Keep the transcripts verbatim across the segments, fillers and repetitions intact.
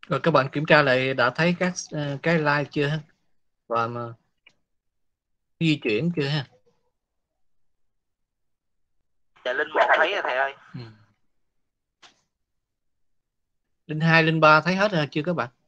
Rồi các bạn kiểm tra lại đã thấy các uh, cái like chưa ha? Và mà di chuyển chưa ha? Dạ linh một thấy rồi thầy ơi. Ừ. Linh hai, linh ba thấy hết rồi chưa các bạn?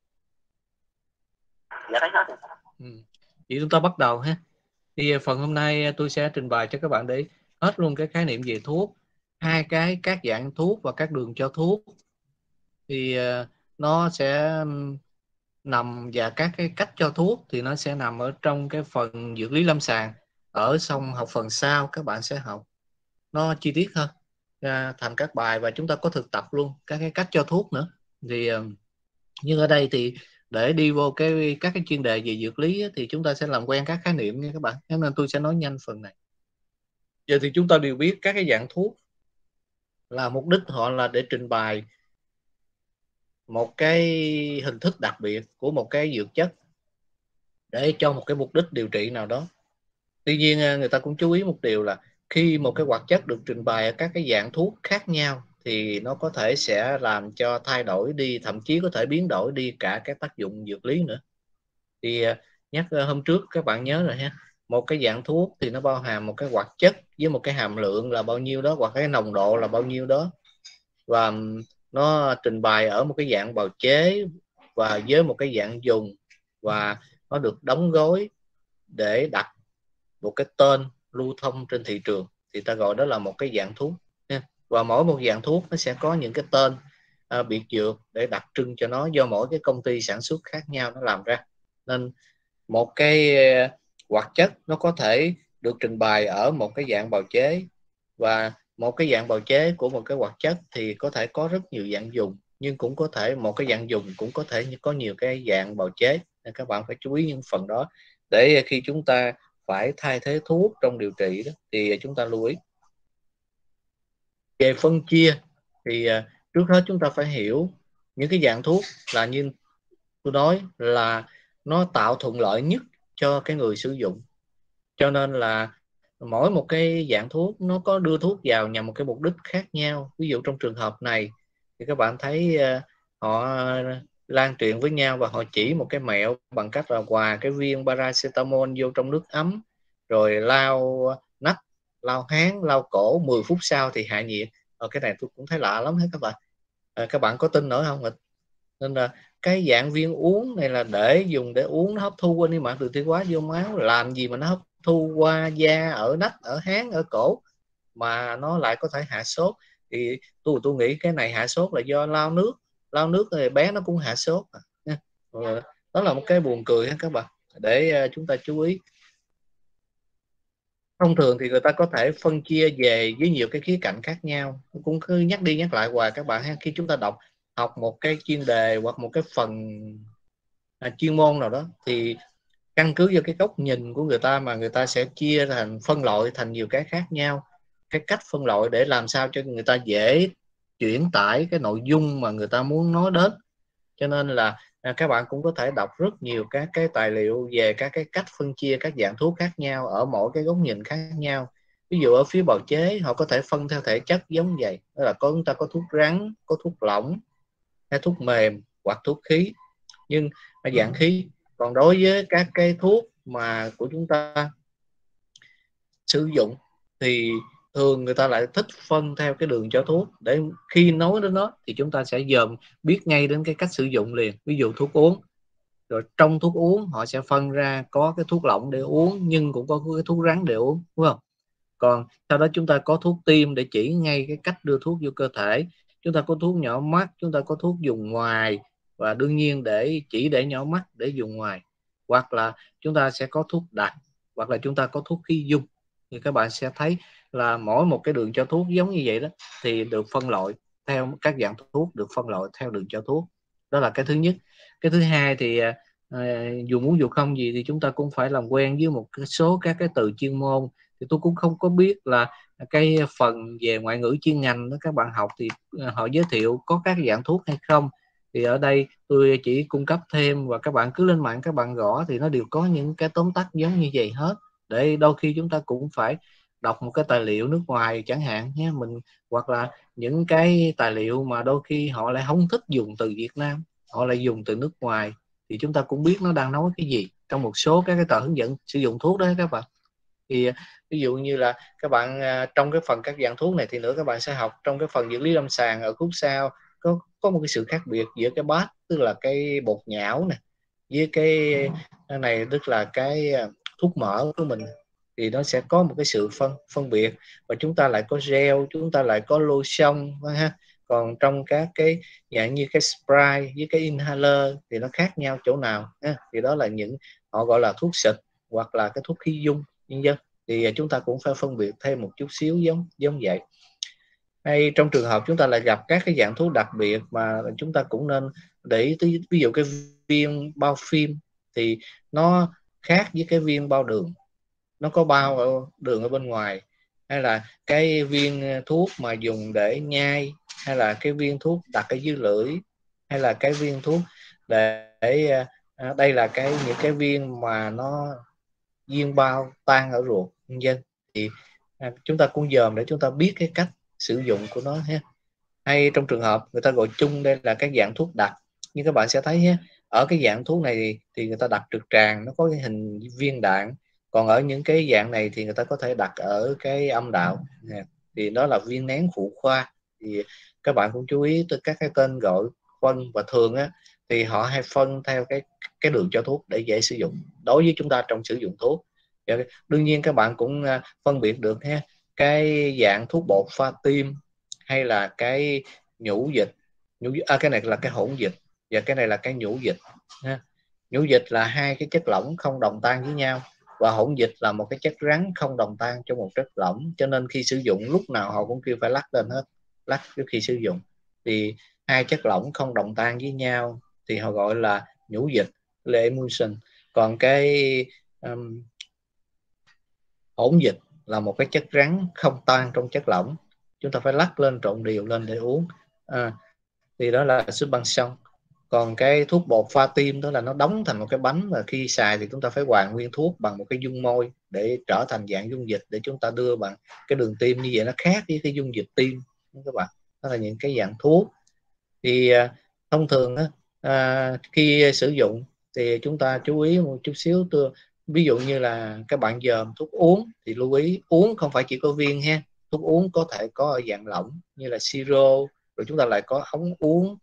Dạ thấy hết. Ừ. Vậy chúng ta bắt đầu ha. Thì phần hôm nay tôi sẽ trình bày cho các bạn để hết luôn cái khái niệm về thuốc, hai cái các dạng thuốc và các đường cho thuốc. Thì uh, nó sẽ nằm, và các cái cách cho thuốc thì nó sẽ nằm ở trong cái phần dược lý lâm sàng. Ở xong học phần sau các bạn sẽ học nó chi tiết hơn ra thành các bài, và chúng ta có thực tập luôn các cái cách cho thuốc nữa. Thì nhưng ở đây thì để đi vô cái các cái chuyên đề về dược lý thì chúng ta sẽ làm quen các khái niệm nha các bạn, cho nên tôi sẽ nói nhanh phần này. Giờ thì chúng ta đều biết các cái dạng thuốc là mục đích họ là để trình bày một cái hình thức đặc biệt của một cái dược chất để cho một cái mục đích điều trị nào đó. Tuy nhiên người ta cũng chú ý một điều là khi một cái hoạt chất được trình bày ở các cái dạng thuốc khác nhau thì nó có thể sẽ làm cho thay đổi đi, thậm chí có thể biến đổi đi cả các tác dụng dược lý nữa. Thì nhắc hôm trước các bạn nhớ rồi ha, một cái dạng thuốc thì nó bao hàm một cái hoạt chất với một cái hàm lượng là bao nhiêu đó, hoặc cái nồng độ là bao nhiêu đó, và nó trình bày ở một cái dạng bào chế và với một cái dạng dùng, và nó được đóng gói để đặt một cái tên lưu thông trên thị trường, thì ta gọi đó là một cái dạng thuốc. Và mỗi một dạng thuốc nó sẽ có những cái tên à, biệt dược để đặc trưng cho nó, do mỗi cái công ty sản xuất khác nhau nó làm ra. Nên một cái hoạt chất nó có thể được trình bày ở một cái dạng bào chế, và một cái dạng bào chế của một cái hoạt chất thì có thể có rất nhiều dạng dùng, nhưng cũng có thể một cái dạng dùng cũng có thể có nhiều cái dạng bào chế, nên các bạn phải chú ý những phần đó để khi chúng ta phải thay thế thuốc trong điều trị đó, thì chúng ta lưu ý. Về phân chia thì trước hết chúng ta phải hiểu những cái dạng thuốc là, như tôi nói, là nó tạo thuận lợi nhất cho cái người sử dụng, cho nên là mỗi một cái dạng thuốc nó có đưa thuốc vào nhằm một cái mục đích khác nhau. Ví dụ trong trường hợp này thì các bạn thấy uh, họ lan truyền với nhau và họ chỉ một cái mẹo bằng cách là hòa cái viên paracetamol vô trong nước ấm, rồi lau nách, lau hán, lau cổ, mười phút sau thì hạ nhiệt. Ở cái này tôi cũng thấy lạ lắm hết các bạn. À, các bạn có tin nổi không? Nên là cái dạng viên uống này là để dùng để uống, nó hấp thu qua niêm mạc đường tiêu hóa vô máu, làm gì mà nó hấp thu qua da ở nách, ở háng, ở cổ mà nó lại có thể hạ sốt. Thì tôi tôi nghĩ cái này hạ sốt là do lau nước, lau nước thì bé nó cũng hạ sốt à. Đó là một cái buồn cười ha các bạn, để chúng ta chú ý. Thông thường thì người ta có thể phân chia về với nhiều cái khía cạnh khác nhau, cũng cứ nhắc đi nhắc lại hoài các bạn ha. Khi chúng ta đọc học một cái chuyên đề hoặc một cái phần à, chuyên môn nào đó, thì căn cứ vào cái góc nhìn của người ta mà người ta sẽ chia thành, phân loại thành nhiều cái khác nhau. Cái cách phân loại để làm sao cho người ta dễ chuyển tải cái nội dung mà người ta muốn nói đến. Cho nên là à, các bạn cũng có thể đọc rất nhiều các cái tài liệu về các cái cách phân chia các dạng thuốc khác nhau ở mỗi cái góc nhìn khác nhau. Ví dụ ở phía bào chế họ có thể phân theo thể chất giống vậy, đó là có chúng ta có thuốc rắn, có thuốc lỏng, hay thuốc mềm hoặc thuốc khí, nhưng mà dạng khí. Còn đối với các cái thuốc mà của chúng ta sử dụng thì thường người ta lại thích phân theo cái đường cho thuốc, để khi nói đến nó thì chúng ta sẽ dòm biết ngay đến cái cách sử dụng liền. Ví dụ thuốc uống, rồi trong thuốc uống họ sẽ phân ra có cái thuốc lỏng để uống, nhưng cũng có cái thuốc rắn để uống, đúng không? Còn sau đó chúng ta có thuốc tiêm để chỉ ngay cái cách đưa thuốc vô cơ thể. Chúng ta có thuốc nhỏ mắt, chúng ta có thuốc dùng ngoài, và đương nhiên để chỉ để nhỏ mắt để dùng ngoài. Hoặc là chúng ta sẽ có thuốc đặc, hoặc là chúng ta có thuốc khí dung. Thì các bạn sẽ thấy là mỗi một cái đường cho thuốc giống như vậy đó, thì được phân loại theo các dạng thuốc, được phân loại theo đường cho thuốc. Đó là cái thứ nhất. Cái thứ hai thì à, dù muốn dù không gì thì chúng ta cũng phải làm quen với một số các cái từ chuyên môn. Thì tôi cũng không có biết là cái phần về ngoại ngữ chuyên ngành đó các bạn học thì họ giới thiệu có các dạng thuốc hay không. Thì ở đây tôi chỉ cung cấp thêm, và các bạn cứ lên mạng các bạn gõ thì nó đều có những cái tóm tắt giống như vậy hết, để đôi khi chúng ta cũng phải đọc một cái tài liệu nước ngoài chẳng hạn nhé mình, hoặc là những cái tài liệu mà đôi khi họ lại không thích dùng từ Việt Nam, họ lại dùng từ nước ngoài, thì chúng ta cũng biết nó đang nói cái gì trong một số các cái tờ hướng dẫn sử dụng thuốc đó các bạn. Thì ví dụ như là các bạn trong cái phần các dạng thuốc này thì nữa các bạn sẽ học trong cái phần dược lý lâm sàng ở khúc sau có có một cái sự khác biệt giữa cái bát, tức là cái bột nhão này, với cái này tức là cái thuốc mỡ của mình, thì nó sẽ có một cái sự phân phân biệt. Và chúng ta lại có gel, chúng ta lại có lotion ha. Còn trong các cái dạng như cái spray với cái inhaler thì nó khác nhau chỗ nào ha? Thì đó là những họ gọi là thuốc xịt hoặc là cái thuốc khí dung nhân dân, thì chúng ta cũng phải phân biệt thêm một chút xíu giống giống vậy. Hay trong trường hợp chúng ta lại gặp các cái dạng thuốc đặc biệt mà chúng ta cũng nên để ý tới, ví dụ cái viên bao phim thì nó khác với cái viên bao đường, nó có bao ở đường ở bên ngoài, hay là cái viên thuốc mà dùng để nhai, hay là cái viên thuốc đặt ở dưới lưỡi, hay là cái viên thuốc để, để đây là cái những cái viên mà nó viên bao tan ở ruột nhân dân, thì à, chúng ta cũng dòm để chúng ta biết cái cách sử dụng của nó ha. Hay trong trường hợp người ta gọi chung đây là các dạng thuốc đặc, như các bạn sẽ thấy nhé, ở cái dạng thuốc này thì người ta đặt trực tràng, nó có cái hình viên đạn, còn ở những cái dạng này thì người ta có thể đặt ở cái âm đạo, thì đó là viên nén phụ khoa. Thì các bạn cũng chú ý tới các cái tên gọi phân, và thường á thì họ hay phân theo cái cái đường cho thuốc để dễ sử dụng đối với chúng ta trong sử dụng thuốc. Đương nhiên các bạn cũng phân biệt được ha, cái dạng thuốc bột pha tiêm hay là cái nhũ dịch, nhũ à, cái này là cái hỗn dịch và cái này là cái nhũ dịch ha. Nhũ dịch là hai cái chất lỏng không đồng tan với nhau, và hỗn dịch là một cái chất rắn không đồng tan trong một chất lỏng, cho nên khi sử dụng lúc nào họ cũng kêu phải lắc lên hết, lắc trước khi sử dụng. Thì hai chất lỏng không đồng tan với nhau thì họ gọi là nhũ dịch, là emulsion. Còn cái um, hỗn dịch là một cái chất rắn không tan trong chất lỏng, chúng ta phải lắc lên trộn đều lên để uống, à, thì đó là suspension. Còn cái thuốc bột pha tiêm đó là nó đóng thành một cái bánh, và khi xài thì chúng ta phải hoàn nguyên thuốc bằng một cái dung môi để trở thành dạng dung dịch để chúng ta đưa bằng cái đường tiêm. Như vậy nó khác với cái dung dịch tiêm các bạn. Đó là những cái dạng thuốc. Thì à, thông thường á, à, khi sử dụng thì chúng ta chú ý một chút xíu. Tôi ví dụ như là các bạn dòm thuốc uống thì lưu ý uống không phải chỉ có viên ha, thuốc uống có thể có ở dạng lỏng như là siro, rồi chúng ta lại có ống uống.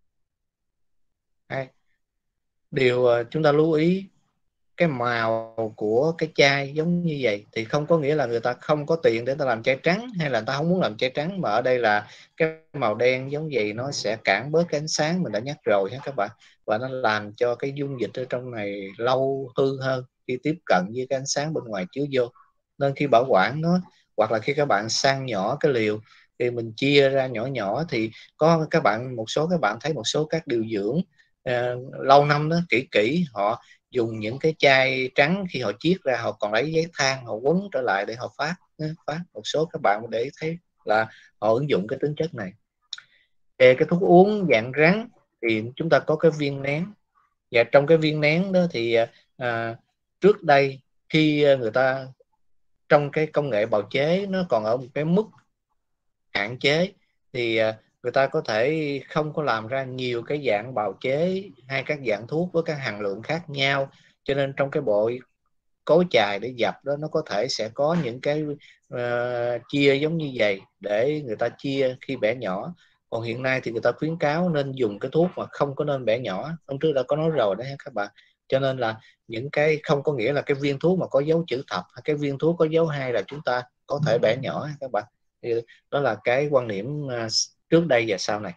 Hay điều chúng ta lưu ý cái màu của cái chai giống như vậy thì không có nghĩa là người ta không có tiền để ta làm chai trắng, hay là ta không muốn làm chai trắng, mà ở đây là cái màu đen giống vậy nó sẽ cản bớt cái ánh sáng mình đã nhắc rồi ha các bạn, và nó làm cho cái dung dịch ở trong này lâu hư hơn khi tiếp cận với cái ánh sáng bên ngoài chiếu vô. Nên khi bảo quản nó, hoặc là khi các bạn sang nhỏ cái liều thì mình chia ra nhỏ nhỏ, thì có các bạn, một số các bạn thấy một số các điều dưỡng uh, lâu năm đó kỹ kỹ họ dùng những cái chai trắng, khi họ chiết ra họ còn lấy giấy than họ quấn trở lại để họ phát phát một số các bạn để thấy là họ ứng dụng cái tính chất này. Về cái thuốc uống dạng rắn thì chúng ta có cái viên nén, và trong cái viên nén đó thì à, trước đây khi người ta trong cái công nghệ bào chế nó còn ở một cái mức hạn chế, thì à, người ta có thể không có làm ra nhiều cái dạng bào chế hay các dạng thuốc với các hàm lượng khác nhau, cho nên trong cái bộ cối chài để dập đó nó có thể sẽ có những cái uh, chia giống như vậy để người ta chia khi bẻ nhỏ. Còn hiện nay thì người ta khuyến cáo nên dùng cái thuốc mà không có nên bẻ nhỏ, hôm trước đã có nói rồi đấy các bạn. Cho nên là những cái không có nghĩa là cái viên thuốc mà có dấu chữ thập hay cái viên thuốc có dấu hai là chúng ta có thể bẻ nhỏ các bạn. Thì đó là cái quan điểm uh, trước đây và sau này.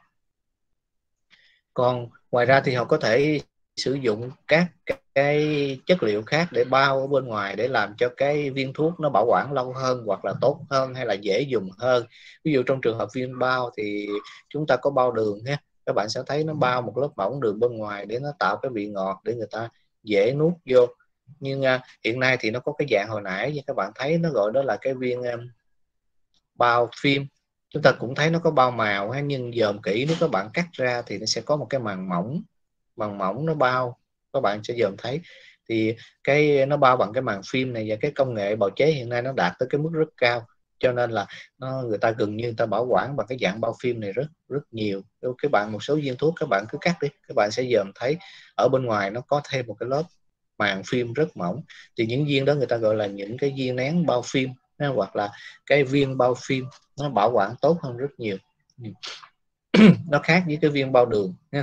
Còn ngoài ra thì họ có thể sử dụng các cái chất liệu khác để bao ở bên ngoài để làm cho cái viên thuốc nó bảo quản lâu hơn hoặc là tốt hơn hay là dễ dùng hơn. Ví dụ trong trường hợp viên bao thì chúng ta có bao đường ha, các bạn sẽ thấy nó bao một lớp mỏng đường bên ngoài để nó tạo cái vị ngọt để người ta dễ nuốt vô. Nhưng uh, hiện nay thì nó có cái dạng hồi nãy như các bạn thấy, nó gọi đó là cái viên um, bao phim. Chúng ta cũng thấy nó có bao màu ha, nhưng dòm kỹ nếu các bạn cắt ra thì nó sẽ có một cái màng mỏng, màng mỏng nó bao, các bạn sẽ dòm thấy. Thì cái nó bao bằng cái màng phim này, và cái công nghệ bào chế hiện nay nó đạt tới cái mức rất cao, cho nên là nó người ta gần như người ta bảo quản bằng cái dạng bao phim này rất rất nhiều. Các bạn một số viên thuốc các bạn cứ cắt đi, các bạn sẽ dòm thấy ở bên ngoài nó có thêm một cái lớp màng phim rất mỏng, thì những viên đó người ta gọi là những cái viên nén bao phim, hoặc là cái viên bao phim, nó bảo quản tốt hơn rất nhiều. Nó khác với cái viên bao đường nha.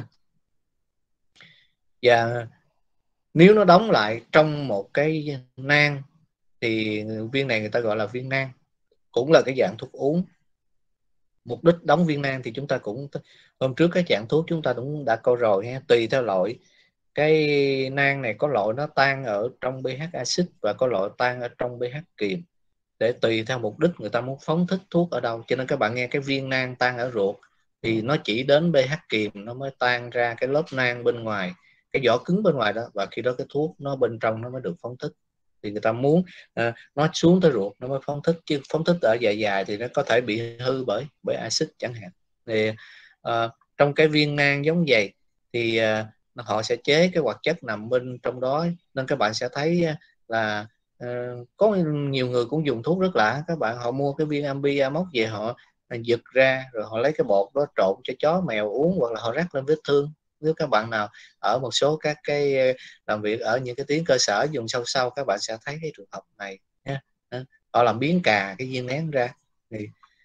Và nếu nó đóng lại trong một cái nang thì viên này người ta gọi là viên nang, cũng là cái dạng thuốc uống. Mục đích đóng viên nang thì chúng ta cũng hôm trước cái dạng thuốc chúng ta cũng đã coi rồi ha, tùy theo loại. Cái nang này có loại nó tan ở trong pH axit và có loại tan ở trong pH kiềm, để tùy theo mục đích người ta muốn phóng thích thuốc ở đâu. Cho nên các bạn nghe cái viên nang tan ở ruột thì nó chỉ đến pH kiềm nó mới tan ra cái lớp nang bên ngoài, cái vỏ cứng bên ngoài đó, và khi đó cái thuốc nó bên trong nó mới được phóng thích. Thì người ta muốn à, nó xuống tới ruột nó mới phóng thích, chứ phóng thích ở dạ dày thì nó có thể bị hư bởi bởi axit chẳng hạn. Thì à, trong cái viên nang giống vậy thì à, họ sẽ chế cái hoạt chất nằm bên trong đó, nên các bạn sẽ thấy là à, có nhiều người cũng dùng thuốc rất lạ. Các bạn họ mua cái viên ambi amox về họ giật ra rồi họ lấy cái bột đó trộn cho chó mèo uống, hoặc là họ rắc lên vết thương. Nếu các bạn nào ở một số các cái làm việc ở những cái tuyến cơ sở dùng sâu sâu, các bạn sẽ thấy cái trường hợp này nha. Họ làm biến cà cái viên nén ra thì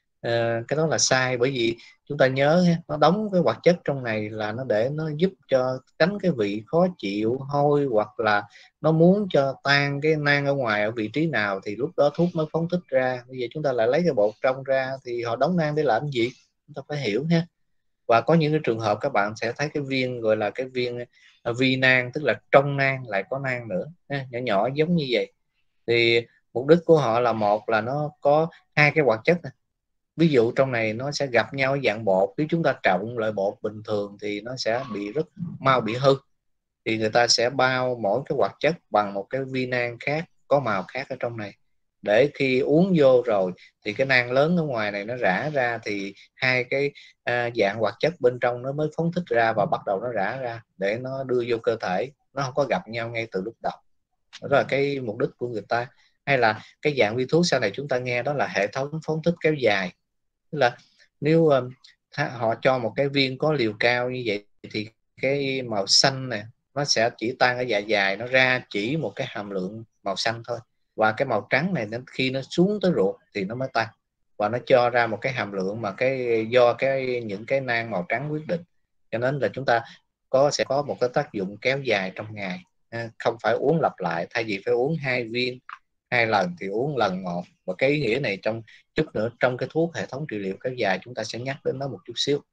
uh, cái đó là sai, bởi vì chúng ta nhớ nó đóng cái hoạt chất trong này là nó để nó giúp cho tránh cái vị khó chịu hôi, hoặc là nó muốn cho tan cái nang ở ngoài ở vị trí nào thì lúc đó thuốc mới phóng thích ra. Bây giờ chúng ta lại lấy cái bột trong ra thì họ đóng nang để làm gì, chúng ta phải hiểu ha. Và có những cái trường hợp các bạn sẽ thấy cái viên gọi là cái viên vi nang, tức là trong nang lại có nang nữa, nhỏ nhỏ giống như vậy. Thì mục đích của họ là một là nó có hai cái hoạt chất này. Ví dụ trong này nó sẽ gặp nhau ở dạng bột, nếu chúng ta trộn loại bột bình thường thì nó sẽ bị rất mau bị hư, thì người ta sẽ bao mỗi cái hoạt chất bằng một cái vi nang khác có màu khác ở trong này, để khi uống vô rồi thì cái nang lớn ở ngoài này nó rã ra, thì hai cái à, dạng hoạt chất bên trong nó mới phóng thích ra và bắt đầu nó rã ra để nó đưa vô cơ thể, nó không có gặp nhau ngay từ lúc đầu. Đó là cái mục đích của người ta. Hay là cái dạng vi thuốc sau này chúng ta nghe đó là hệ thống phóng thích kéo dài, tức là nếu um, họ cho một cái viên có liều cao như vậy thì cái màu xanh này nó sẽ chỉ tan ở dạ dày, nó ra chỉ một cái hàm lượng màu xanh thôi, và cái màu trắng này đến khi nó xuống tới ruột thì nó mới tan, và nó cho ra một cái hàm lượng mà cái do cái những cái nang màu trắng quyết định. Cho nên là chúng ta có sẽ có một cái tác dụng kéo dài trong ngày, không phải uống lặp lại, thay vì phải uống hai viên hai lần thì uống lần một. Và cái ý nghĩa này trong chút nữa trong cái thuốc hệ thống trị liệu kéo dài chúng ta sẽ nhắc đến nó một chút xíu.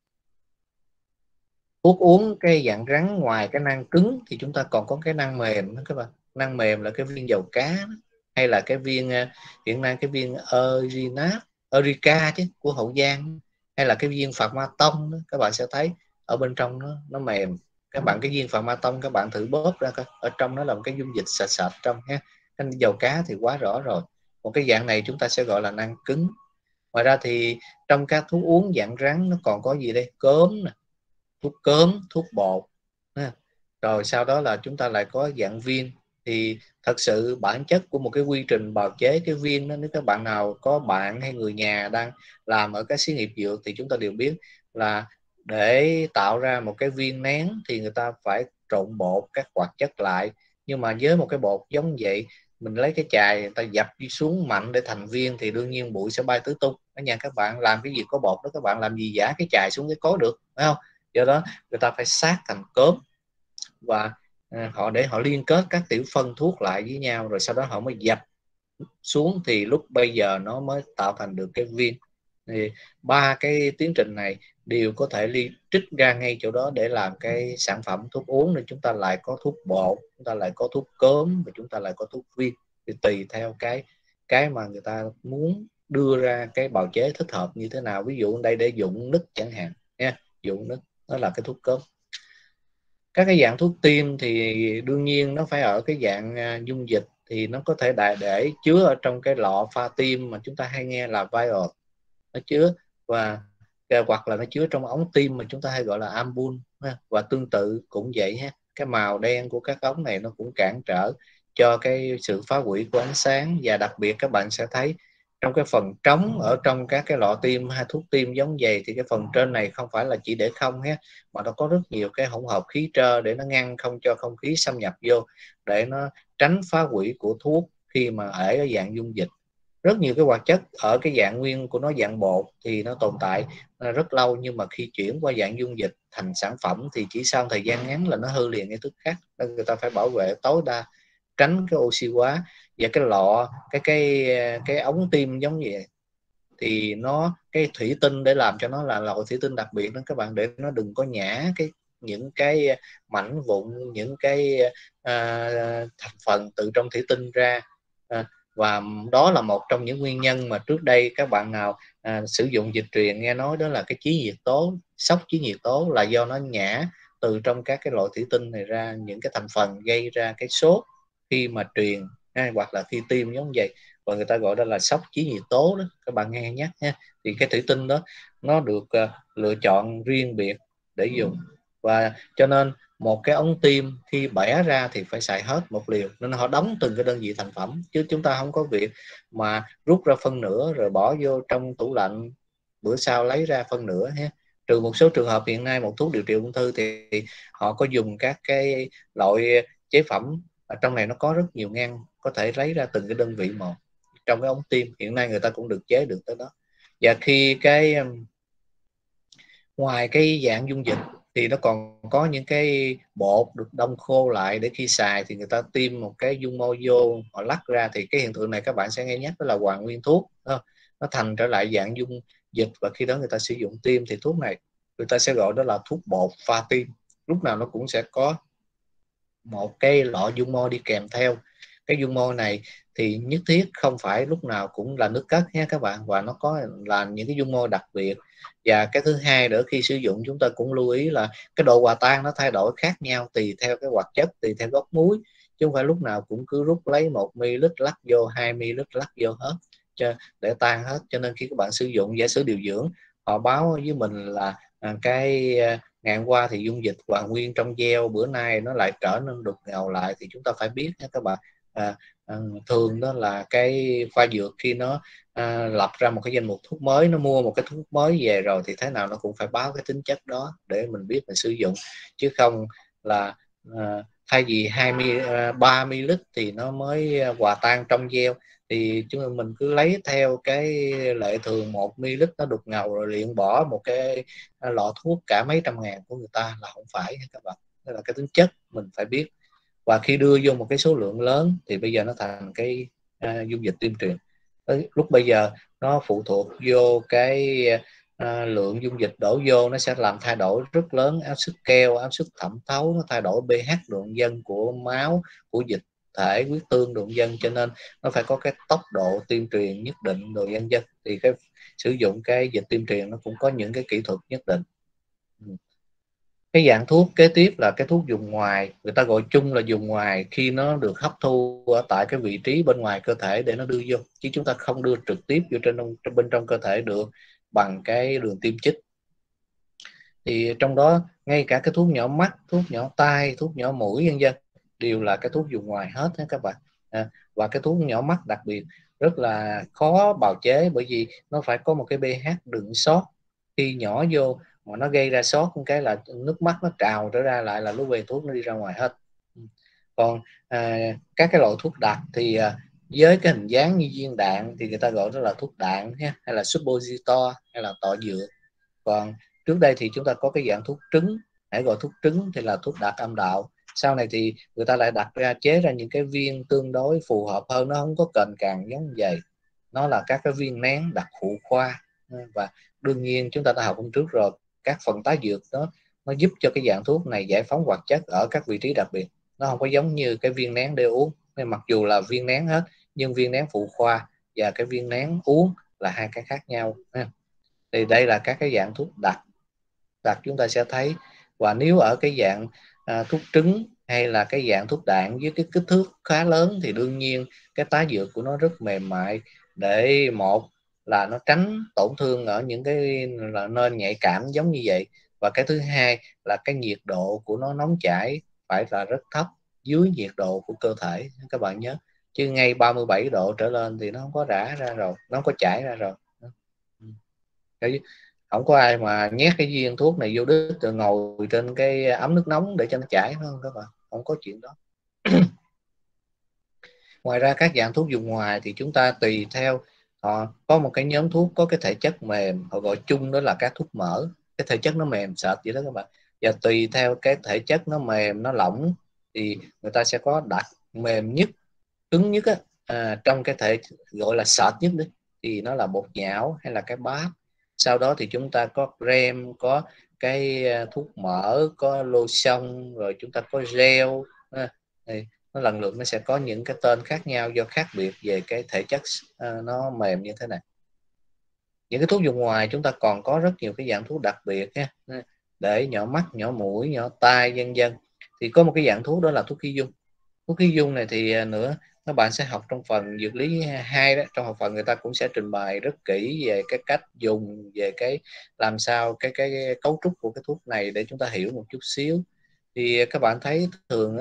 Thuốc uống cái dạng rắn, ngoài cái nang cứng thì chúng ta còn có cái nang mềm đó các bạn. Nang mềm là cái viên dầu cá đó, hay là cái viên hiện nay cái viên Erinat, Erica chứ của Hậu Giang, hay là cái viên Phạt Ma Tông đó, các bạn sẽ thấy ở bên trong nó nó mềm. Các bạn cái viên Phạt Ma Tông các bạn thử bóp ra coi, ở trong nó là một cái dung dịch sệt sệt trong ha. Cái dầu cá thì quá rõ rồi. Một cái dạng này chúng ta sẽ gọi là nang cứng. Ngoài ra thì trong các thuốc uống dạng rắn nó còn có gì đây? Cốm nè, thuốc cốm, thuốc bột. Rồi sau đó là chúng ta lại có dạng viên. Thì thật sự bản chất của một cái quy trình bào chế cái viên đó, nếu các bạn nào có bạn hay người nhà đang làm ở các xí nghiệp dược thì chúng ta đều biết là để tạo ra một cái viên nén thì người ta phải trộn bột các hoạt chất lại. Nhưng mà với một cái bột giống vậy, mình lấy cái chài người ta dập đi xuống mạnh để thành viên thì đương nhiên bụi sẽ bay tứ tung. Ở nhà các bạn làm cái gì có bột đó, các bạn làm gì giả cái chài xuống cái cối được, phải không? Do đó người ta phải sát thành cốm, và à, họ để họ liên kết các tiểu phân thuốc lại với nhau, rồi sau đó họ mới dập xuống, thì lúc bây giờ nó mới tạo thành được cái viên. Thì ba cái tiến trình này đều có thể ly trích ra ngay chỗ đó để làm cái sản phẩm thuốc uống, nên chúng ta lại có thuốc bột, chúng ta lại có thuốc cốm, và chúng ta lại có thuốc viên. Thì tùy theo cái cái mà người ta muốn đưa ra cái bào chế thích hợp như thế nào. Ví dụ đây để dụng nứt chẳng hạn nha, dụng nứt đó là cái thuốc cốm. Các cái dạng thuốc tiêm thì đương nhiên nó phải ở cái dạng uh, dung dịch, thì nó có thể đại để chứa ở trong cái lọ pha tiêm mà chúng ta hay nghe là vial, nó chứa, và hoặc là nó chứa trong ống tiêm mà chúng ta hay gọi là ampule. Và tương tự cũng vậy ha, cái màu đen của các ống này nó cũng cản trở cho cái sự phá hủy của ánh sáng. Và đặc biệt các bạn sẽ thấy trong cái phần trống ở trong các cái lọ tiêm hay thuốc tiêm giống vậy, thì cái phần trên này không phải là chỉ để không ha, mà nó có rất nhiều cái hỗn hợp khí trơ để nó ngăn không cho không khí xâm nhập vô, để nó tránh phá hủy của thuốc khi mà ở dạng dung dịch. Rất nhiều cái hoạt chất ở cái dạng nguyên của nó dạng bột thì nó tồn tại rất lâu, nhưng mà khi chuyển qua dạng dung dịch thành sản phẩm thì chỉ sau thời gian ngắn là nó hư liền ngay tức khắc, nên người ta phải bảo vệ tối đa, tránh cái oxy hóa. Và cái lọ cái cái cái ống tiêm giống vậy thì nó cái thủy tinh để làm cho nó là loại thủy tinh đặc biệt đó các bạn, để nó đừng có nhả cái những cái mảnh vụn, những cái à, thành phần từ trong thủy tinh ra. à, và đó là một trong những nguyên nhân mà trước đây các bạn nào à, sử dụng dịch truyền nghe nói đó là cái chí nhiệt tố, sốc chí nhiệt tố, là do nó nhả từ trong các cái loại thủy tinh này ra những cái thành phần gây ra cái sốt khi mà truyền hay hoặc là khi tiêm giống vậy, và người ta gọi đó là sốc chí nhiệt tố đó, các bạn nghe nhắc nha. Thì cái thủy tinh đó nó được uh, lựa chọn riêng biệt để dùng, và cho nên một cái ống tiêm khi bẻ ra thì phải xài hết một liều, nên họ đóng từng cái đơn vị thành phẩm, chứ chúng ta không có việc mà rút ra phân nửa rồi bỏ vô trong tủ lạnh bữa sau lấy ra phân nửa ha. Trừ một số trường hợp hiện nay một thuốc điều trị ung thư thì họ có dùng các cái loại chế phẩm ở trong này, nó có rất nhiều ngăn, có thể lấy ra từng cái đơn vị một. Trong cái ống tiêm hiện nay người ta cũng được chế được tới đó. Và khi cái ngoài cái dạng dung dịch thì nó còn có những cái bột được đông khô lại, để khi xài thì người ta tiêm một cái dung môi vô, họ lắc ra thì cái hiện tượng này các bạn sẽ nghe nhắc đó là hoàn nguyên thuốc, nó thành trở lại dạng dung dịch, và khi đó người ta sử dụng tiêm thì thuốc này người ta sẽ gọi đó là thuốc bột pha tiêm. Lúc nào nó cũng sẽ có một cái lọ dung môi đi kèm theo. Cái dung môi này thì nhất thiết không phải lúc nào cũng là nước cất nha các bạn, và nó có là những cái dung môi đặc biệt. Và cái thứ hai nữa, khi sử dụng chúng ta cũng lưu ý là cái độ hòa tan nó thay đổi khác nhau tùy theo cái hoạt chất, tùy theo gốc muối, chứ không phải lúc nào cũng cứ rút lấy một mi-li-lít lắc vô, hai mi-li-lít lắc vô hết cho để tan hết. Cho nên khi các bạn sử dụng, giả sử điều dưỡng họ báo với mình là à, cái ngày hôm qua thì dung dịch hoàn nguyên trong gel, bữa nay nó lại trở nên đục ngầu lại, thì chúng ta phải biết nha các bạn. à, à, thường đó là cái khoa dược khi nó à, lập ra một cái danh mục thuốc mới, nó mua một cái thuốc mới về rồi thì thế nào nó cũng phải báo cái tính chất đó để mình biết mình sử dụng, chứ không là à, thay vì hai mươi ba mi-li-lít thì nó mới hòa tan trong gel, thì chúng mình cứ lấy theo cái lệ thường một mi-li-lít nó đục ngầu rồi liền bỏ một cái lọ thuốc cả mấy trăm ngàn của người ta là không phải các bạn. Đó là cái tính chất mình phải biết. Và khi đưa vô một cái số lượng lớn thì bây giờ nó thành cái uh, dung dịch tiêm truyền. Lúc bây giờ nó phụ thuộc vô cái uh, lượng dung dịch đổ vô, nó sẽ làm thay đổi rất lớn áp suất keo, áp suất thẩm thấu, nó thay đổi pH đường dân của máu, của dịch thể, huyết tương đường dân, cho nên nó phải có cái tốc độ tiêm truyền nhất định đồ dân dân. Thì cái sử dụng cái dịch tiêm truyền nó cũng có những cái kỹ thuật nhất định. Cái dạng thuốc kế tiếp là cái thuốc dùng ngoài, người ta gọi chung là dùng ngoài, khi nó được hấp thu ở tại cái vị trí bên ngoài cơ thể để nó đưa vô, chứ chúng ta không đưa trực tiếp vô trên bên trong cơ thể được bằng cái đường tiêm chích. Thì trong đó ngay cả cái thuốc nhỏ mắt, thuốc nhỏ tai, thuốc nhỏ mũi vân vân đều là cái thuốc dùng ngoài hết đó các bạn. À, và cái thuốc nhỏ mắt đặc biệt rất là khó bào chế, bởi vì nó phải có một cái pH đừng sót, khi nhỏ vô mà nó gây ra sót một cái là nước mắt nó trào trở ra, lại là lúc về thuốc nó đi ra ngoài hết. Còn à, các cái loại thuốc đặc thì à, với cái hình dáng như viên đạn thì người ta gọi đó là thuốc đạn ha, hay là suppositor, hay là tọa dược. Còn trước đây thì chúng ta có cái dạng thuốc trứng, hãy gọi thuốc trứng thì là thuốc đặc âm đạo. Sau này thì người ta lại đặt ra chế ra những cái viên tương đối phù hợp hơn, nó không có cành càng giống vậy, nó là các cái viên nén đặc phụ khoa. Và đương nhiên chúng ta đã học hôm trước rồi, các phần tá dược đó nó giúp cho cái dạng thuốc này giải phóng hoạt chất ở các vị trí đặc biệt, nó không có giống như cái viên nén để uống. Nên mặc dù là viên nén hết, nhưng viên nén phụ khoa và cái viên nén uống là hai cái khác nhau. Thì đây là các cái dạng thuốc đặc đặc chúng ta sẽ thấy. Và nếu ở cái dạng à, thuốc trứng hay là cái dạng thuốc đạn với cái kích thước khá lớn thì đương nhiên cái tá dược của nó rất mềm mại, để một là nó tránh tổn thương ở những cái là nơi nhạy cảm giống như vậy, và cái thứ hai là cái nhiệt độ của nó nóng chảy phải là rất thấp, dưới nhiệt độ của cơ thể các bạn nhớ. chứ ngay ba mươi bảy độ trở lên thì nó không có rã ra rồi, nó không có chảy ra rồi. Không có ai mà nhét cái viên thuốc này vô đít rồi ngồi trên cái ấm nước nóng để cho nó chảy, phải không các bạn? Không có chuyện đó. Ngoài ra các dạng thuốc dùng ngoài thì chúng ta tùy theo họ có một cái nhóm thuốc có cái thể chất mềm, họ gọi chung đó là các thuốc mỡ, cái thể chất nó mềm sệt vậy đó các bạn. Và tùy theo cái thể chất nó mềm nó lỏng thì người ta sẽ có đặt mềm nhất, cứng nhất á, à, trong cái thể gọi là sệt nhất đi thì nó là bột nhão hay là cái bát. Sau đó thì chúng ta có krem, có cái thuốc mỡ, có lotion, rồi chúng ta có gel. À, thì nó lần lượt nó sẽ có những cái tên khác nhau do khác biệt về cái thể chất uh, nó mềm như thế này. Những cái thuốc dùng ngoài chúng ta còn có rất nhiều cái dạng thuốc đặc biệt nha, để nhỏ mắt, nhỏ mũi, nhỏ tai vân vân. Thì có một cái dạng thuốc đó là thuốc khí dung. Thuốc khí dung này thì nữa các bạn sẽ học trong phần dược lý hai đó, trong học phần người ta cũng sẽ trình bày rất kỹ về cái cách dùng, về cái làm sao cái cái, cái cấu trúc của cái thuốc này để chúng ta hiểu một chút xíu. Thì các bạn thấy thường đó,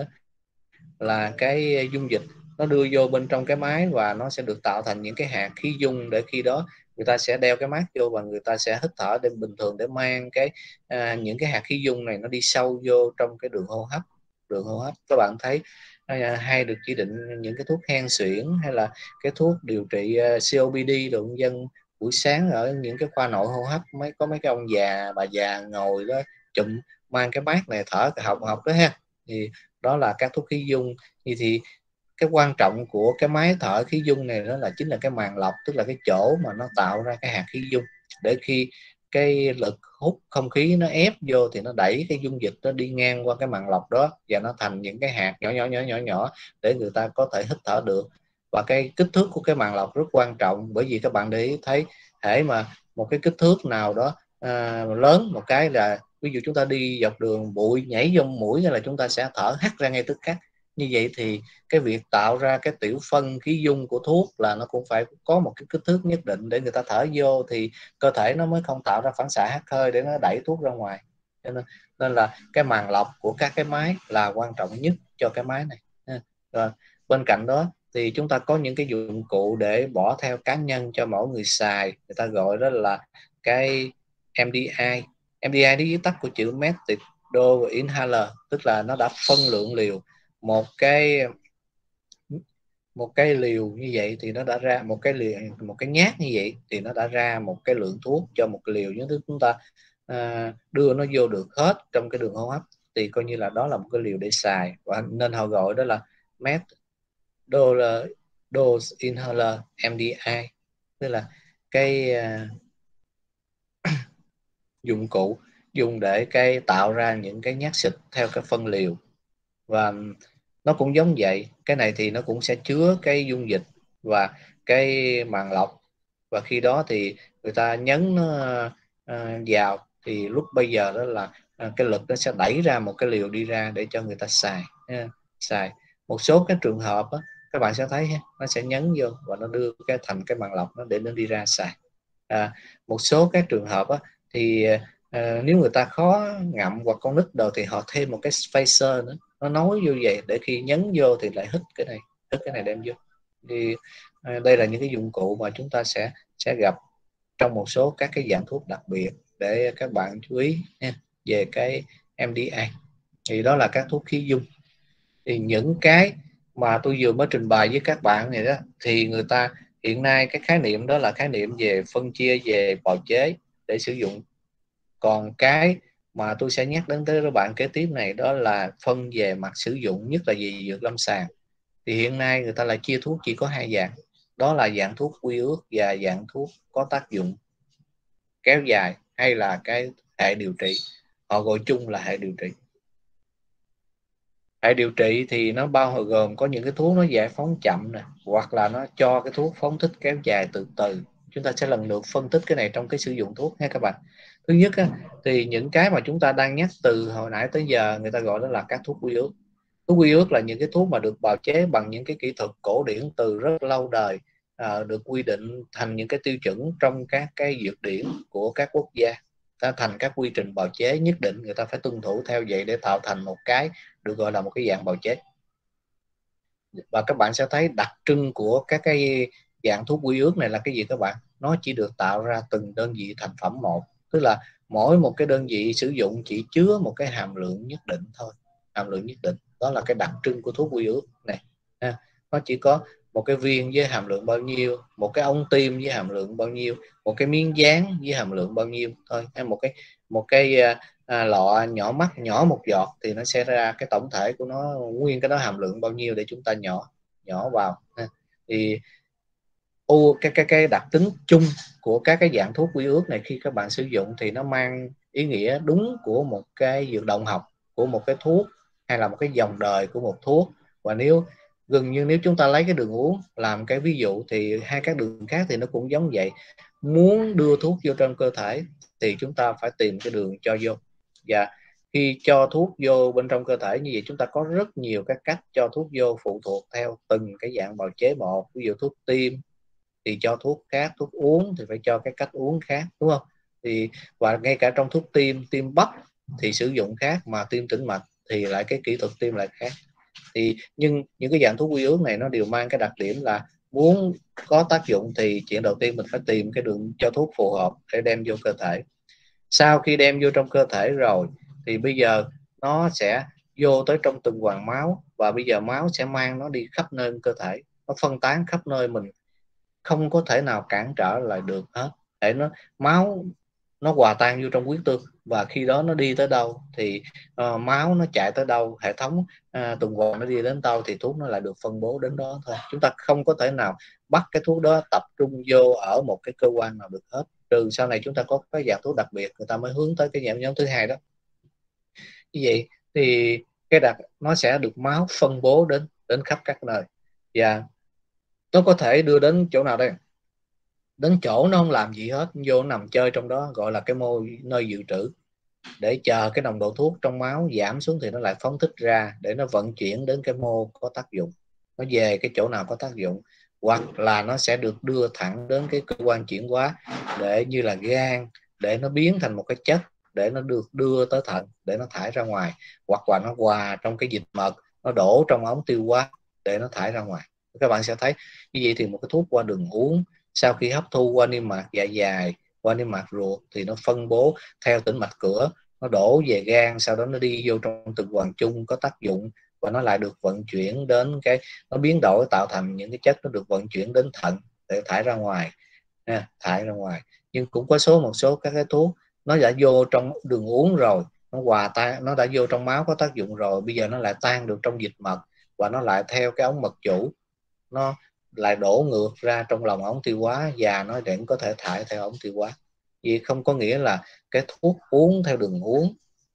là cái dung dịch nó đưa vô bên trong cái máy và nó sẽ được tạo thành những cái hạt khí dung, để khi đó người ta sẽ đeo cái mask vô và người ta sẽ hít thở để bình thường để mang cái à, những cái hạt khí dung này nó đi sâu vô trong cái đường hô hấp. Đường hô hấp các bạn thấy à, hay được chỉ định những cái thuốc hen suyễn hay là cái thuốc điều trị uh, xê ô pê đê đồ dân buổi sáng ở những cái khoa nội hô hấp, mấy có mấy cái ông già bà già ngồi đó chụm mang cái mask này thở học học đó ha, thì đó là các thuốc khí dung. Thì, thì cái quan trọng của cái máy thở khí dung này đó là chính là cái màng lọc, tức là cái chỗ mà nó tạo ra cái hạt khí dung, để khi cái lực hút không khí nó ép vô thì nó đẩy cái dung dịch nó đi ngang qua cái màng lọc đó và nó thành những cái hạt nhỏ nhỏ nhỏ nhỏ nhỏ để người ta có thể hít thở được. Và cái kích thước của cái màng lọc rất quan trọng, bởi vì các bạn để ý thấy hễ mà một cái kích thước nào đó à, lớn một cái là ví dụ chúng ta đi dọc đường bụi nhảy vô mũi là chúng ta sẽ thở hắt ra ngay tức khắc. Như vậy thì cái việc tạo ra cái tiểu phân khí dung của thuốc là nó cũng phải có một cái kích thước nhất định để người ta thở vô thì cơ thể nó mới không tạo ra phản xạ hắt hơi để nó đẩy thuốc ra ngoài. Cho nên, nên là cái màng lọc của các cái máy là quan trọng nhất cho cái máy này. Rồi, bên cạnh đó thì chúng ta có những cái dụng cụ để bỏ theo cá nhân cho mỗi người xài, người ta gọi đó là cái em đê i. em đê i nó viết tắt của chữ Method Dose Inhaler, tức là nó đã phân lượng liều. Một cái một cái liều như vậy thì nó đã ra một cái liều, một cái nhát như vậy thì nó đã ra một cái lượng thuốc cho một liều, như chúng ta à, đưa nó vô được hết trong cái đường hô hấp thì coi như là đó là một cái liều để xài, và nên họ gọi đó là Method Dose Inhaler em đê i, tức là cái uh, dụng cụ dùng để cái tạo ra những cái nhát xịt theo cái phân liều. Và nó cũng giống vậy, cái này thì nó cũng sẽ chứa cái dung dịch và cái màng lọc, và khi đó thì người ta nhấn nó uh, vào thì lúc bây giờ đó là uh, cái lực nó sẽ đẩy ra một cái liều đi ra để cho người ta xài. Uh, xài một số cái trường hợp đó, các bạn sẽ thấy nó sẽ nhấn vô và nó đưa cái thành cái màng lọc nó để nó đi ra xài. À, một số các trường hợp đó, thì uh, nếu người ta khó ngậm hoặc con nít đồ thì họ thêm một cái spacer nữa, nó nối vô vậy để khi nhấn vô thì lại hít cái này, hít cái này đem vô. Thì uh, đây là những cái dụng cụ mà chúng ta sẽ sẽ gặp trong một số các cái dạng thuốc đặc biệt để các bạn chú ý nha, về cái em đê i. Thì đó là các thuốc khí dung. Thì những cái mà tôi vừa mới trình bày với các bạn này đó thì người ta hiện nay cái khái niệm đó là khái niệm về phân chia về bào chế để sử dụng. Còn cái mà tôi sẽ nhắc đến tới các bạn kế tiếp này đó là phân về mặt sử dụng, nhất là về dược lâm sàng. Thì hiện nay người ta lại chia thuốc chỉ có hai dạng, đó là dạng thuốc quy ước và dạng thuốc có tác dụng kéo dài hay là cái hệ điều trị, họ gọi chung là hệ điều trị. Hệ điều trị thì nó bao gồm có những cái thuốc nó giải phóng chậm nè, hoặc là nó cho cái thuốc phóng thích kéo dài từ từ. Chúng ta sẽ lần lượt phân tích cái này trong cái sử dụng thuốc nha các bạn. Thứ nhất á, thì những cái mà chúng ta đang nhắc từ hồi nãy tới giờ người ta gọi đó là các thuốc quy ước. Thuốc quy ước là những cái thuốc mà được bào chế bằng những cái kỹ thuật cổ điển từ rất lâu đời, à, được quy định thành những cái tiêu chuẩn trong các cái dược điển của các quốc gia. Ta thành các quy trình bào chế nhất định, người ta phải tuân thủ theo vậy để tạo thành một cái được gọi là một cái dạng bào chế. Và các bạn sẽ thấy đặc trưng của các cái dạng thuốc quy ước này là cái gì các bạn? Nó chỉ được tạo ra từng đơn vị thành phẩm một, tức là mỗi một cái đơn vị sử dụng chỉ chứa một cái hàm lượng nhất định thôi, hàm lượng nhất định. Đó là cái đặc trưng của thuốc quy ước này. Nó chỉ có một cái viên với hàm lượng bao nhiêu, một cái ống tiêm với hàm lượng bao nhiêu, một cái miếng dán với hàm lượng bao nhiêu thôi, hay một cái một cái à, lọ nhỏ mắt nhỏ một giọt thì nó sẽ ra cái tổng thể của nó, nguyên cái đó hàm lượng bao nhiêu để chúng ta nhỏ nhỏ vào. Thì u cái cái cái đặc tính chung của các cái dạng thuốc quy ước này khi các bạn sử dụng thì nó mang ý nghĩa đúng của một cái dược động học của một cái thuốc, hay là một cái dòng đời của một thuốc. Và nếu gần như nếu chúng ta lấy cái đường uống làm cái ví dụ thì hai các đường khác thì nó cũng giống vậy. Muốn đưa thuốc vô trong cơ thể thì chúng ta phải tìm cái đường cho vô, và khi cho thuốc vô bên trong cơ thể như vậy chúng ta có rất nhiều các cách cho thuốc vô phụ thuộc theo từng cái dạng bào chế một. Ví dụ thuốc tiêm thì cho thuốc khác, thuốc uống thì phải cho cái cách uống khác, đúng không? Thì và ngay cả trong thuốc tiêm, tiêm bắp thì sử dụng khác, mà tiêm tĩnh mạch thì lại cái kỹ thuật tiêm lại khác. Thì nhưng những cái dạng thuốc quy ước này nó đều mang cái đặc điểm là muốn có tác dụng thì chuyện đầu tiên mình phải tìm cái đường cho thuốc phù hợp để đem vô cơ thể. Sau khi đem vô trong cơ thể rồi thì bây giờ nó sẽ vô tới trong từng quầng máu, và bây giờ máu sẽ mang nó đi khắp nơi cơ thể, nó phân tán khắp nơi, mình không có thể nào cản trở lại được hết. Để nó máu nó hòa tan vô trong huyết tương, và khi đó nó đi tới đâu thì uh, máu nó chạy tới đâu, hệ thống uh, tuần hoàn nó đi đến đâu thì thuốc nó lại được phân bố đến đó thôi. Chúng ta không có thể nào bắt cái thuốc đó tập trung vô ở một cái cơ quan nào được hết, trừ sau này chúng ta có cái dạng thuốc đặc biệt người ta mới hướng tới cái dạng nhóm thứ hai đó. Như vậy thì cái đặc nó sẽ được máu phân bố đến đến khắp các nơi, và nó có thể đưa đến chỗ nào đây? Đến chỗ nó không làm gì hết, vô nằm chơi trong đó, gọi là cái mô nơi dự trữ, để chờ cái nồng độ thuốc trong máu giảm xuống thì nó lại phóng thích ra để nó vận chuyển đến cái mô có tác dụng, nó về cái chỗ nào có tác dụng, hoặc là nó sẽ được đưa thẳng đến cái cơ quan chuyển hóa để như là gan, để nó biến thành một cái chất để nó được đưa tới thận để nó thải ra ngoài, hoặc là nó hòa trong cái dịch mật, nó đổ trong ống tiêu hóa để nó thải ra ngoài. Các bạn sẽ thấy như vậy thì một cái thuốc qua đường uống sau khi hấp thu qua niêm mạc dạ dày, qua niêm mạc ruột thì nó phân bố theo tĩnh mạch cửa, nó đổ về gan, sau đó nó đi vô trong từng quầng chung có tác dụng, và nó lại được vận chuyển đến cái, nó biến đổi tạo thành những cái chất, nó được vận chuyển đến thận để thải ra ngoài, nha, thải ra ngoài. Nhưng cũng có số một số các cái thuốc nó đã vô trong đường uống rồi, nó hòa tan, nó đã vô trong máu có tác dụng rồi, bây giờ nó lại tan được trong dịch mật, và nó lại theo cái ống mật chủ, nó lại đổ ngược ra trong lòng ống tiêu hóa, và nó vẫn có thể thải theo ống tiêu hóa. Vì không có nghĩa là cái thuốc uống theo đường uống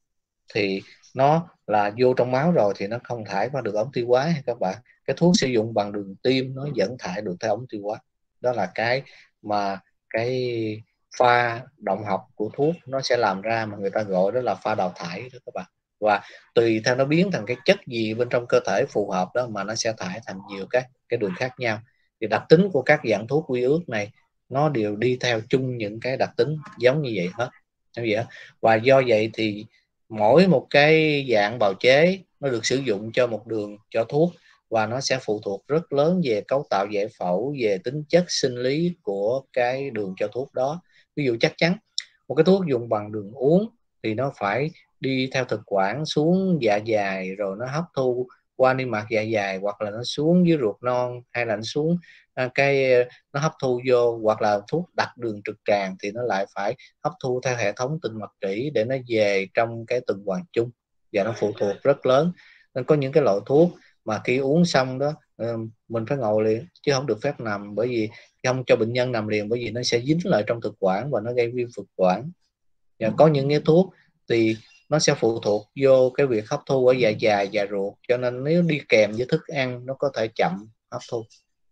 thì nó là vô trong máu rồi thì nó không thải qua được ống tiêu hóa hay các bạn. Cái thuốc sử dụng bằng đường tiêm nó vẫn thải được theo ống tiêu hóa. Đó là cái mà cái pha động học của thuốc nó sẽ làm ra, mà người ta gọi đó là pha đào thải đó các bạn. Và tùy theo nó biến thành cái chất gì bên trong cơ thể phù hợp đó mà nó sẽ thải thành nhiều cái cái đường khác nhau. Thì đặc tính của các dạng thuốc quy ước này nó đều đi theo chung những cái đặc tính giống như vậy hết. Như vậy. Và do vậy thì mỗi một cái dạng bào chế nó được sử dụng cho một đường cho thuốc, và nó sẽ phụ thuộc rất lớn về cấu tạo giải phẫu, về tính chất sinh lý của cái đường cho thuốc đó. Ví dụ chắc chắn một cái thuốc dùng bằng đường uống thì nó phải đi theo thực quản xuống dạ dày, rồi nó hấp thu qua niêm mạc dạ dày, hoặc là nó xuống dưới ruột non, hay là nó xuống cái nó hấp thu vô, hoặc là thuốc đặc đường trực tràng thì nó lại phải hấp thu theo hệ thống tinh mạch trĩ để nó về trong cái tuần hoàn chung, và nó phụ thuộc rất lớn. Nên có những cái loại thuốc mà khi uống xong đó mình phải ngồi liền chứ không được phép nằm, bởi vì không cho bệnh nhân nằm liền, bởi vì nó sẽ dính lại trong thực quản và nó gây viêm thực quản. Và có những cái thuốc thì nó sẽ phụ thuộc vô cái việc hấp thu ở dạ dày và ruột, cho nên nếu đi kèm với thức ăn nó có thể chậm hấp thu.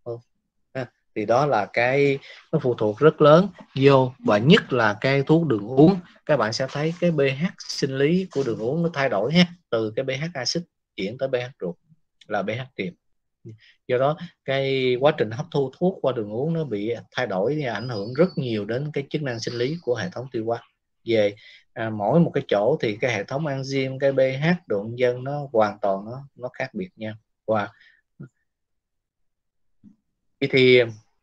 Thì đó là cái nó phụ thuộc rất lớn vô, và nhất là cái thuốc đường uống, các bạn sẽ thấy cái pH sinh lý của đường uống nó thay đổi ha, từ cái pH axit chuyển tới pH ruột là pH kiềm. Do đó cái quá trình hấp thu thuốc qua đường uống nó bị thay đổi và ảnh hưởng rất nhiều đến cái chức năng sinh lý của hệ thống tiêu hóa. Về à, mỗi một cái chỗ thì cái hệ thống enzyme, cái pH độ nhân nó hoàn toàn nó nó khác biệt nhau. Và Vậy thì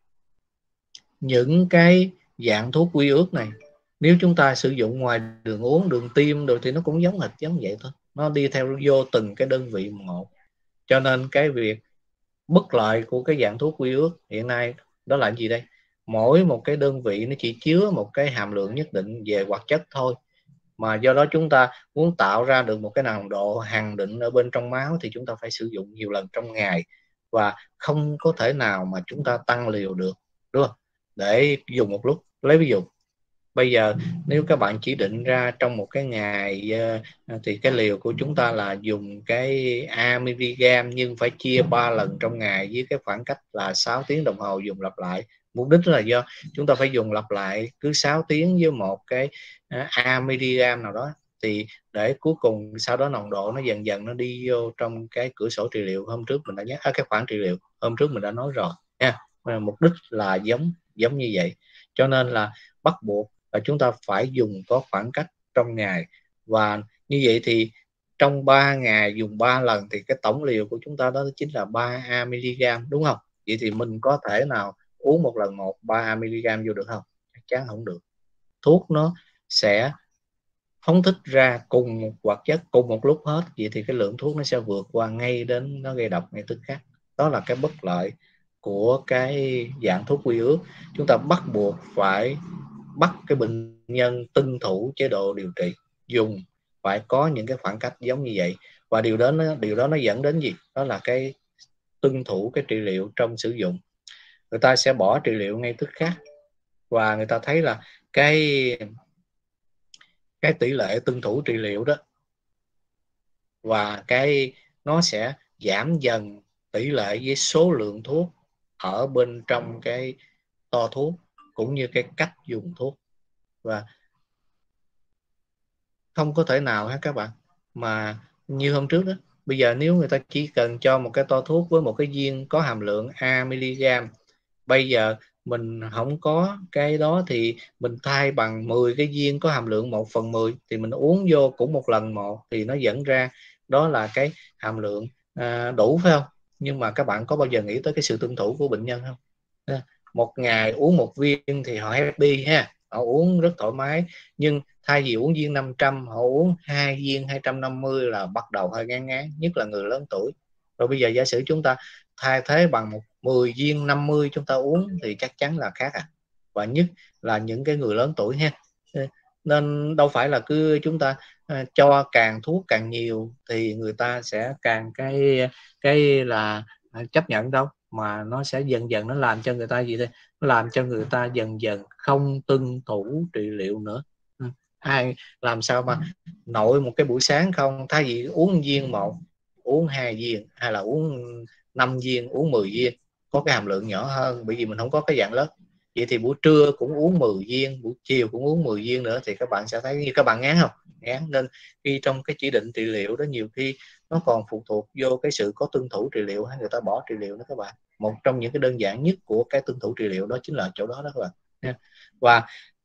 những cái dạng thuốc quy ước này nếu chúng ta sử dụng ngoài đường uống, đường tiêm rồi thì nó cũng giống hệt giống vậy thôi, nó đi theo vô từng cái đơn vị một. Cho nên cái việc bất lợi của cái dạng thuốc quy ước hiện nay đó là gì đây? Mỗi một cái đơn vị nó chỉ chứa một cái hàm lượng nhất định về hoạt chất thôi, mà do đó chúng ta muốn tạo ra được một cái nồng độ hằng định ở bên trong máu thì chúng ta phải sử dụng nhiều lần trong ngày, và không có thể nào mà chúng ta tăng liều được, đúng không? Để dùng một lúc. Lấy ví dụ bây giờ nếu các bạn chỉ định ra trong một cái ngày thì cái liều của chúng ta là dùng cái A mg nhưng phải chia ba lần trong ngày với cái khoảng cách là sáu tiếng đồng hồ dùng lặp lại. Mục đích là do chúng ta phải dùng lặp lại cứ sáu tiếng với một cái A mg nào đó, thì để cuối cùng sau đó nồng độ nó dần dần nó đi vô trong cái cửa sổ trị liệu hôm trước mình đã nhắc, à, cái khoảng trị liệu hôm trước mình đã nói rồi nha. Mục đích là giống giống như vậy, cho nên là bắt buộc là chúng ta phải dùng có khoảng cách trong ngày, và như vậy thì trong ba ngày dùng ba lần thì cái tổng liều của chúng ta đó chính là ba A mg, đúng không? Vậy thì mình có thể nào uống một lần một ba A mg vô được không? Chắc chắn không được. Thuốc nó sẽ phóng thích ra cùng một hoạt chất cùng một lúc hết, vậy thì cái lượng thuốc nó sẽ vượt qua ngay đến nó gây độc ngay tức khắc. Đó là cái bất lợi của cái dạng thuốc quy ước. Chúng ta bắt buộc phải bắt cái bệnh nhân tuân thủ chế độ điều trị, dùng phải có những cái khoảng cách giống như vậy, và điều đó nó điều đó nó dẫn đến gì? Đó là cái tuân thủ cái trị liệu trong sử dụng. Người ta sẽ bỏ trị liệu ngay tức khắc, và người ta thấy là cái cái tỷ lệ tuân thủ trị liệu đó và cái nó sẽ giảm dần tỷ lệ với số lượng thuốc ở bên trong cái to thuốc cũng như cái cách dùng thuốc. Và không có thể nào hết các bạn mà như hôm trước đó, bây giờ nếu người ta chỉ cần cho một cái to thuốc với một cái viên có hàm lượng A mg, bây giờ mình không có cái đó thì mình thay bằng mười cái viên có hàm lượng một phần mười, thì mình uống vô cũng một lần một thì nó dẫn ra đó là cái hàm lượng à, đủ, phải không? Nhưng mà các bạn có bao giờ nghĩ tới cái sự tuân thủ của bệnh nhân không? Một ngày uống một viên thì họ happy ha, họ uống rất thoải mái, nhưng thay vì uống viên năm trăm họ uống hai viên hai trăm năm mươi là bắt đầu hơi ngán ngán, nhất là người lớn tuổi. Rồi bây giờ giả sử chúng ta thay thế bằng một mười viên năm mươi chúng ta uống thì chắc chắn là khác à, và nhất là những cái người lớn tuổi ha. Nên đâu phải là cứ chúng ta uh, cho càng thuốc càng nhiều thì người ta sẽ càng cái cái là uh, chấp nhận đâu, mà nó sẽ dần dần nó làm cho người ta gì đây, nó làm cho người ta dần dần không tuân thủ trị liệu nữa. Ai làm sao mà nội một cái buổi sáng không, thay vì uống viên một uống hai viên, hay là uống năm viên uống mười viên, có cái hàm lượng nhỏ hơn bởi vì mình không có cái dạng lớp. Vậy thì buổi trưa cũng uống mười viên, buổi chiều cũng uống mười viên nữa, thì các bạn sẽ thấy như các bạn ngán không? Ngán. Nên khi trong cái chỉ định trị liệu đó nhiều khi nó còn phụ thuộc vô cái sự có tuân thủ trị liệu hay người ta bỏ trị liệu đó các bạn. Một trong những cái đơn giản nhất của cái tuân thủ trị liệu đó chính là chỗ đó đó các bạn. Và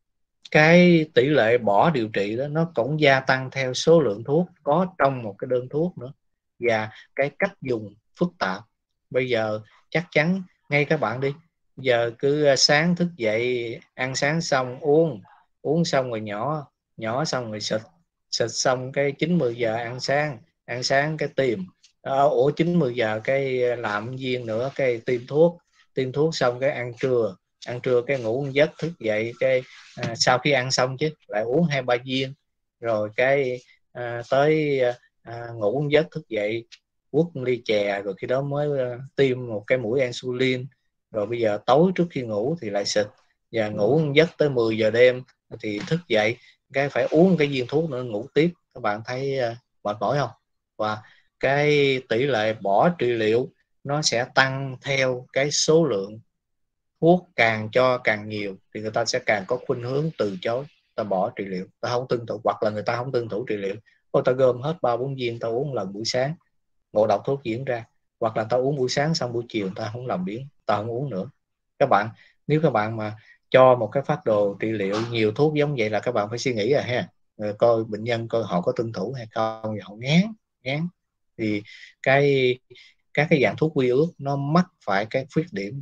cái tỷ lệ bỏ điều trị đó nó cũng gia tăng theo số lượng thuốc có trong một cái đơn thuốc nữa, và cái cách dùng phức tạp. Bây giờ chắc chắn ngay các bạn đi, giờ cứ sáng thức dậy ăn sáng xong uống uống xong rồi nhỏ nhỏ xong rồi xịt xịt xong cái chín mười giờ ăn sáng ăn sáng cái tìm ủa chín mười giờ cái làm viên nữa cái tiêm thuốc tiêm thuốc xong cái ăn trưa ăn trưa cái ngủ một giấc, thức dậy cái à, sau khi ăn xong chứ lại uống hai ba viên, rồi cái à, tới à, ngủ một giấc, thức dậy quất ly chè, rồi khi đó mới à, tiêm một cái mũi insulin, rồi bây giờ tối trước khi ngủ thì lại xịt, và ngủ một giấc tới mười giờ đêm thì thức dậy cái phải uống cái viên thuốc nữa ngủ tiếp. Các bạn thấy à, mệt mỏi không? Và cái tỷ lệ bỏ trị liệu nó sẽ tăng theo cái số lượng thuốc càng cho càng nhiều thì người ta sẽ càng có khuynh hướng từ chối, ta bỏ trị liệu, ta không tuân thủ, hoặc là người ta không tuân thủ trị liệu, hoặc ta gom hết ba bốn viên ta uống lần buổi sáng, ngộ độc thuốc diễn ra, hoặc là ta uống buổi sáng xong buổi chiều ta không làm biến, ta không uống nữa. Các bạn nếu các bạn mà cho một cái phác đồ trị liệu nhiều thuốc giống vậy là các bạn phải suy nghĩ rồi ha, rồi coi bệnh nhân coi họ có tuân thủ hay không, họ ngán ngán thì cái các cái dạng thuốc quy ước nó mắc phải cái khuyết điểm giống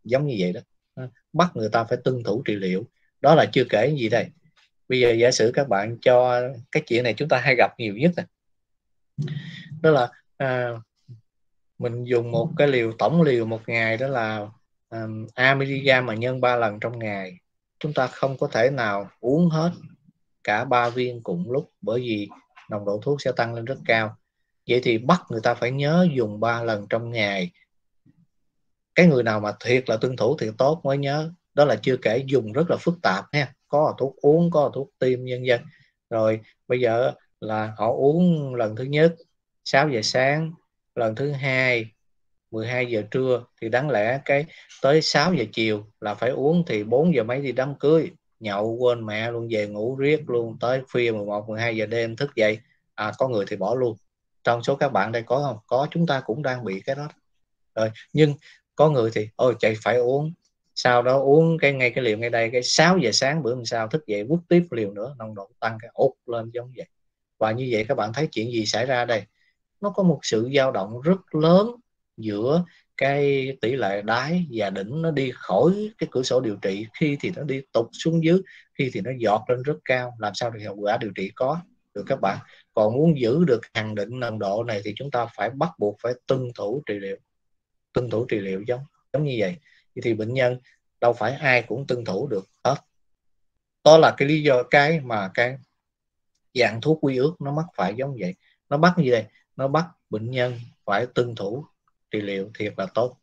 giống như vậy đó. Bắt người ta phải tuân thủ trị liệu. Đó là chưa kể gì đây. Bây giờ giả sử các bạn cho cái chuyện này chúng ta hay gặp nhiều nhất này. Đó là à, mình dùng một cái liều tổng liều một ngày, đó là à, A mg mà nhân ba lần trong ngày. Chúng ta không có thể nào uống hết cả ba viên cùng lúc, bởi vì nồng độ thuốc sẽ tăng lên rất cao. Vậy thì bắt người ta phải nhớ dùng ba lần trong ngày. Cái người nào mà thiệt là tuân thủ thì tốt mới nhớ. Đó là chưa kể dùng rất là phức tạp nha, có là thuốc uống, có là thuốc tiêm, nhân dân. Rồi bây giờ là họ uống lần thứ nhất sáu giờ sáng, lần thứ hai mười hai giờ trưa, thì đáng lẽ cái tới sáu giờ chiều là phải uống, thì bốn giờ mấy đi đám cưới, nhậu quên mẹ luôn, về ngủ riết luôn tới khuya mười một mười hai giờ đêm thức dậy. À, có người thì bỏ luôn. Trong số các bạn đây có không? Có, chúng ta cũng đang bị cái đó. Rồi, nhưng có người thì ôi chạy phải uống, sau đó uống cái ngay cái liều ngay đây, cái sáu giờ sáng bữa hôm sau thức dậy quất tiếp liều nữa, nồng độ tăng cái út lên giống vậy. Và như vậy các bạn thấy chuyện gì xảy ra đây? Nó có một sự dao động rất lớn giữa cái tỷ lệ đáy và đỉnh, nó đi khỏi cái cửa sổ điều trị, khi thì nó đi tụt xuống dưới, khi thì nó giọt lên rất cao. Làm sao thì hiệu quả điều trị có được các bạn? Còn muốn giữ được hằng định nồng độ này thì chúng ta phải bắt buộc phải tuân thủ trị liệu, tuân thủ trị liệu giống giống như vậy. Thì bệnh nhân đâu phải ai cũng tuân thủ được hết. Đó là cái lý do cái mà cái dạng thuốc quy ước nó mắc phải giống vậy. Nó bắt như vậy, nó bắt bệnh nhân phải tuân thủ trị liệu thiệt là tốt.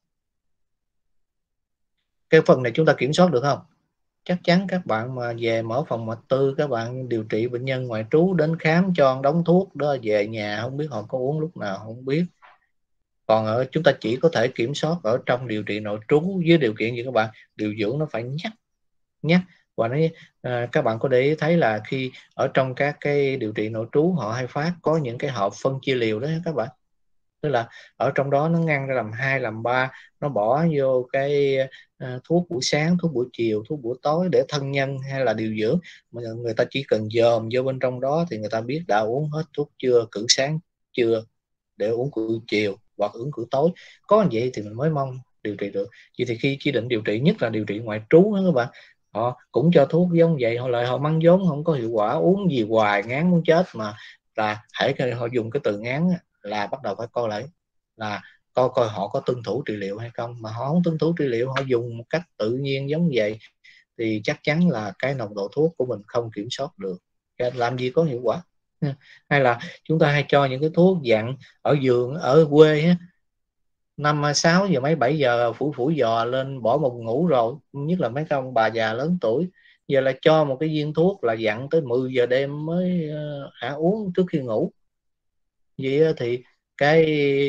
Cái phần này chúng ta kiểm soát được không? Chắc chắn các bạn mà về mở phòng mạch tư, các bạn điều trị bệnh nhân ngoại trú đến khám cho đóng thuốc đó, về nhà không biết họ có uống lúc nào không biết. Còn ở chúng ta chỉ có thể kiểm soát ở trong điều trị nội trú, với điều kiện gì các bạn? Điều dưỡng nó phải nhắc nhắc và nó à, các bạn có để ý thấy là khi ở trong các cái điều trị nội trú họ hay phát có những cái hộp phân chia liều đó các bạn. Tức là ở trong đó nó ngăn ra làm hai làm ba, nó bỏ vô cái à, thuốc buổi sáng, thuốc buổi chiều, thuốc buổi tối, để thân nhân hay là điều dưỡng mà người ta chỉ cần dòm vô bên trong đó thì người ta biết đã uống hết thuốc chưa, cử sáng chưa, để uống cử chiều hoặc uống cử tối. Có vậy thì mình mới mong điều trị được. Vậy thì khi chỉ định điều trị, nhất là điều trị ngoại trú đó các bạn, họ cũng cho thuốc giống vậy, họ lại họ mắng vốn không có hiệu quả, uống gì hoài ngán muốn chết. Mà là hãy họ dùng cái từ ngán là bắt đầu phải coi lại là coi coi họ có tuân thủ trị liệu hay không. Mà họ không tuân thủ trị liệu, họ dùng một cách tự nhiên giống vậy thì chắc chắn là cái nồng độ thuốc của mình không kiểm soát được, làm gì có hiệu quả. Hay là chúng ta hay cho những cái thuốc dạng ở giường ở quê năm sáu giờ mấy bảy giờ phủi phủi giò lên bỏ một ngủ rồi, nhất là mấy ông bà già lớn tuổi, giờ là cho một cái viên thuốc là dặn tới mười giờ đêm mới uh, hả uống trước khi ngủ. Vậy thì cái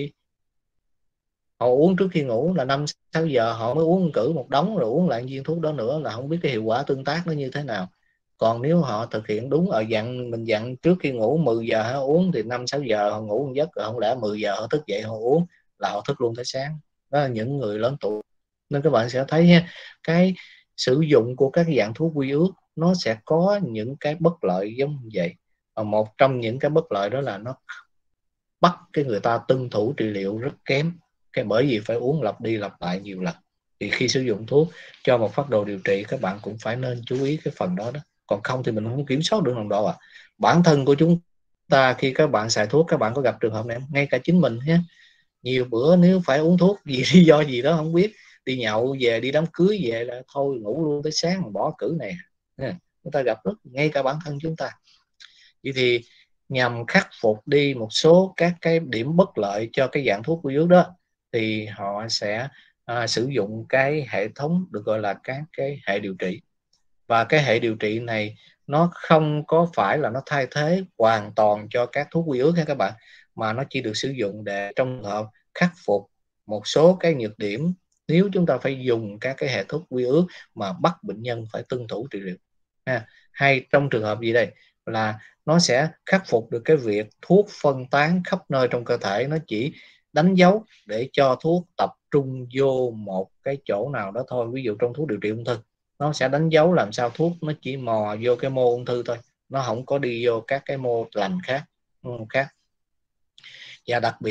họ uống trước khi ngủ là năm sáu giờ họ mới uống cử một đống, rồi uống lại viên thuốc đó nữa, là không biết cái hiệu quả tương tác nó như thế nào. Còn nếu họ thực hiện đúng ở dặn mình dặn trước khi ngủ mười giờ họ uống thì năm sáu giờ họ ngủ một giấc, rồi không lẽ mười giờ họ thức dậy họ uống là họ thức luôn tới sáng. Đó là những người lớn tuổi. Nên các bạn sẽ thấy ha, cái sử dụng của các dạng thuốc quy ước nó sẽ có những cái bất lợi giống như vậy. Và một trong những cái bất lợi đó là nó bắt cái người ta tuân thủ trị liệu rất kém, cái bởi vì phải uống lặp đi lặp lại nhiều lần. Thì khi sử dụng thuốc cho một phác đồ điều trị, các bạn cũng phải nên chú ý cái phần đó đó. Còn không thì mình không kiểm soát được nồng độ. À, bản thân của chúng ta khi các bạn xài thuốc, các bạn có gặp trường hợp này không? Ngay cả chính mình ha, nhiều bữa nếu phải uống thuốc vì lý do gì đó không biết, đi nhậu về, đi đám cưới về là thôi ngủ luôn tới sáng, bỏ cử này. Chúng ta gặp rất ngay cả bản thân chúng ta. Vậy thì nhằm khắc phục đi một số các cái điểm bất lợi cho cái dạng thuốc quy ước đó, thì họ sẽ à, sử dụng cái hệ thống được gọi là các cái hệ điều trị. Và cái hệ điều trị này nó không có phải là nó thay thế hoàn toàn cho các thuốc quy ước ha các bạn, mà nó chỉ được sử dụng để trong hợp khắc phục một số cái nhược điểm nếu chúng ta phải dùng các cái hệ thuốc quy ước mà bắt bệnh nhân phải tuân thủ trị liệu ha. Hay trong trường hợp gì đây là nó sẽ khắc phục được cái việc thuốc phân tán khắp nơi trong cơ thể, nó chỉ đánh dấu để cho thuốc tập trung vô một cái chỗ nào đó thôi. Ví dụ trong thuốc điều trị ung thư, nó sẽ đánh dấu làm sao thuốc nó chỉ mò vô cái mô ung thư thôi, nó không có đi vô các cái mô lành khác khác. Và đặc biệt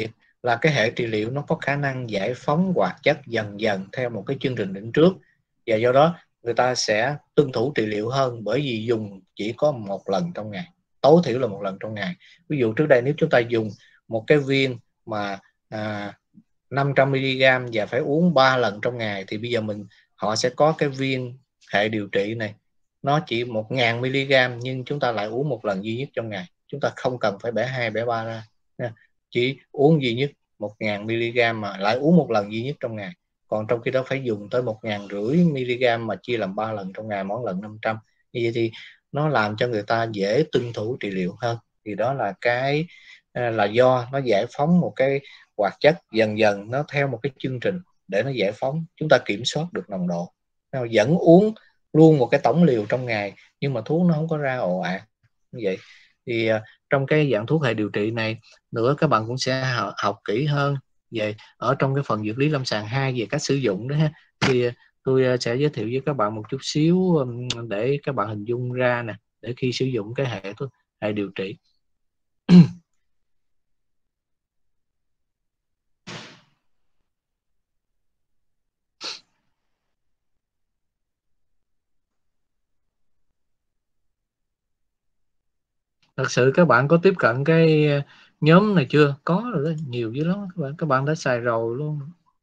là cái hệ trị liệu nó có khả năng giải phóng hoạt chất dần dần theo một cái chương trình định trước, và do đó người ta sẽ tuân thủ trị liệu hơn, bởi vì dùng chỉ có một lần trong ngày, tối thiểu là một lần trong ngày. Ví dụ trước đây nếu chúng ta dùng một cái viên mà à, năm trăm mi li gam và phải uống ba lần trong ngày, thì bây giờ mình họ sẽ có cái viên hệ điều trị này, nó chỉ một nghìn mi li gam nhưng chúng ta lại uống một lần duy nhất trong ngày, chúng ta không cần phải bẻ hai bẻ ba ra, chỉ uống duy nhất một nghìn mi li gam mà lại uống một lần duy nhất trong ngày. Còn trong khi đó phải dùng tới một nghìn rưỡi mi li gam mà chia làm ba lần trong ngày, mỗi lần năm trăm. Như vậy thì nó làm cho người ta dễ tuân thủ trị liệu hơn. Thì đó là cái là do nó giải phóng một cái hoạt chất dần dần, nó theo một cái chương trình để nó giải phóng, chúng ta kiểm soát được nồng độ. Nó vẫn uống luôn một cái tổng liều trong ngày nhưng mà thuốc nó không có ra ồ ạt như vậy. Thì uh, trong cái dạng thuốc hệ điều trị này nữa, các bạn cũng sẽ học, học kỹ hơn về ở trong cái phần dược lý lâm sàng hai về cách sử dụng đó ha. Thì uh, tôi uh, sẽ giới thiệu với các bạn một chút xíu um, để các bạn hình dung ra nè, để khi sử dụng cái hệ thuốc hệ điều trị. Thật sự các bạn có tiếp cận cái nhóm này chưa? Có rồi đó, nhiều dữ lắm các bạn, các bạn đã xài rồi luôn.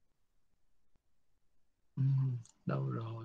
Ừ, đâu rồi?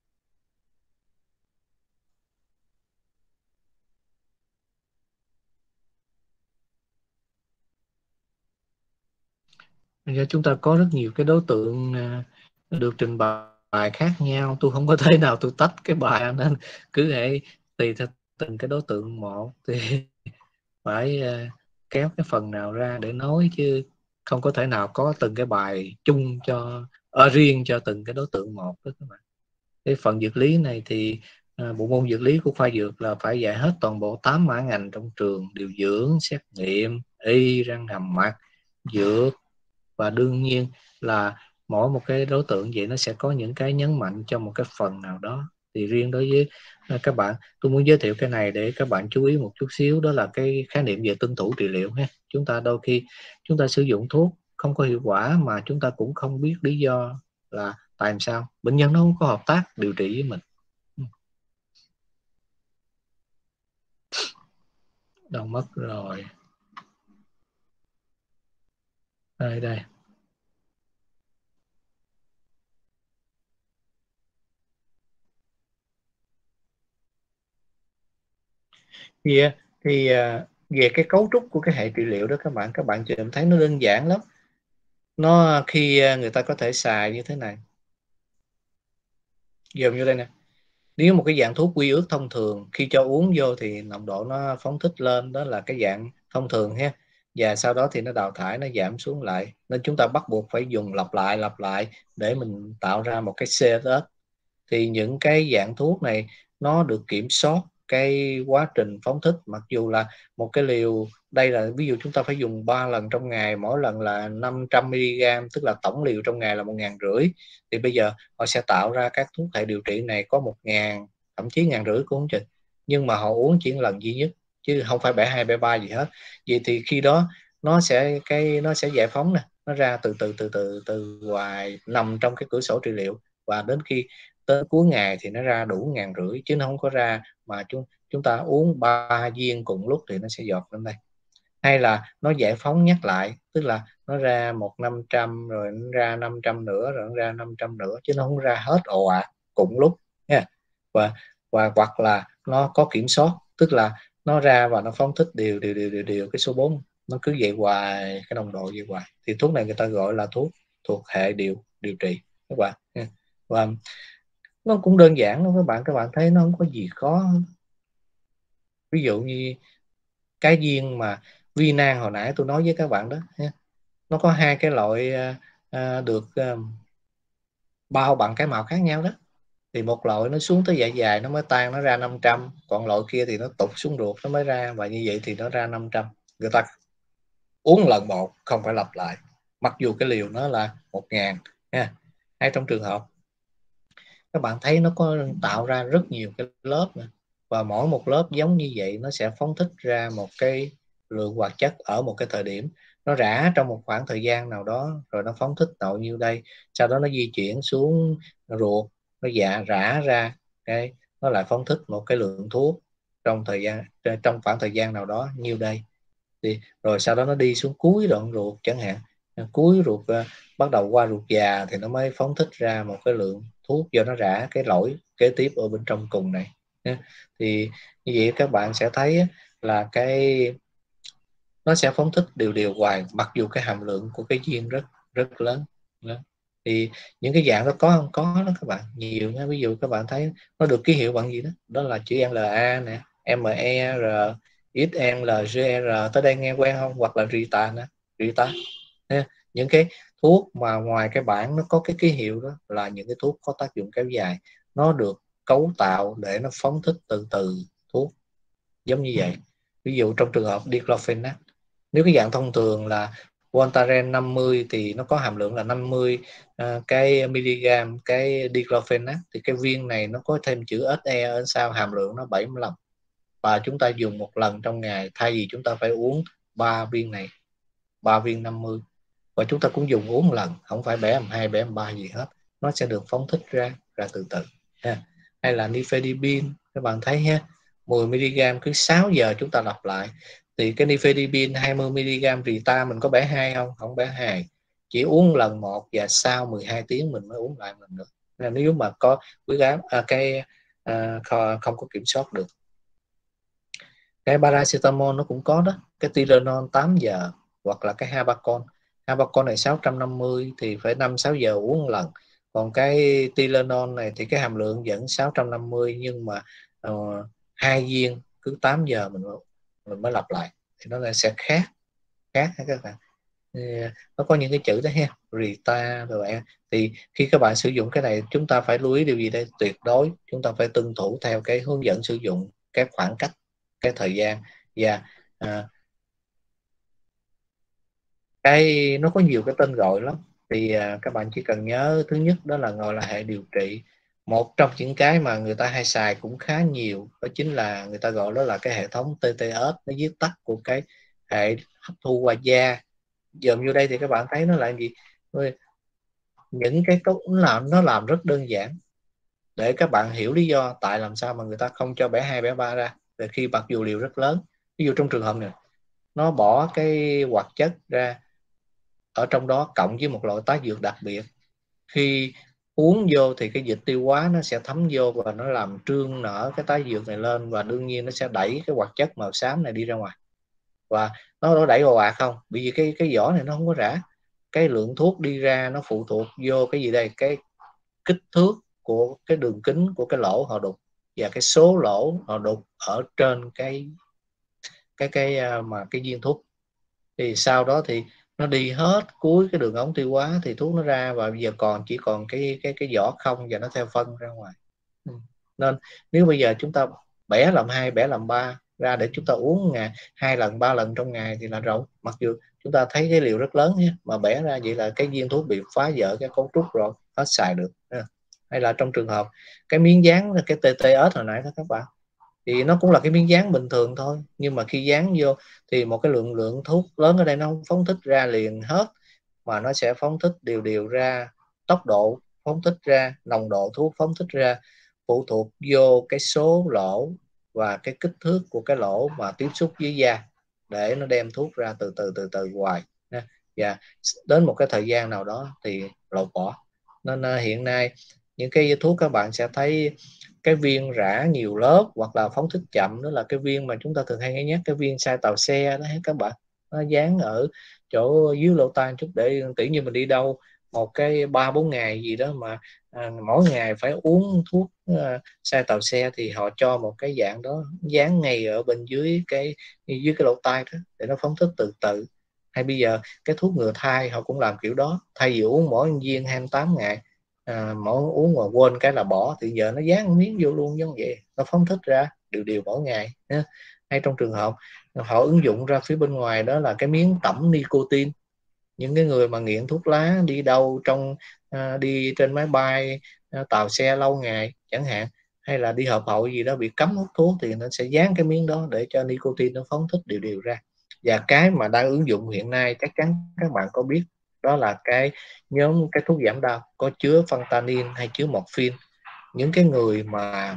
Bây giờ chúng ta có rất nhiều cái đối tượng được trình bày khác nhau, tôi không có thể nào tôi tách cái bài, nên cứ hệ tùy theo từng cái đối tượng một thì phải kéo cái phần nào ra để nói, chứ không có thể nào có từng cái bài chung cho ở riêng cho từng cái đối tượng một đó các bạn. Cái phần dược lý này thì à, bộ môn dược lý của khoa dược là phải dạy hết toàn bộ tám mã ngành trong trường: điều dưỡng, xét nghiệm, y, răng hàm mặt, dược. Và đương nhiên là mỗi một cái đối tượng vậy nó sẽ có những cái nhấn mạnh cho một cái phần nào đó. Thì riêng đối với các bạn, tôi muốn giới thiệu cái này để các bạn chú ý một chút xíu, đó là cái khái niệm về tuân thủ trị liệu ha. Chúng ta đôi khi chúng ta sử dụng thuốc không có hiệu quả mà chúng ta cũng không biết lý do là tại sao bệnh nhân nó không có hợp tác điều trị với mình. Đâu mất rồi? Đây đây. Thì, thì về cái cấu trúc của cái hệ trị liệu đó các bạn, các bạn cảm thấy nó đơn giản lắm. Nó khi người ta có thể xài như thế này. Dùm như đây nè. Nếu một cái dạng thuốc quy ước thông thường, khi cho uống vô thì nồng độ nó phóng thích lên, đó là cái dạng thông thường ha. Và sau đó thì nó đào thải, nó giảm xuống lại. Nên chúng ta bắt buộc phải dùng lặp lại lặp lại để mình tạo ra một cái xê ét ét. Thì những cái dạng thuốc này nó được kiểm soát cái quá trình phóng thích, mặc dù là một cái liều đây là ví dụ chúng ta phải dùng ba lần trong ngày, mỗi lần là năm trăm mi li gam, tức là tổng liều trong ngày là một nghìn rưỡi. Thì bây giờ họ sẽ tạo ra các thuốc hệ điều trị này có một ngàn, thậm chí ngàn rưỡi cũng không chừng, nhưng mà họ uống chỉ lần duy nhất chứ không phải bẻ hai bẻ ba gì hết. Vậy thì khi đó nó sẽ cái nó sẽ giải phóng nè, nó ra từ từ từ từ từ ngoài, nằm trong cái cửa sổ trị liệu, và đến khi tới cuối ngày thì nó ra đủ ngàn rưỡi, chứ nó không có ra mà chúng chúng ta uống ba viên cùng lúc thì nó sẽ giọt lên đây. Hay là nó giải phóng nhắc lại, tức là nó ra một năm trăm rồi nó ra năm trăm nữa rồi nó ra năm trăm nữa, chứ nó không ra hết ồ ạt à, cùng lúc nha. Và và hoặc là nó có kiểm soát, tức là nó ra và nó phóng thích đều đều đều đều, đều cái số bốn, nó cứ vậy hoài, cái nồng độ vậy hoài. Thì thuốc này người ta gọi là thuốc thuộc hệ điều điều trị các bạn. Và nó cũng đơn giản lắm các bạn, các bạn thấy nó không có gì khó. Ví dụ như cái viên mà vi nang hồi nãy tôi nói với các bạn đó, nó có hai cái loại à, được à, bao bằng cái màu khác nhau đó. Thì một loại nó xuống tới dạ dày nó mới tan, nó ra năm trăm, còn loại kia thì nó tụt xuống ruột nó mới ra, và như vậy thì nó ra năm trăm. Người ta uống lần một, không phải lặp lại, mặc dù cái liều nó là một ngàn nha. Hay trong trường hợp các bạn thấy nó có tạo ra rất nhiều cái lớp nữa, và mỗi một lớp giống như vậy nó sẽ phóng thích ra một cái lượng hoạt chất ở một cái thời điểm. nó rã trong một khoảng thời gian nào đó, rồi nó phóng thích nội nhiêu đây, sau đó nó di chuyển xuống ruột, nó dạ rã ra, cái nó lại phóng thích một cái lượng thuốc trong thời gian trong khoảng thời gian nào đó nhiêu đây, thì rồi sau đó nó đi xuống cuối đoạn ruột chẳng hạn, cuối ruột uh, bắt đầu qua ruột già thì nó mới phóng thích ra một cái lượng thuốc do nó rã cái lỗi kế tiếp ở bên trong cùng này. Thì như vậy các bạn sẽ thấy là cái nó sẽ phóng thích đều đều hoài, mặc dù cái hàm lượng của cái gene rất rất lớn. Thì những cái dạng đó có không? Có đó các bạn, nhiều nha. Ví dụ các bạn thấy nó được ký hiệu bằng gì đó, đó là chữ lờ a nè, em e rờ, ích en lờ, giê rờ, tới đây nghe quen không? Hoặc là Rita nè, Rita. Những cái thuốc mà ngoài cái bảng nó có cái ký hiệu đó là những cái thuốc có tác dụng kéo dài, nó được cấu tạo để nó phóng thích từ từ thuốc giống như vậy. Ví dụ trong trường hợp diclofenac, nếu cái dạng thông thường là Voltaren năm mươi thì nó có hàm lượng là năm mươi uh, cái mg cái diclofenac, thì cái viên này nó có thêm chữ ét e ở sau, hàm lượng nó bảy mươi lăm, và chúng ta dùng một lần trong ngày, thay vì chúng ta phải uống ba viên này, ba viên năm mươi, và chúng ta cũng dùng uống một lần, không phải bẻ hai bẻ ba gì hết, nó sẽ được phóng thích ra ra từ từ ha. Hay là nifedipine, các bạn thấy ha, mười mi-li-gam cứ sáu giờ chúng ta lặp lại, thì cái nifedipine hai mươi mi-li-gam Rita mình có bẻ hai không? Không bẻ hai, chỉ uống lần một và sau mười hai tiếng mình mới uống lại lần nữa. Nên nếu mà có huyết áp à, cái à, không có kiểm soát được. Cái paracetamol nó cũng có đó, cái Tylenol tám giờ, hoặc là cái Habacon. Habacon này sáu trăm năm mươi thì phải năm sáu giờ uống một lần, còn cái Tylenol này thì cái hàm lượng vẫn sáu trăm năm mươi, nhưng mà uh, hai viên cứ tám giờ mình mình mới lặp lại, thì nó lại sẽ khác khác các bạn. Nó có những cái chữ đó ha, Rita rồi. Thì khi các bạn sử dụng cái này, chúng ta phải lưu ý điều gì đây? Tuyệt đối chúng ta phải tuân thủ theo cái hướng dẫn sử dụng, cái khoảng cách, cái thời gian, và à, cái nó có nhiều cái tên gọi lắm. Thì à, các bạn chỉ cần nhớ, thứ nhất đó là gọi là hệ điều trị. Một trong những cái mà người ta hay xài cũng khá nhiều đó chính là người ta gọi đó là cái hệ thống tê tê ét, nó viết tắt của cái hệ hấp thu qua da. Dòm vô đây thì các bạn thấy nó là gì? Những cái cấu làm nó làm rất đơn giản để các bạn hiểu lý do tại làm sao mà người ta không cho bẻ hai bẻ ba ra, để khi mặc dù liều rất lớn. Ví dụ trong trường hợp này, nó bỏ cái hoạt chất ra ở trong đó cộng với một loại tá dược đặc biệt, khi uống vô thì cái dịch tiêu hóa nó sẽ thấm vô và nó làm trương nở cái tá dược này lên, và đương nhiên nó sẽ đẩy cái hoạt chất màu xám này đi ra ngoài. Và nó, nó đẩy ồ ạt không, bởi vì cái cái vỏ này nó không có rã, cái lượng thuốc đi ra nó phụ thuộc vô cái gì đây? Cái kích thước của cái đường kính của cái lỗ họ đục, và cái số lỗ họ đục ở trên cái cái cái mà cái viên thuốc. Thì sau đó thì nó đi hết cuối cái đường ống tiêu hóa thì thuốc nó ra, và bây giờ còn chỉ còn cái cái cái vỏ không, và nó theo phân ra ngoài. Nên nếu bây giờ chúng ta bẻ làm hai, bẻ làm ba ra để chúng ta uống ngày hai lần ba lần trong ngày thì là rộng. Mặc dù chúng ta thấy cái liều rất lớn nhé, mà bẻ ra vậy là cái viên thuốc bị phá vỡ cái cấu trúc rồi, hết xài được. Hay là trong trường hợp cái miếng dán, cái tê tê ét hồi nãy đó các bạn, thì nó cũng là cái miếng dán bình thường thôi, nhưng mà khi dán vô thì một cái lượng lượng thuốc lớn ở đây nó không phóng thích ra liền hết, mà nó sẽ phóng thích đều đều ra, tốc độ phóng thích ra, nồng độ thuốc phóng thích ra phụ thuộc vô cái số lỗ và cái kích thước của cái lỗ mà tiếp xúc với da, để nó đem thuốc ra từ từ từ từ hoài, và đến một cái thời gian nào đó thì lột bỏ. Nên hiện nay những cái thuốc các bạn sẽ thấy cái viên rã nhiều lớp hoặc là phóng thích chậm, đó là cái viên mà chúng ta thường hay nghe nhắc, cái viên sai tàu xe đó các bạn, nó dán ở chỗ dưới lỗ tai chút, để tỉ như mình đi đâu một cái ba bốn ngày gì đó mà à, mỗi ngày phải uống thuốc à, sai tàu xe, thì họ cho một cái dạng đó dán ngay ở bên dưới cái dưới cái lỗ tai đó để nó phóng thích từ từ. Hay bây giờ cái thuốc ngừa thai họ cũng làm kiểu đó, thay vì uống mỗi viên hai mươi tám ngày, à, mỗi uống mà quên cái là bỏ, thì giờ nó dán miếng vô luôn giống vậy, nó phóng thích ra đều đều mỗi ngày. Hay trong trường hợp họ ứng dụng ra phía bên ngoài, đó là cái miếng tẩm nicotine. Những cái người mà nghiện thuốc lá, đi đâu trong à, đi trên máy bay, à, tàu xe lâu ngày chẳng hạn, hay là đi họp hội gì đó bị cấm hút thuốc, thì nó sẽ dán cái miếng đó để cho nicotine nó phóng thích đều đều ra. Và cái mà đang ứng dụng hiện nay chắc chắn các bạn có biết, đó là cái nhóm cái thuốc giảm đau có chứa phentanil hay chứa morphine. Những cái người mà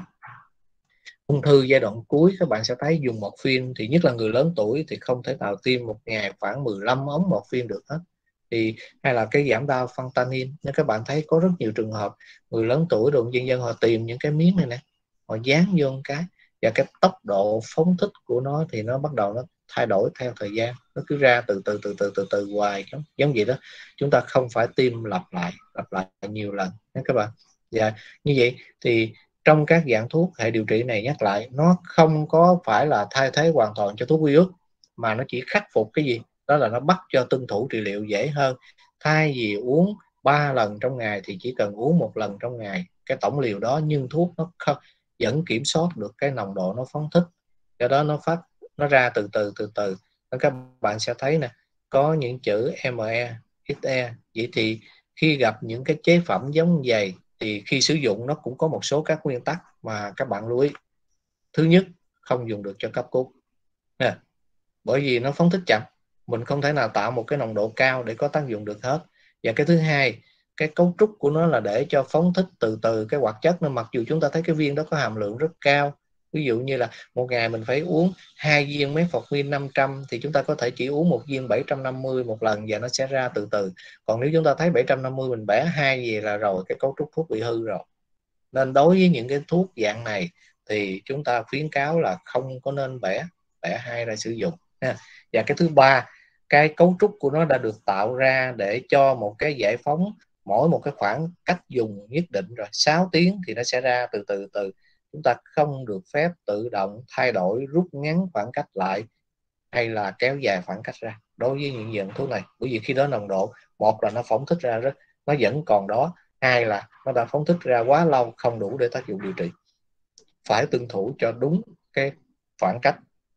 ung thư giai đoạn cuối, các bạn sẽ thấy dùng morphine, thì nhất là người lớn tuổi thì không thể nào tiêm một ngày khoảng mười lăm ống morphine được hết. Thì hay là cái giảm đau phentanil, nên các bạn thấy có rất nhiều trường hợp người lớn tuổi đồn dân dân họ tìm những cái miếng này nè, họ dán vô một cái, và cái tốc độ phóng thích của nó thì nó bắt đầu nó thay đổi theo thời gian, nó cứ ra từ từ từ từ từ từ hoài, giống giống vậy đó. Chúng ta không phải tiêm lặp lại lặp lại nhiều lần nha các bạn. Và như vậy thì trong các dạng thuốc hệ điều trị này, nhắc lại, nó không có phải là thay thế hoàn toàn cho thuốc virus, mà nó chỉ khắc phục cái gì, đó là nó bắt cho tuân thủ trị liệu dễ hơn. Thay vì uống ba lần trong ngày thì chỉ cần uống một lần trong ngày cái tổng liều đó, nhưng thuốc nó không, vẫn kiểm soát được cái nồng độ nó phóng thích, do đó nó phát nó ra từ từ từ từ. Các bạn sẽ thấy nè, có những chữ em e, ích e. Vậy thì khi gặp những cái chế phẩm giống vậy thì khi sử dụng nó cũng có một số các nguyên tắc mà các bạn lưu ý. Thứ nhất, không dùng được cho cấp cứu nè, bởi vì nó phóng thích chậm, mình không thể nào tạo một cái nồng độ cao để có tác dụng được hết. Và cái thứ hai, cái cấu trúc của nó là để cho phóng thích từ từ cái hoạt chất, nên mặc dù chúng ta thấy cái viên đó có hàm lượng rất cao, ví dụ như là một ngày mình phải uống hai viên metformin năm trăm, thì chúng ta có thể chỉ uống một viên bảy trăm năm mươi một lần và nó sẽ ra từ từ. Còn nếu chúng ta thấy bảy trăm năm mươi mình bẻ hai gì là rồi cái cấu trúc thuốc bị hư rồi. Nên đối với những cái thuốc dạng này thì chúng ta khuyến cáo là không có nên bẻ bẻ hai ra sử dụng. Và cái thứ ba, cái cấu trúc của nó đã được tạo ra để cho một cái giải phóng mỗi một cái khoảng cách dùng nhất định rồi, sáu tiếng thì nó sẽ ra từ từ từ. Chúng ta không được phép tự động thay đổi, rút ngắn khoảng cách lại hay là kéo dài khoảng cách ra đối với những dạng thuốc này, bởi vì khi đó nồng độ, một là nó phóng thích ra rất, nó vẫn còn đó, hai là nó đã phóng thích ra quá lâu, không đủ để tác dụng điều trị. Phải tuân thủ cho đúng cái khoảng cách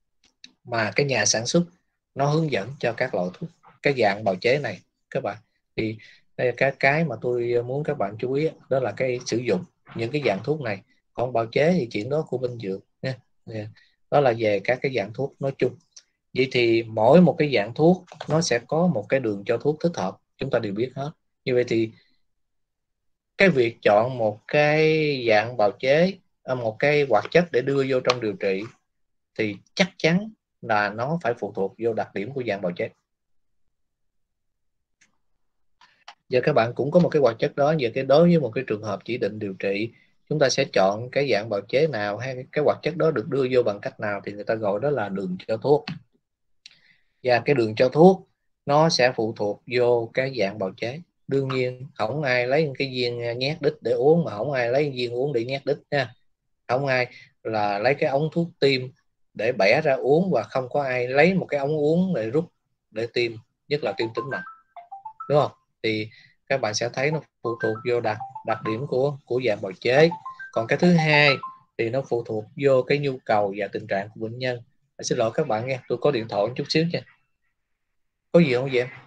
mà cái nhà sản xuất nó hướng dẫn cho các loại thuốc, cái dạng bào chế này các bạn. Thì đây là cái cái mà tôi muốn các bạn chú ý, đó là cái sử dụng những cái dạng thuốc này. Còn bào chế thì chuyện đó của bên dược nha. Đó là về các cái dạng thuốc nói chung. Vậy thì mỗi một cái dạng thuốc nó sẽ có một cái đường cho thuốc thích hợp, chúng ta đều biết hết. Như vậy thì cái việc chọn một cái dạng bào chế, một cái hoạt chất để đưa vô trong điều trị thì chắc chắn là nó phải phụ thuộc vô đặc điểm của dạng bào chế. Giờ các bạn cũng có một cái hoạt chất đó, giờ cái đối với một cái trường hợp chỉ định điều trị, chúng ta sẽ chọn cái dạng bào chế nào hay cái hoạt chất đó được đưa vô bằng cách nào thì người ta gọi đó là đường cho thuốc. Và cái đường cho thuốc nó sẽ phụ thuộc vô cái dạng bào chế. Đương nhiên không ai lấy cái viên nhét đít để uống, mà không ai lấy viên uống để nhét đít nha. Không ai là lấy cái ống thuốc tiêm để bẻ ra uống, và không có ai lấy một cái ống uống để rút để tiêm, nhất là tiêm tĩnh mạch, đúng không? Thì các bạn sẽ thấy nó phụ thuộc vô đặc đặc điểm của của dạng bào chế. Còn cái thứ hai thì nó phụ thuộc vô cái nhu cầu và tình trạng của bệnh nhân. À, xin lỗi các bạn nghe, tôi có điện thoại một chút xíu nha. Có gì không vậy em?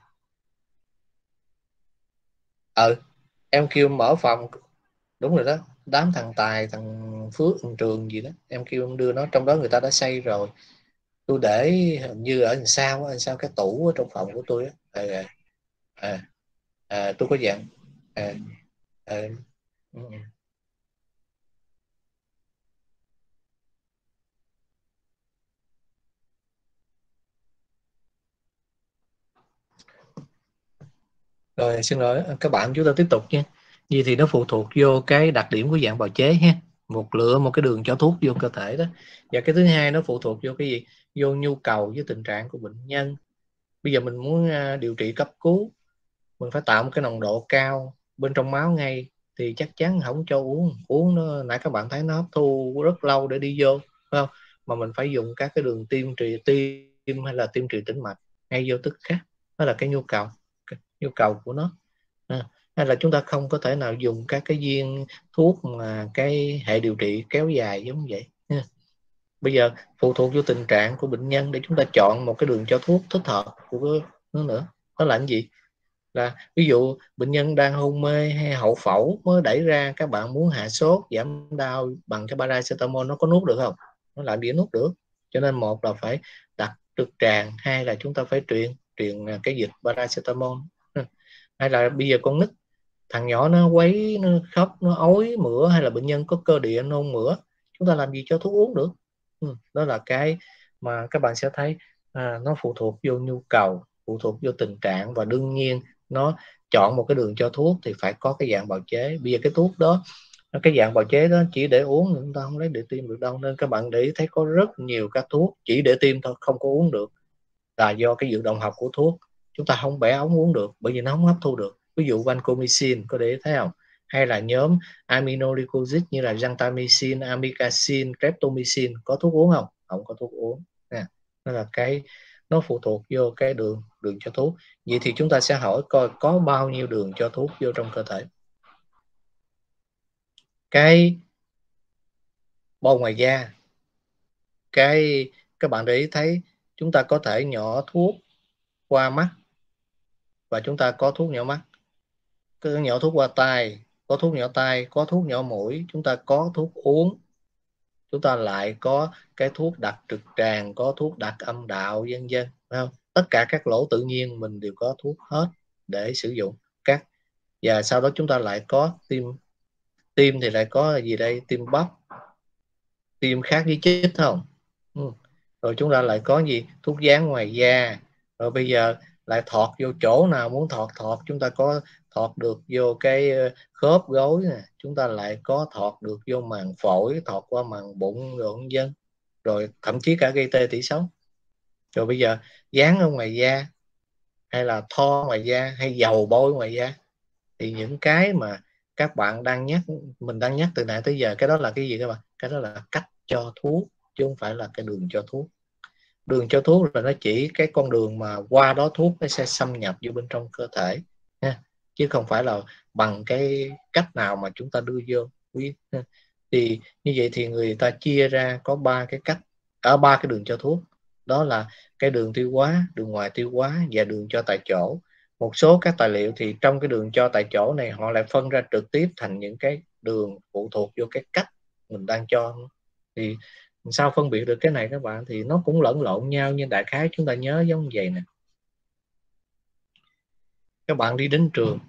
Ừ, em kêu mở phòng. Đúng rồi đó, đám thằng Tài, thằng Phước, thằng Trường gì đó, em kêu em đưa nó, trong đó người ta đã xây rồi. Tôi để hình như ở đằng sau ở đằng sau cái tủ ở trong phòng của tôi á. À, à, à, tôi có dặn. À, à, ừ. Rồi, xin lỗi các bạn, chúng ta tiếp tục nha. Vì thì nó phụ thuộc vô cái đặc điểm của dạng bào chế ha, một lựa một cái đường cho thuốc vô cơ thể đó. Và cái thứ hai nó phụ thuộc vô cái gì? Vô nhu cầu với tình trạng của bệnh nhân. Bây giờ mình muốn điều trị cấp cứu, mình phải tạo một cái nồng độ cao bên trong máu ngay, thì chắc chắn không cho uống. Uống nó, nãy các bạn thấy nó hấp thu rất lâu để đi vô, phải không? Mà mình phải dùng các cái đường tiêm trì tim hay là tiêm trì tĩnh mạch ngay vô tức khắc. Đó là cái nhu cầu cái nhu cầu của nó. À, hay là chúng ta không có thể nào dùng các cái viên thuốc mà cái hệ điều trị kéo dài giống vậy. Bây giờ phụ thuộc vô tình trạng của bệnh nhân để chúng ta chọn một cái đường cho thuốc thích hợp của nó nữa. Đó là cái gì? Là ví dụ bệnh nhân đang hôn mê hay hậu phẫu mới đẩy ra, các bạn muốn hạ sốt giảm đau bằng cái paracetamol, nó có nuốt được không? Nó làm gì nuốt được. Cho nên một là phải đặt trực tràng, hay là chúng ta phải truyền truyền cái dịch paracetamol. Hay là bây giờ con nít, thằng nhỏ nó quấy, nó khóc, nó ói mửa, hay là bệnh nhân có cơ địa nôn mửa, chúng ta làm gì cho thuốc uống được. Ừ, đó là cái mà các bạn sẽ thấy à, nó phụ thuộc vô nhu cầu, phụ thuộc vô tình trạng, và đương nhiên nó chọn một cái đường cho thuốc thì phải có cái dạng bào chế. Bây giờ cái thuốc đó, cái dạng bào chế đó chỉ để uống, chúng ta không lấy để tiêm được đâu. Nên các bạn để ý thấy có rất nhiều các thuốc chỉ để tiêm thôi, không có uống được, là do cái dự động học của thuốc. Chúng ta không bẻ ống uống được, bởi vì nó không hấp thu được. Ví dụ vancomycin, có để thấy không? Hay là nhóm aminoglycosides như là gentamicin, amikacin, streptomycin, có thuốc uống không? Không có thuốc uống. Nè, đó là cái nó phụ thuộc vô cái đường đường cho thuốc. Vậy thì chúng ta sẽ hỏi coi có bao nhiêu đường cho thuốc vô trong cơ thể. Cái bầu ngoài da, cái các bạn để ý thấy chúng ta có thể nhỏ thuốc qua mắt, và chúng ta có thuốc nhỏ mắt, có nhỏ thuốc qua tai, có thuốc nhỏ tai, có thuốc nhỏ mũi, chúng ta có thuốc uống, chúng ta lại có cái thuốc đặc trực tràng, có thuốc đặc âm đạo, vân vân, phải không? Tất cả các lỗ tự nhiên mình đều có thuốc hết để sử dụng. Các và sau đó chúng ta lại có tim, tim thì lại có gì đây? Tim bắp, tim khác với chích không? Ừ. Rồi chúng ta lại có gì? Thuốc dán ngoài da. Rồi bây giờ lại thọt vô chỗ nào muốn thọt thọt, chúng ta có thọt được vô cái khớp gối nè, chúng ta lại có thọt được vô màng phổi, thọt qua màng bụng rồi vân vân, rồi thậm chí cả gây tê tủy sống. Rồi bây giờ dán ở ngoài da, hay là thoa ngoài da, hay dầu bôi ngoài da, thì những cái mà các bạn đang nhắc, mình đang nhắc từ nãy tới giờ, cái đó là cái gì các bạn? Cái đó là cách cho thuốc, chứ không phải là cái đường cho thuốc. Đường cho thuốc là nó chỉ cái con đường mà qua đó thuốc nó sẽ xâm nhập vô bên trong cơ thể nha, chứ không phải là bằng cái cách nào mà chúng ta đưa vô. Thì như vậy thì người ta chia ra có ba cái cách, ở ba cái đường cho thuốc, đó là cái đường tiêu hóa, đường ngoài tiêu hóa và đường cho tại chỗ. Một số các tài liệu thì trong cái đường cho tại chỗ này họ lại phân ra trực tiếp thành những cái đường phụ thuộc vô cái cách mình đang cho. Thì sao phân biệt được cái này các bạn? Thì nó cũng lẫn lộn nhau, nhưng đại khái chúng ta nhớ giống vậy nè. Các bạn đi đến trường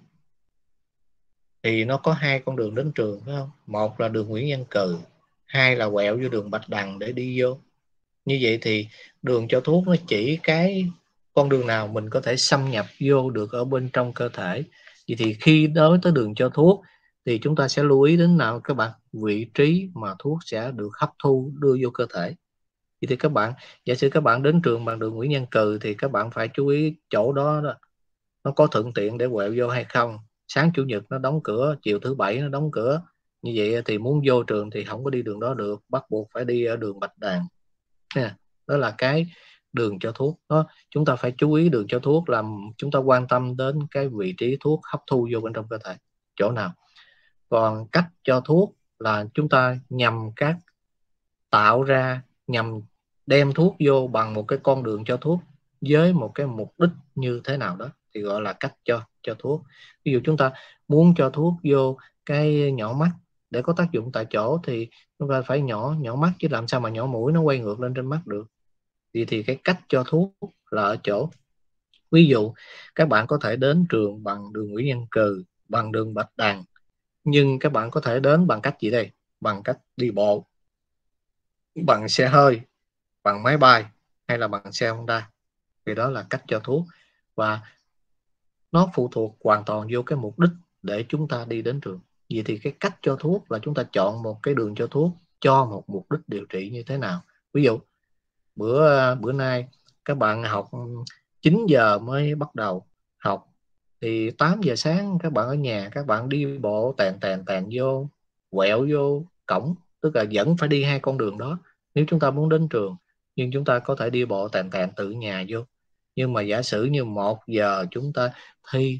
thì nó có hai con đường đến trường, phải không? Một là đường Nguyễn Văn Cừ, hai là quẹo vô đường Bạch Đằng để đi vô. Như vậy thì đường cho thuốc nó chỉ cái con đường nào mình có thể xâm nhập vô được ở bên trong cơ thể. Vậy thì khi đối tới đường cho thuốc thì chúng ta sẽ lưu ý đến nào các bạn? Vị trí mà thuốc sẽ được hấp thu đưa vô cơ thể. Vậy thì các bạn, giả sử các bạn đến trường bằng đường Nguyễn Văn Cừ thì các bạn phải chú ý chỗ đó, đó nó có thuận tiện để quẹo vô hay không. Sáng chủ nhật nó đóng cửa, chiều thứ bảy nó đóng cửa, như vậy thì muốn vô trường thì không có đi đường đó được, bắt buộc phải đi ở đường Bạch Đằng. Đó là cái đường cho thuốc đó. Chúng ta phải chú ý đường cho thuốc, làm chúng ta quan tâm đến cái vị trí thuốc hấp thu vô bên trong cơ thể chỗ nào. Còn cách cho thuốc là chúng ta nhằm các tạo ra, nhằm đem thuốc vô bằng một cái con đường cho thuốc với một cái mục đích như thế nào đó thì gọi là cách cho cho thuốc. Ví dụ chúng ta muốn cho thuốc vô cái nhỏ mắt để có tác dụng tại chỗ thì chúng ta phải nhỏ nhỏ mắt, chứ làm sao mà nhỏ mũi nó quay ngược lên trên mắt được. Thì thì cái cách cho thuốc là ở chỗ, ví dụ các bạn có thể đến trường bằng đường Nguyễn Văn Cừ, bằng đường Bạch Đằng, nhưng các bạn có thể đến bằng cách gì đây? Bằng cách đi bộ, bằng xe hơi, bằng máy bay, hay là bằng xe Honda. Thì đó là cách cho thuốc, và nó phụ thuộc hoàn toàn vô cái mục đích để chúng ta đi đến trường. Vậy thì cái cách cho thuốc là chúng ta chọn một cái đường cho thuốc cho một mục đích điều trị như thế nào. Ví dụ bữa bữa nay các bạn học chín giờ mới bắt đầu học, thì tám giờ sáng các bạn ở nhà, các bạn đi bộ tàn tàn tàn vô, quẹo vô cổng, tức là vẫn phải đi hai con đường đó nếu chúng ta muốn đến trường. Nhưng chúng ta có thể đi bộ tàn tàn từ nhà vô. Nhưng mà giả sử như một giờ chúng ta thi,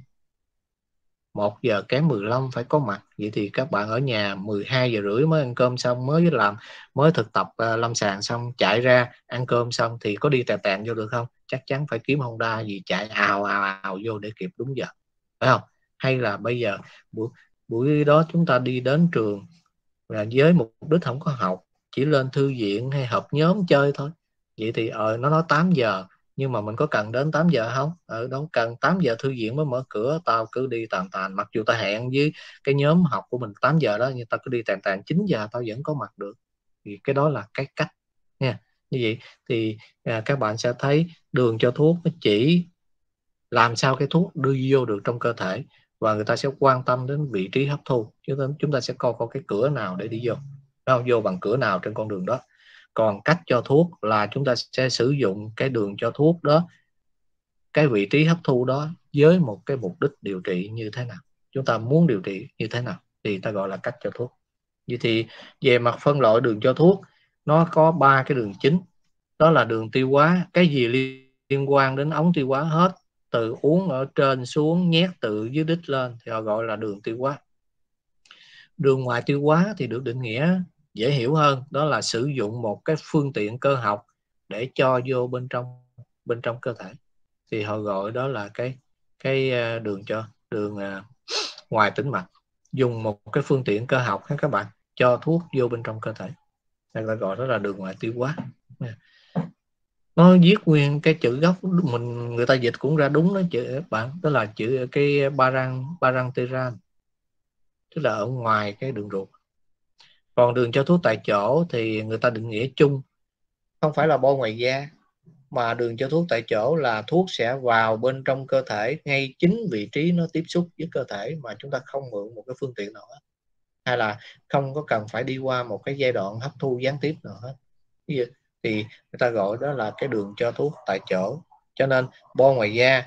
một giờ kém mười lăm phải có mặt, vậy thì các bạn ở nhà mười hai giờ rưỡi mới ăn cơm xong, mới làm mới thực tập uh, lâm sàng xong, chạy ra ăn cơm xong thì có đi tè tàn vô được không? Chắc chắn phải kiếm Honda gì chạy ào ào ào vô để kịp đúng giờ, phải không? Hay là bây giờ buổi buổi đó chúng ta đi đến trường là với mục đích không có học, chỉ lên thư viện hay họp nhóm chơi thôi, Vậy thì ờ, nó nói tám giờ, nhưng mà mình có cần đến tám giờ không? Ở đâu cần, tám giờ thư viện mới mở cửa, tao cứ đi tàn tàn, mặc dù ta hẹn với cái nhóm học của mình tám giờ đó, nhưng tao cứ đi tàn tàn, chín giờ tao vẫn có mặt được. Thì cái đó là cái cách nha. Như vậy thì à, các bạn sẽ thấy đường cho thuốc nó chỉ làm sao cái thuốc đưa vô được trong cơ thể, và người ta sẽ quan tâm đến vị trí hấp thu, chứ chúng ta sẽ coi coi cái cửa nào để đi vô, không vô bằng cửa nào trên con đường đó. Còn cách cho thuốc là chúng ta sẽ sử dụng cái đường cho thuốc đó, cái vị trí hấp thu đó với một cái mục đích điều trị như thế nào, chúng ta muốn điều trị như thế nào thì ta gọi là cách cho thuốc. Vậy thì về mặt phân loại đường cho thuốc, nó có ba cái đường chính, đó là đường tiêu hóa, cái gì liên quan đến ống tiêu hóa hết, từ uống ở trên xuống, nhét từ dưới đít lên thì họ gọi là đường tiêu hóa. Đường ngoài tiêu hóa thì được định nghĩa dễ hiểu hơn, đó là sử dụng một cái phương tiện cơ học để cho vô bên trong bên trong cơ thể, thì họ gọi đó là cái cái đường cho đường ngoài tĩnh mạch, dùng một cái phương tiện cơ học các bạn cho thuốc vô bên trong cơ thể, người ta gọi đó là đường ngoài tiêu hóa. Nó viết nguyên cái chữ gốc mình, người ta dịch cũng ra đúng đó chữ các bạn, đó là chữ cái paran paranteral, tức là ở ngoài cái đường ruột. Còn đường cho thuốc tại chỗ thì người ta định nghĩa chung, không phải là bôi ngoài da, mà đường cho thuốc tại chỗ là thuốc sẽ vào bên trong cơ thể ngay chính vị trí nó tiếp xúc với cơ thể, mà chúng ta không mượn một cái phương tiện nào hết, hay là không có cần phải đi qua một cái giai đoạn hấp thu gián tiếp nào hết, thì người ta gọi đó là cái đường cho thuốc tại chỗ. Cho nên bôi ngoài da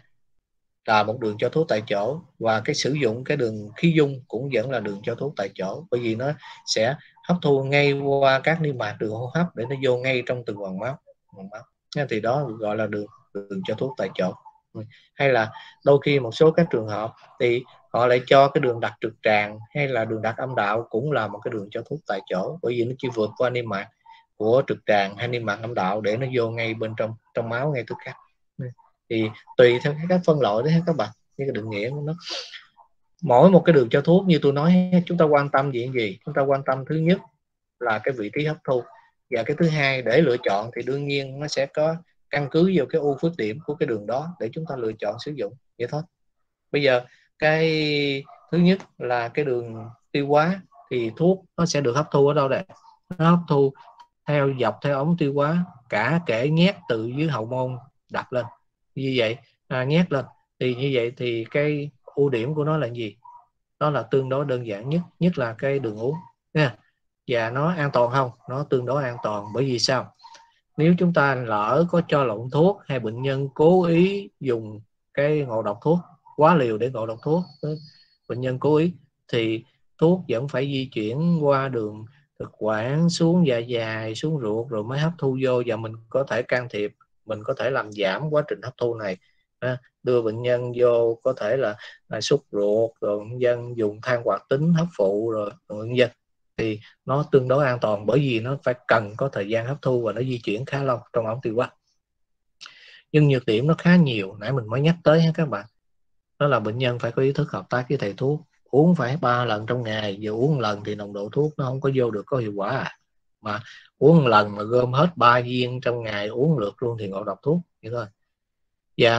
là một đường cho thuốc tại chỗ, và cái sử dụng cái đường khí dung cũng vẫn là đường cho thuốc tại chỗ, bởi vì nó sẽ hấp thu ngay qua các niêm mạc đường hô hấp để nó vô ngay trong từng quầng máu, quầng máu. Thì đó gọi là đường đường cho thuốc tại chỗ. Hay là đôi khi một số các trường hợp thì họ lại cho cái đường đặc trực tràng hay là đường đặc âm đạo cũng là một cái đường cho thuốc tại chỗ, bởi vì nó chỉ vượt qua niêm mạc của trực tràng hay niêm mạc âm đạo để nó vô ngay bên trong trong máu ngay tức khắc. Thì tùy theo các phân loại đấy các bạn, như cái định nghĩa của nó. Mỗi một cái đường cho thuốc như tôi nói, chúng ta quan tâm gì gì chúng ta quan tâm thứ nhất là cái vị trí hấp thu, và cái thứ hai để lựa chọn thì đương nhiên nó sẽ có căn cứ vào cái ưu khuyết điểm của cái đường đó để chúng ta lựa chọn sử dụng vậy thôi. Bây giờ cái thứ nhất là cái đường tiêu hóa, thì thuốc nó sẽ được hấp thu ở đâu đây? Nó hấp thu theo dọc theo ống tiêu hóa, cả kể nhét từ dưới hậu môn đặt lên như vậy, à, nhét lên, thì như vậy thì cái ưu điểm của nó là gì? Đó là tương đối đơn giản nhất, nhất là cái đường uống nha. Và nó an toàn không? Nó tương đối an toàn, bởi vì sao? Nếu chúng ta lỡ có cho lộn thuốc, hay bệnh nhân cố ý dùng cái ngộ độc thuốc quá liều để ngộ độc thuốc, bệnh nhân cố ý, thì thuốc vẫn phải di chuyển qua đường thực quản xuống dạ dày, xuống ruột rồi mới hấp thu vô, và mình có thể can thiệp, mình có thể làm giảm quá trình hấp thu này, đưa bệnh nhân vô có thể là, là sút ruột, rồi dân dùng than hoạt tính hấp phụ rồi vân vân, thì nó tương đối an toàn, bởi vì nó phải cần có thời gian hấp thu và nó di chuyển khá lâu trong ống tiêu hóa. Nhưng nhược điểm nó khá nhiều, nãy mình mới nhắc tới ha các bạn, đó là bệnh nhân phải có ý thức hợp tác với thầy thuốc, uống phải ba lần trong ngày, giờ uống lần thì nồng độ thuốc nó không có vô được có hiệu quả, à. Mà uống một lần mà gom hết ba viên trong ngày uống lượt luôn thì ngộ độc thuốc vậy thôi. Và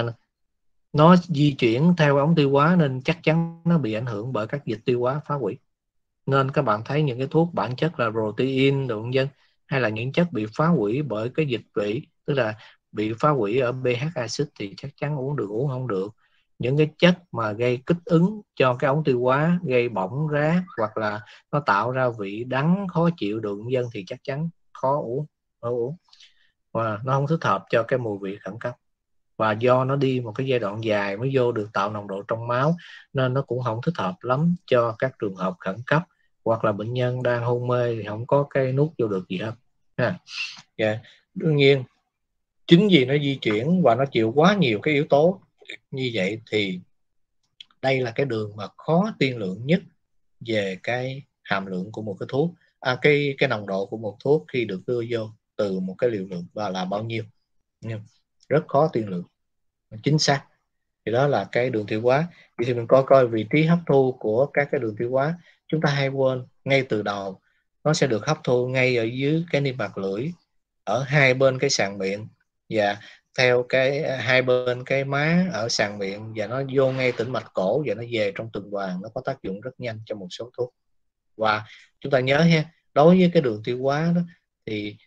nó di chuyển theo ống tiêu hóa nên chắc chắn nó bị ảnh hưởng bởi các dịch tiêu hóa phá hủy. Nên các bạn thấy những cái thuốc bản chất là protein đồ dân, hay là những chất bị phá hủy bởi cái dịch vị, tức là bị phá hủy ở pH axit, thì chắc chắn uống được uống không được. Những cái chất mà gây kích ứng cho cái ống tiêu hóa, gây bỏng rát, hoặc là nó tạo ra vị đắng khó chịu đồ dân thì chắc chắn khó uống, khó uống. Và nó không thích hợp cho cái mùi vị khẩn cấp, và do nó đi một cái giai đoạn dài mới vô được tạo nồng độ trong máu, nên nó cũng không thích hợp lắm cho các trường hợp khẩn cấp, hoặc là bệnh nhân đang hôn mê thì không có cái nuốt vô được gì hết. Ha. Yeah. Đương nhiên chính vì nó di chuyển và nó chịu quá nhiều cái yếu tố như vậy, thì đây là cái đường mà khó tiên lượng nhất về cái hàm lượng của một cái thuốc, à, cái cái nồng độ của một thuốc khi được đưa vô từ một cái liều lượng và là bao nhiêu, rất khó tiên lượng chính xác. Thì đó là cái đường tiêu hóa. Thì mình coi coi vị trí hấp thu của các cái đường tiêu hóa, chúng ta hay quên ngay từ đầu, nó sẽ được hấp thu ngay ở dưới cái niêm mạc lưỡi, ở hai bên cái sàn miệng và theo cái hai bên cái má ở sàn miệng, và nó vô ngay tĩnh mạch cổ và nó về trong tuần hoàn, nó có tác dụng rất nhanh cho một số thuốc. Và chúng ta nhớ ha, đối với cái đường tiêu hóa đó thì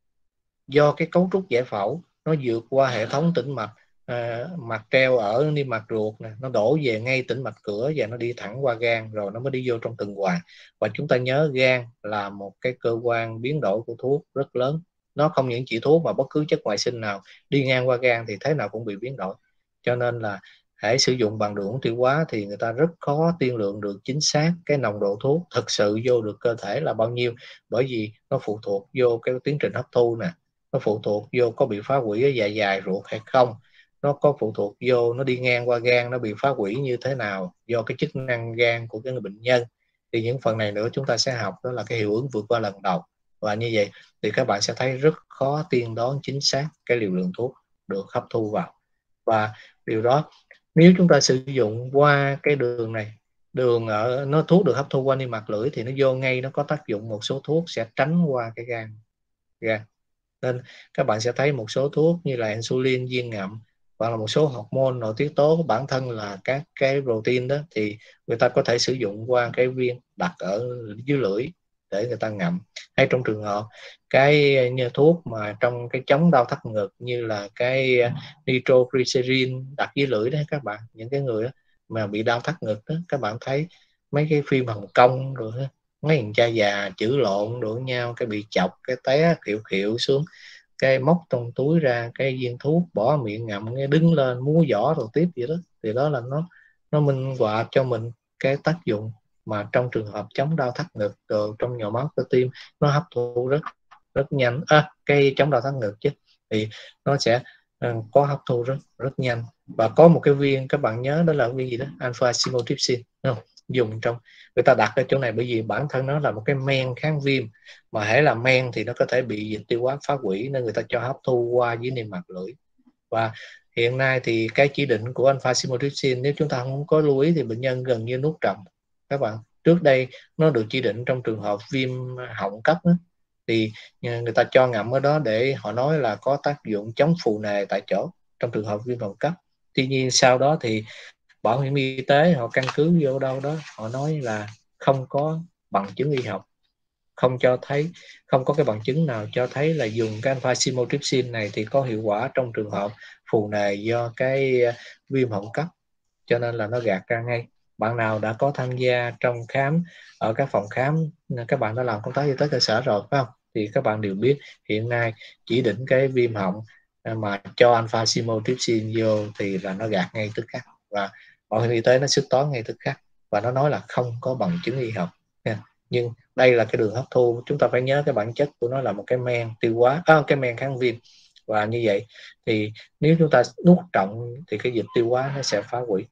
do cái cấu trúc giải phẫu nó vượt qua hệ thống tĩnh mạch, à, mạch treo ở niêm mạc ruột nè, nó đổ về ngay tĩnh mạch cửa và nó đi thẳng qua gan rồi nó mới đi vô trong tuần hoàn. Và chúng ta nhớ gan là một cái cơ quan biến đổi của thuốc rất lớn, nó không những chỉ thuốc mà bất cứ chất ngoại sinh nào đi ngang qua gan thì thế nào cũng bị biến đổi. Cho nên là hãy sử dụng bằng đường ống tiêu hóa thì người ta rất khó tiên lượng được chính xác cái nồng độ thuốc thực sự vô được cơ thể là bao nhiêu, bởi vì nó phụ thuộc vô cái tiến trình hấp thu nè, nó phụ thuộc vô có bị phá hủy ở dạ dày ruột hay không, nó có phụ thuộc vô nó đi ngang qua gan nó bị phá hủy như thế nào do cái chức năng gan của cái người bệnh nhân. Thì những phần này nữa chúng ta sẽ học, đó là cái hiệu ứng vượt qua lần đầu, và như vậy thì các bạn sẽ thấy rất khó tiên đoán chính xác cái liều lượng thuốc được hấp thu vào. Và điều đó nếu chúng ta sử dụng qua cái đường này, đường ở nó thuốc được hấp thu qua niêm mạc lưỡi thì nó vô ngay, nó có tác dụng, một số thuốc sẽ tránh qua cái gan gan nên các bạn sẽ thấy một số thuốc như là insulin viên ngậm hoặc là một số hormone nội tiết tố của bản thân là các cái protein đó, thì người ta có thể sử dụng qua cái viên đặt ở dưới lưỡi để người ta ngậm. Hay trong trường hợp cái như thuốc mà trong cái chống đau thắt ngực như là cái nitroglycerin đặt dưới lưỡi đó các bạn, những cái người đó mà bị đau thắt ngực đó, các bạn thấy mấy cái phim Hồng Kông rồi đó, mấy thằng cha già chữ lộn đổ nhau cái bị chọc cái té khịu khịu xuống, cái móc trong túi ra cái viên thuốc bỏ miệng ngậm, cái đứng lên múa võ rồi tiếp vậy đó. Thì đó là nó nó minh họa cho mình cái tác dụng mà trong trường hợp chống đau thắt ngực rồi trong nhồi máu cơ tim nó hấp thụ rất rất nhanh. À, cái chống đau thắt ngực chứ thì nó sẽ uh, có hấp thu rất rất nhanh. Và có một cái viên các bạn nhớ đó là viên gì đó, alpha simotrypsin, không? Dùng trong, người ta đặt ở chỗ này bởi vì bản thân nó là một cái men kháng viêm, mà hễ là men thì nó có thể bị dịch tiêu hóa phá hủy, nên người ta cho hấp thu qua dưới niêm mạc lưỡi. Và hiện nay thì cái chỉ định của alpha simotrypsin nếu chúng ta không có lưu ý thì bệnh nhân gần như nuốt trầm các bạn. Trước đây nó được chỉ định trong trường hợp viêm họng cấp đó, thì người ta cho ngậm ở đó để họ nói là có tác dụng chống phù nề tại chỗ trong trường hợp viêm họng cấp. Tuy nhiên sau đó thì bảo hiểm y tế họ căn cứ vô đâu đó họ nói là không có bằng chứng y học, không cho thấy, không có cái bằng chứng nào cho thấy là dùng cái alpha simotrypsin này thì có hiệu quả trong trường hợp phù nề do cái viêm họng cấp, cho nên là nó gạt ra ngay. Bạn nào đã có tham gia trong khám ở các phòng khám, các bạn đã làm công tác y tế cơ sở rồi phải không, thì các bạn đều biết hiện nay chỉ định cái viêm họng mà cho alpha simotrypsin vô thì là nó gạt ngay tức khắc, và bảo hiểm y tế nó xuất toán ngay tức khắc và nó nói là không có bằng chứng y học nha. Nhưng đây là cái đường hấp thu, chúng ta phải nhớ cái bản chất của nó là một cái men tiêu hóa, à, cái men kháng viêm, và như vậy thì nếu chúng ta nuốt trọng thì cái dịch tiêu hóa nó sẽ phá hủy.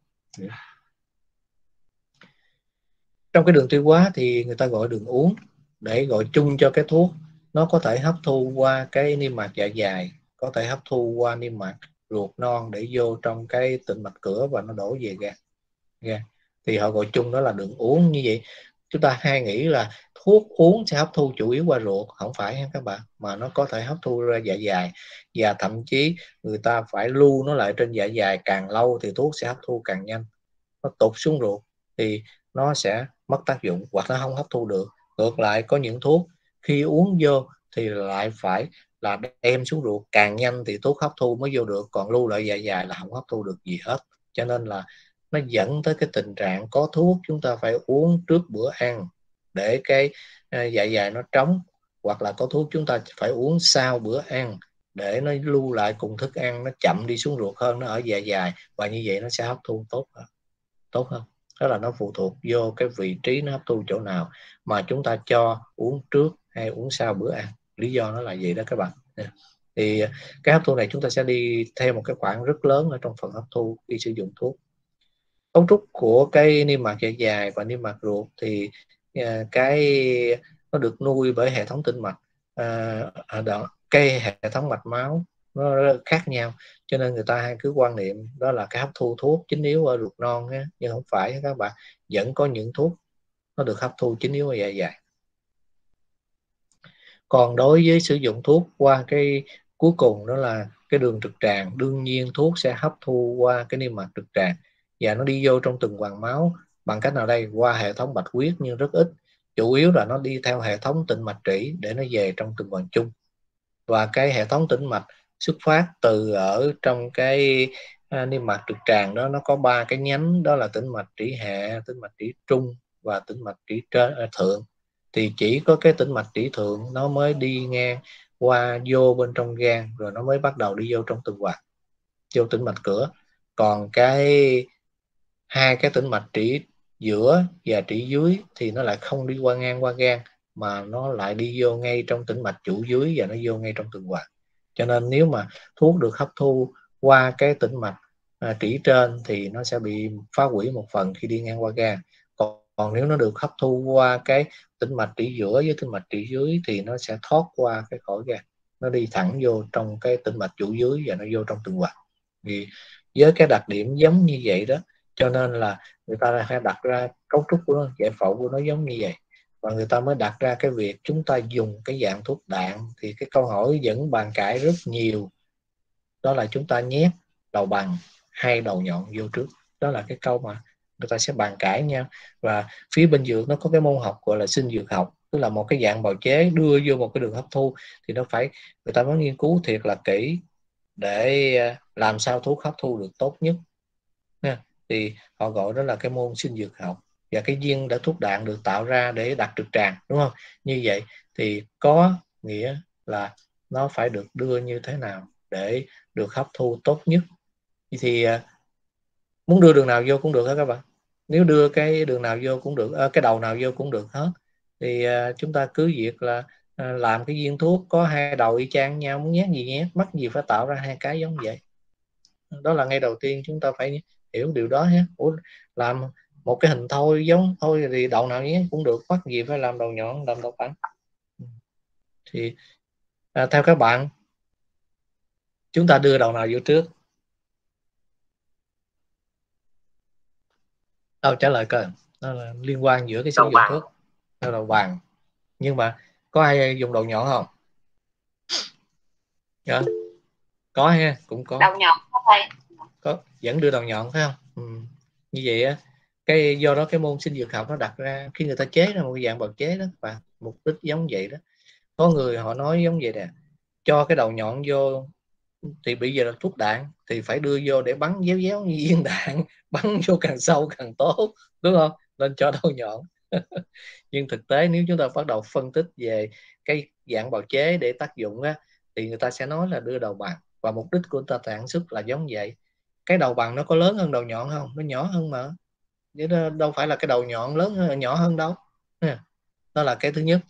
Trong cái đường tiêu hóa thì người ta gọi đường uống để gọi chung cho cái thuốc, nó có thể hấp thu qua cái niêm mạc dạ dày, có thể hấp thu qua niêm mạc ruột non để vô trong cái tĩnh mạch cửa và nó đổ về gan. gan thì họ gọi chung đó là đường uống. Như vậy chúng ta hay nghĩ là thuốc uống sẽ hấp thu chủ yếu qua ruột, không phải ha các bạn, mà nó có thể hấp thu ra dạ dày, và thậm chí người ta phải lưu nó lại trên dạ dày càng lâu thì thuốc sẽ hấp thu càng nhanh, nó tụt xuống ruột thì nó sẽ mất tác dụng hoặc nó không hấp thu được. Ngược lại có những thuốc khi uống vô thì lại phải là đem xuống ruột càng nhanh thì thuốc hấp thu mới vô được, còn lưu lại dạ dày là không hấp thu được gì hết. Cho nên là nó dẫn tới cái tình trạng có thuốc chúng ta phải uống trước bữa ăn để cái dạ dày nó trống, hoặc là có thuốc chúng ta phải uống sau bữa ăn để nó lưu lại cùng thức ăn, nó chậm đi xuống ruột hơn, nó ở dạ dày, và như vậy nó sẽ hấp thu tốt hơn tốt hơn. Đó là nó phụ thuộc vô cái vị trí nó hấp thu chỗ nào mà chúng ta cho uống trước hay uống sau bữa ăn, lý do nó là vậy đó các bạn. Thì cái hấp thu này chúng ta sẽ đi theo một cái khoảng rất lớn ở trong phần hấp thu khi sử dụng thuốc. Cấu trúc của cái niêm mạc dạ dày và niêm mạc ruột thì cái nó được nuôi bởi hệ thống tĩnh mạch, à, đó, cái hệ thống mạch máu nó khác nhau, cho nên người ta hay cứ quan niệm đó là cái hấp thu thuốc chính yếu ở ruột non á, nhưng không phải các bạn, vẫn có những thuốc nó được hấp thu chính yếu ở dạ dày. Còn đối với sử dụng thuốc qua cái cuối cùng đó là cái đường trực tràng, đương nhiên thuốc sẽ hấp thu qua cái niêm mạc trực tràng và nó đi vô trong tuần hoàn máu bằng cách nào đây? Qua hệ thống bạch huyết, nhưng rất ít, chủ yếu là nó đi theo hệ thống tĩnh mạch trĩ để nó về trong tuần hoàn chung. Và cái hệ thống tĩnh mạch xuất phát từ ở trong cái à, niêm mạc trực tràng đó, nó có ba cái nhánh, đó là tĩnh mạch trĩ hệ, tĩnh mạch trĩ trung và tĩnh mạch trĩ trên, à, thượng. Thì chỉ có cái tĩnh mạch trĩ thượng nó mới đi ngang qua vô bên trong gan, rồi nó mới bắt đầu đi vô trong tuần hoàn, vô tĩnh mạch cửa. Còn cái hai cái tĩnh mạch trĩ giữa và trĩ dưới thì nó lại không đi qua ngang qua gan, mà nó lại đi vô ngay trong tĩnh mạch chủ dưới và nó vô ngay trong tuần hoàn. Cho nên nếu mà thuốc được hấp thu qua cái tĩnh mạch à, trĩ trên thì nó sẽ bị phá hủy một phần khi đi ngang qua gan. Còn, còn nếu nó được hấp thu qua cái tĩnh mạch trĩ giữa với tĩnh mạch trĩ dưới thì nó sẽ thoát qua cái khỏi gan, nó đi thẳng vô trong cái tĩnh mạch chủ dưới và nó vô trong tuần hoàn. Thì với cái đặc điểm giống như vậy đó, cho nên là người ta phải đặt ra cấu trúc của nó, giải phẫu của nó giống như vậy, và người ta mới đặt ra cái việc chúng ta dùng cái dạng thuốc đạn. Thì cái câu hỏi vẫn bàn cãi rất nhiều, đó là chúng ta nhét đầu bằng hay đầu nhọn vô trước. Đó là cái câu mà người ta sẽ bàn cãi nhau. Và phía bên dược nó có cái môn học gọi là sinh dược học, tức là một cái dạng bào chế đưa vô một cái đường hấp thu, thì nó phải, người ta mới nghiên cứu thiệt là kỹ để làm sao thuốc hấp thu được tốt nhất. Thì họ gọi đó là cái môn sinh dược học. Và cái viên đã thuốc đạn được tạo ra để đặt trực tràng, đúng không? Như vậy thì có nghĩa là nó phải được đưa như thế nào để được hấp thu tốt nhất. Thì muốn đưa đường nào vô cũng được hết các bạn. Nếu đưa cái đường nào vô cũng được, cái đầu nào vô cũng được hết. Thì chúng ta cứ việc là làm cái viên thuốc có hai đầu y chang nhau, muốn nhét gì nhét, mắc gì phải tạo ra hai cái giống vậy. Đó là ngay đầu tiên chúng ta phải hiểu điều đó nhé. Ủa, làm một cái hình thôi giống thôi thì đầu nào nhé cũng được, mắc gì phải làm đầu nhọn, làm đầu phẳng. Thì à, theo các bạn, chúng ta đưa đầu nào vô trước? Đâu trả lời coi. Đó là liên quan giữa cái sử dụng thuốc. Đó đầu bằng. Nhưng mà có ai dùng đầu nhọn không? Dạ. Có ha, cũng có. Đầu nhọn có thầy. Có, vẫn đưa đầu nhọn phải không? Ừ. Như vậy á, cái do đó cái môn sinh dược học nó đặt ra khi người ta chế ra một dạng bào chế đó, và mục đích giống vậy đó. Có người họ nói giống vậy nè, cho cái đầu nhọn vô thì bây giờ là thuốc đạn thì phải đưa vô để bắn déo déo như viên đạn, bắn vô càng sâu càng tốt, đúng không? Nên cho đầu nhọn. Nhưng thực tế nếu chúng ta bắt đầu phân tích về cái dạng bào chế để tác dụng á, thì người ta sẽ nói là đưa đầu bằng, và mục đích của người ta sản xuất là giống vậy. Cái đầu bằng nó có lớn hơn đầu nhọn không? Nó nhỏ hơn mà, chứ đâu phải là cái đầu nhọn lớn hơn, nhỏ hơn đâu. Đó là cái thứ nhất.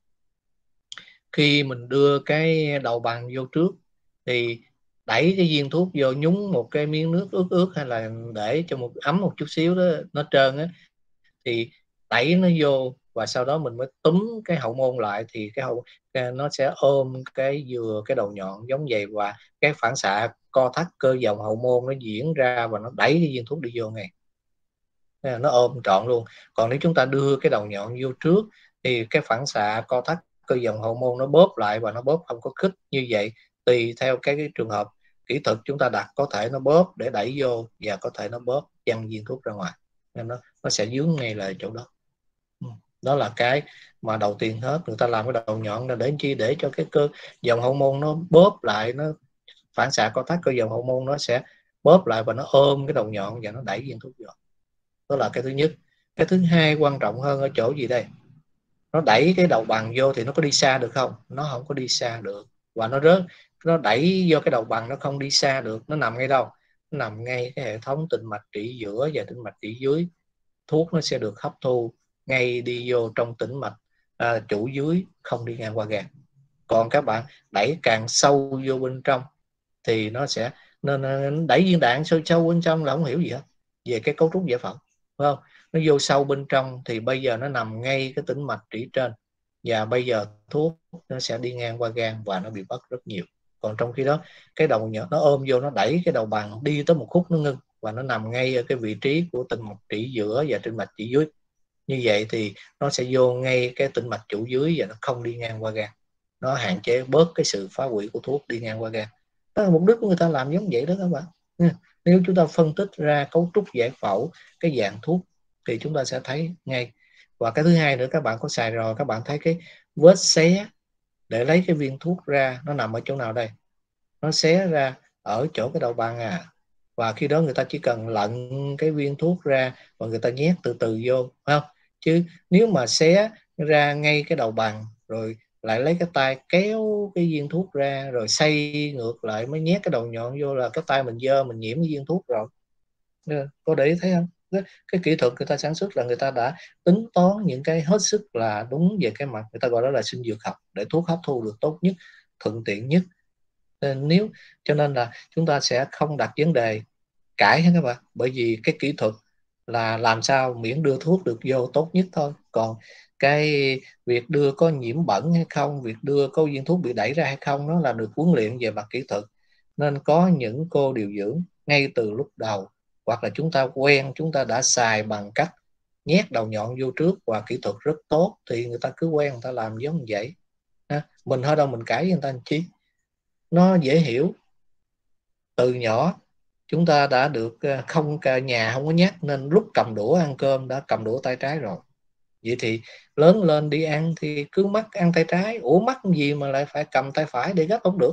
Khi mình đưa cái đầu bằng vô trước thì đẩy cái viên thuốc vô, nhúng một cái miếng nước ướt ướt hay là để cho một ấm một chút xíu đó, nó trơn á, thì đẩy nó vô và sau đó mình mới túm cái hậu môn lại, thì cái hậu nó sẽ ôm cái vừa cái đầu nhọn giống vậy, và cái phản xạ co thắt cơ vòng hậu môn nó diễn ra và nó đẩy cái viên thuốc đi vô ngay, nó ôm trọn luôn. Còn nếu chúng ta đưa cái đầu nhọn vô trước thì cái phản xạ co thắt cơ vòng hậu môn nó bóp lại và nó bóp không có khích. Như vậy tùy theo cái, cái trường hợp kỹ thuật chúng ta đặt, có thể nó bóp để đẩy vô và có thể nó bóp văng viên thuốc ra ngoài, nên nó, nó sẽ dướng ngay lại chỗ đó. Đó là cái mà đầu tiên hết, người ta làm cái đầu nhọn là để chi? Để cho cái cơ vòng hậu môn nó bóp lại, nó phản xạ co thắt cơ vòng hậu môn nó sẽ bóp lại và nó ôm cái đầu nhọn và nó đẩy viên thuốc vô. Đó là cái thứ nhất. Cái thứ hai quan trọng hơn ở chỗ gì đây? Nó đẩy cái đầu bằng vô thì nó có đi xa được không? Nó không có đi xa được. Và nó rớt, nó đẩy vô cái đầu bằng nó không đi xa được. Nó nằm ngay đâu? Nó nằm ngay cái hệ thống tĩnh mạch trĩ giữa và tĩnh mạch trĩ dưới. Thuốc nó sẽ được hấp thu ngay đi vô trong tĩnh mạch à, chủ dưới, không đi ngang qua gan. Còn các bạn đẩy càng sâu vô bên trong thì nó sẽ nên đẩy viên đạn sâu sâu bên trong là không hiểu gì hết về cái cấu trúc giải phẫu, phải không? Nó vô sâu bên trong thì bây giờ nó nằm ngay cái tĩnh mạch trĩ trên, và bây giờ thuốc nó sẽ đi ngang qua gan và nó bị mất rất nhiều. Còn trong khi đó cái đầu nhọn nó ôm vô, nó đẩy cái đầu bằng đi tới một khúc nó ngưng, và nó nằm ngay ở cái vị trí của tĩnh mạch trĩ giữa và tĩnh mạch trĩ dưới. Như vậy thì nó sẽ vô ngay cái tĩnh mạch chủ dưới và nó không đi ngang qua gan. nó hạn chế bớt cái sự phá hủy của thuốc đi ngang qua gan. Đó là mục đích của người ta làm giống vậy đó các bạn. Nếu chúng ta phân tích ra cấu trúc giải phẫu cái dạng thuốc thì chúng ta sẽ thấy ngay. Và cái thứ hai nữa, các bạn có xài rồi, các bạn thấy cái vết xé để lấy cái viên thuốc ra nó nằm ở chỗ nào đây? Nó xé ra ở chỗ cái đầu bằng à. Và khi đó người ta chỉ cần lận cái viên thuốc ra và người ta nhét từ từ vô, phải không? Chứ nếu mà xé ra ngay cái đầu bằng rồi lại lấy cái tay kéo cái viên thuốc ra rồi xay ngược lại mới nhét cái đầu nhọn vô, là cái tay mình dơ, mình nhiễm cái viên thuốc rồi. Có để ý thấy không? Cái, cái kỹ thuật người ta sản xuất là người ta đã tính toán những cái hết sức là đúng về cái mặt, người ta gọi đó là sinh dược học, để thuốc hấp thu được tốt nhất, thuận tiện nhất. Nên nếu cho nên là chúng ta sẽ không đặt vấn đề cãi hết các bạn, bởi vì cái kỹ thuật là làm sao miễn đưa thuốc được vô tốt nhất thôi. Còn cái việc đưa có nhiễm bẩn hay không, việc đưa có viên thuốc bị đẩy ra hay không, nó là được huấn luyện về mặt kỹ thuật. Nên có những cô điều dưỡng ngay từ lúc đầu, hoặc là chúng ta quen, chúng ta đã xài bằng cách nhét đầu nhọn vô trước và kỹ thuật rất tốt, thì người ta cứ quen, người ta làm giống như vậy. Mình ở đâu mình cãi với người ta làm chi? Nó dễ hiểu. Từ nhỏ chúng ta đã được không, cả nhà không có nhắc, nên lúc cầm đũa ăn cơm đã cầm đũa tay trái rồi. Vậy thì lớn lên đi ăn thì cứ mắc ăn tay trái. Ủa mắc gì mà lại phải cầm tay phải để gấp không được?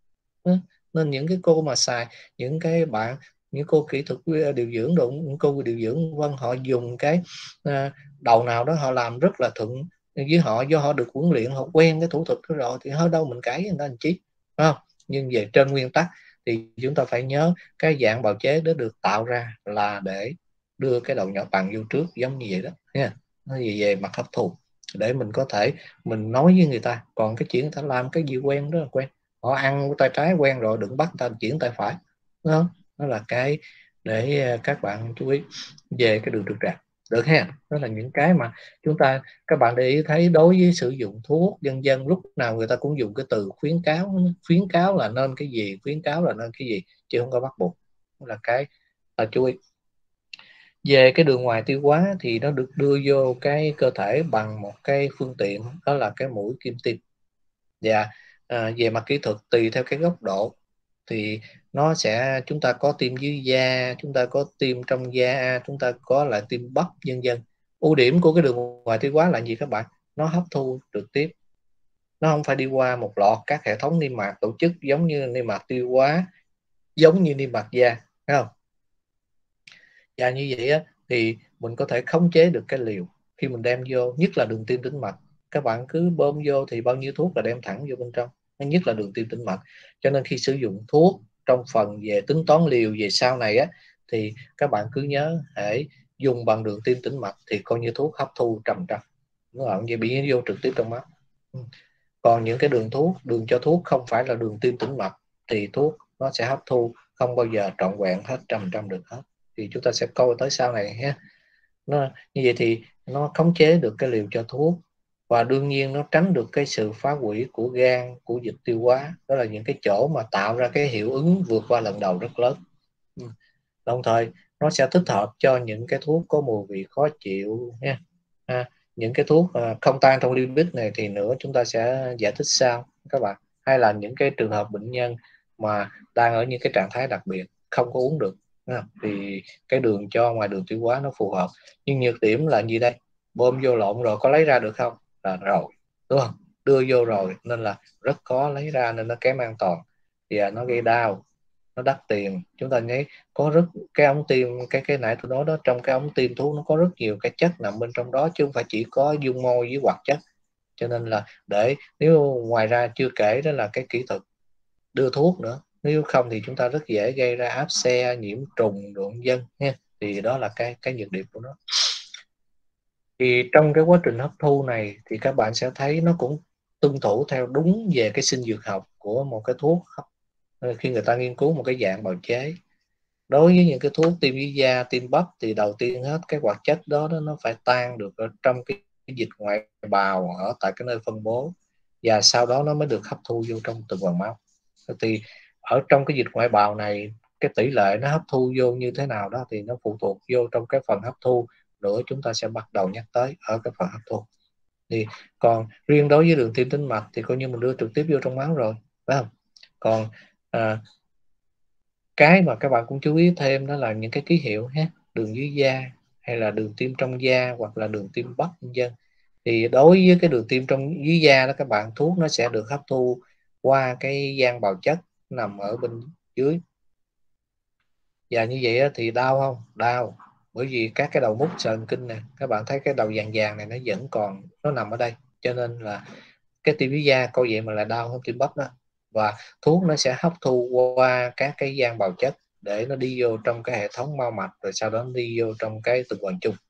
Nên những cái cô mà xài, những cái bạn, những cô kỹ thuật điều dưỡng, đồ, những cô điều dưỡng vân, họ dùng cái à, đầu nào đó họ làm rất là thuận với họ, do họ được huấn luyện, họ quen cái thủ thuật đó rồi, thì hơi đâu mình cãi với người ta làm chi, không? Nhưng về trên nguyên tắc thì chúng ta phải nhớ cái dạng bào chế đó được tạo ra là để đưa cái đầu nhỏ bằng vô trước, giống như vậy đó nha. Nó về, về mặt hấp thụ để mình có thể mình nói với người ta. Còn cái chuyện người ta làm cái gì quen đó là quen, họ ăn tay trái quen rồi, đừng bắt người ta chuyển tay phải. Đó, đó là cái để các bạn chú ý về cái đường trực tràng, được ha? Đó là những cái mà chúng ta, các bạn để ý thấy đối với sử dụng thuốc dân dân, lúc nào người ta cũng dùng cái từ khuyến cáo. Khuyến cáo là nên cái gì, khuyến cáo là nên cái gì, chứ không có bắt buộc. Đó là cái là chú ý. Về cái đường ngoài tiêu hóa thì nó được đưa vô cái cơ thể bằng một cái phương tiện, đó là cái mũi kim tiêm. Và à, về mặt kỹ thuật tùy theo cái góc độ thì nó sẽ, chúng ta có tiêm dưới da, chúng ta có tiêm trong da, chúng ta có lại tiêm bắp, vân vân. Ưu điểm của cái đường ngoài tiêu hóa là gì các bạn? Nó hấp thu trực tiếp, nó không phải đi qua một loạt các hệ thống niêm mạc tổ chức giống như niêm mạc tiêu hóa, giống như niêm mạc da, thấy không? Và như vậy á, thì mình có thể khống chế được cái liều khi mình đem vô, nhất là đường tim tĩnh mạch. Các bạn cứ bơm vô thì bao nhiêu thuốc là đem thẳng vô bên trong, nhất là đường tim tĩnh mạch. Cho nên khi sử dụng thuốc trong phần về tính toán liều về sau này á, thì các bạn cứ nhớ hãy dùng bằng đường tim tĩnh mạch thì coi như thuốc hấp thu trầm trăm, nó không vậy bị vô trực tiếp trong máu. Còn những cái đường thuốc, đường cho thuốc không phải là đường tim tĩnh mạch thì thuốc nó sẽ hấp thu không bao giờ trọn vẹn hết trăm trăm được hết. Thì chúng ta sẽ coi tới sau này ha. Nó như vậy thì nó khống chế được cái liều cho thuốc, và đương nhiên nó tránh được cái sự phá hủy của gan, của dịch tiêu hóa. Đó là những cái chỗ mà tạo ra cái hiệu ứng vượt qua lần đầu rất lớn. Đồng thời nó sẽ thích hợp cho những cái thuốc có mùi vị khó chịu nha. À, những cái thuốc không tan trong lipid này thì nữa chúng ta sẽ giải thích sau các bạn. Hay là những cái trường hợp bệnh nhân mà đang ở những cái trạng thái đặc biệt không có uống được, thì cái đường cho ngoài đường tiêu hóa nó phù hợp. Nhưng nhược điểm là gì đây? Bơm vô lộn rồi có lấy ra được không? Là rồi, đúng không? Đưa vô rồi nên là rất khó lấy ra, nên nó kém an toàn, thì nó gây đau, nó đắt tiền. Chúng ta thấy có rất cái ống tiêm, cái cái nãy tôi nói đó, trong cái ống tiêm thuốc nó có rất nhiều cái chất nằm bên trong đó, chứ không phải chỉ có dung môi với hoạt chất. Cho nên là để nếu ngoài ra chưa kể đó là cái kỹ thuật đưa thuốc nữa, nếu không thì chúng ta rất dễ gây ra áp xe, nhiễm trùng, đoạn dân nha. Thì đó là cái cái nhược điểm của nó. Thì trong cái quá trình hấp thu này thì các bạn sẽ thấy nó cũng tuân thủ theo đúng về cái sinh dược học của một cái thuốc. Khi người ta nghiên cứu một cái dạng bào chế, đối với những cái thuốc tiêm dưới da, tiêm bắp, thì đầu tiên hết cái hoạt chất đó, đó nó phải tan được ở trong cái, cái dịch ngoại bào ở tại cái nơi phân bố, và sau đó nó mới được hấp thu vô trong tuần hoàn máu. Thì ở trong cái dịch ngoại bào này, cái tỷ lệ nó hấp thu vô như thế nào đó thì nó phụ thuộc vô trong cái phần hấp thu nữa, chúng ta sẽ bắt đầu nhắc tới ở cái phần hấp thu. Thì còn riêng đối với đường tim tĩnh mạch thì coi như mình đưa trực tiếp vô trong máu rồi, phải không? Còn à, cái mà các bạn cũng chú ý thêm đó là những cái ký hiệu ha, đường dưới da hay là đường tim trong da hoặc là đường tim bắp vân vân. Thì đối với cái đường tim trong dưới da đó các bạn, thuốc nó sẽ được hấp thu qua cái gian bào chất nằm ở bên dưới. Và như vậy thì đau không? Đau. Bởi vì các cái đầu mút神kinh nè, các bạn thấy cái đầu vàng vàng này nó vẫn còn, nó nằm ở đây, cho nên là cái tim dưới da coi vậy mà là đau hơn tim bắp đó. Và thuốc nó sẽ hấp thu qua các cái gian bào chất để nó đi vô trong cái hệ thống mao mạch, rồi sau đó nó đi vô trong cái tuần hoàn chung.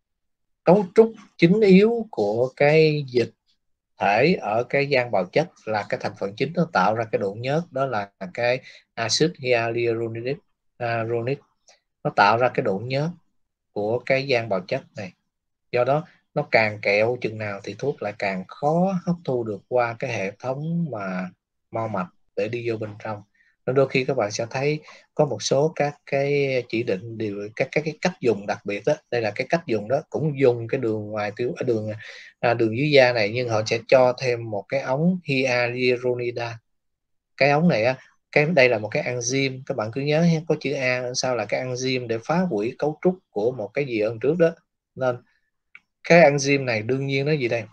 Cấu trúc chính yếu của cái dịch thể ở cái gian bào chất là cái thành phần chính nó tạo ra cái độ nhớt, đó là cái axit hyaluronic. Uh, nó tạo ra cái độ nhớt của cái gian bào chất này. Do đó nó càng kẹo chừng nào thì thuốc lại càng khó hấp thu được qua cái hệ thống mà mao mạch để đi vô bên trong. Nên đôi khi các bạn sẽ thấy có một số các cái chỉ định điều các các cái cách dùng đặc biệt đó, đây là cái cách dùng đó, cũng dùng cái đường ngoài tiêu ở đường à, đường dưới da này, nhưng họ sẽ cho thêm một cái ống hyaluronida. Cái ống này á, cái đây là một cái enzyme, các bạn cứ nhớ có chữ A ở sau là cái enzyme để phá hủy cấu trúc của một cái gì ở trước đó. Nên cái enzyme này đương nhiên nó gì đây,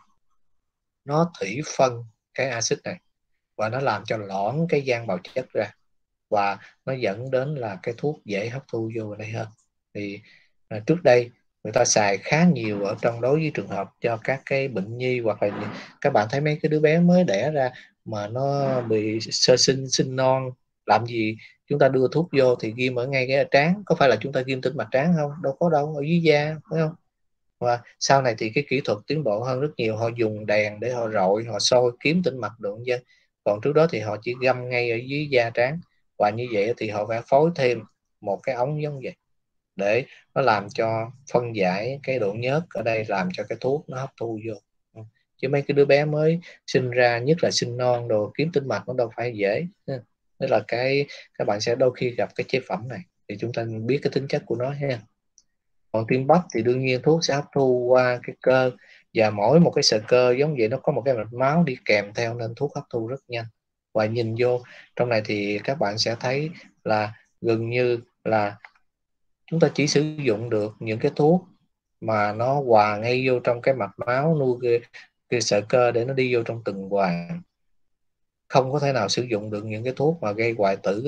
nó thủy phân cái axit này và nó làm cho loãng cái gian bào chất ra, và nó dẫn đến là cái thuốc dễ hấp thu vô ở đây hơn. Thì à, trước đây người ta xài khá nhiều ở trong đối với trường hợp cho các cái bệnh nhi, hoặc là các bạn thấy mấy cái đứa bé mới đẻ ra mà nó bị sơ sinh sinh non, làm gì chúng ta đưa thuốc vô thì ghim ở ngay cái trán, có phải là chúng ta ghim tĩnh mạch trán không? Đâu có đâu, ở dưới da, phải không? Và sau này thì cái kỹ thuật tiến bộ hơn rất nhiều, họ dùng đèn để họ rọi, họ soi kiếm tĩnh mạch được dân. Còn trước đó thì họ chỉ găm ngay ở dưới da trán, và như vậy thì họ phải phối thêm một cái ống giống vậy để nó làm cho phân giải cái độ nhớt ở đây, làm cho cái thuốc nó hấp thu vô. Chứ mấy cái đứa bé mới sinh ra, nhất là sinh non đồ, kiếm tĩnh mạch nó đâu phải dễ. Đó là cái các bạn sẽ đôi khi gặp cái chế phẩm này thì chúng ta biết cái tính chất của nó ha. Còn tim bắp thì đương nhiên thuốc sẽ hấp thu qua cái cơ, và mỗi một cái sợi cơ giống vậy nó có một cái mạch máu đi kèm theo, nên thuốc hấp thu rất nhanh. Và nhìn vô trong này thì các bạn sẽ thấy là gần như là chúng ta chỉ sử dụng được những cái thuốc mà nó hòa ngay vô trong cái mạch máu nuôi cái, cái sợi cơ để nó đi vô trong tuần hoàn. Không có thể nào sử dụng được những cái thuốc mà gây hoại tử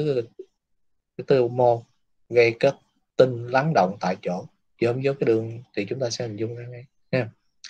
cái tư môn, gây kết tinh lắng động tại chỗ. Chôm vô cái đường thì chúng ta sẽ hình dung ra ngay nha.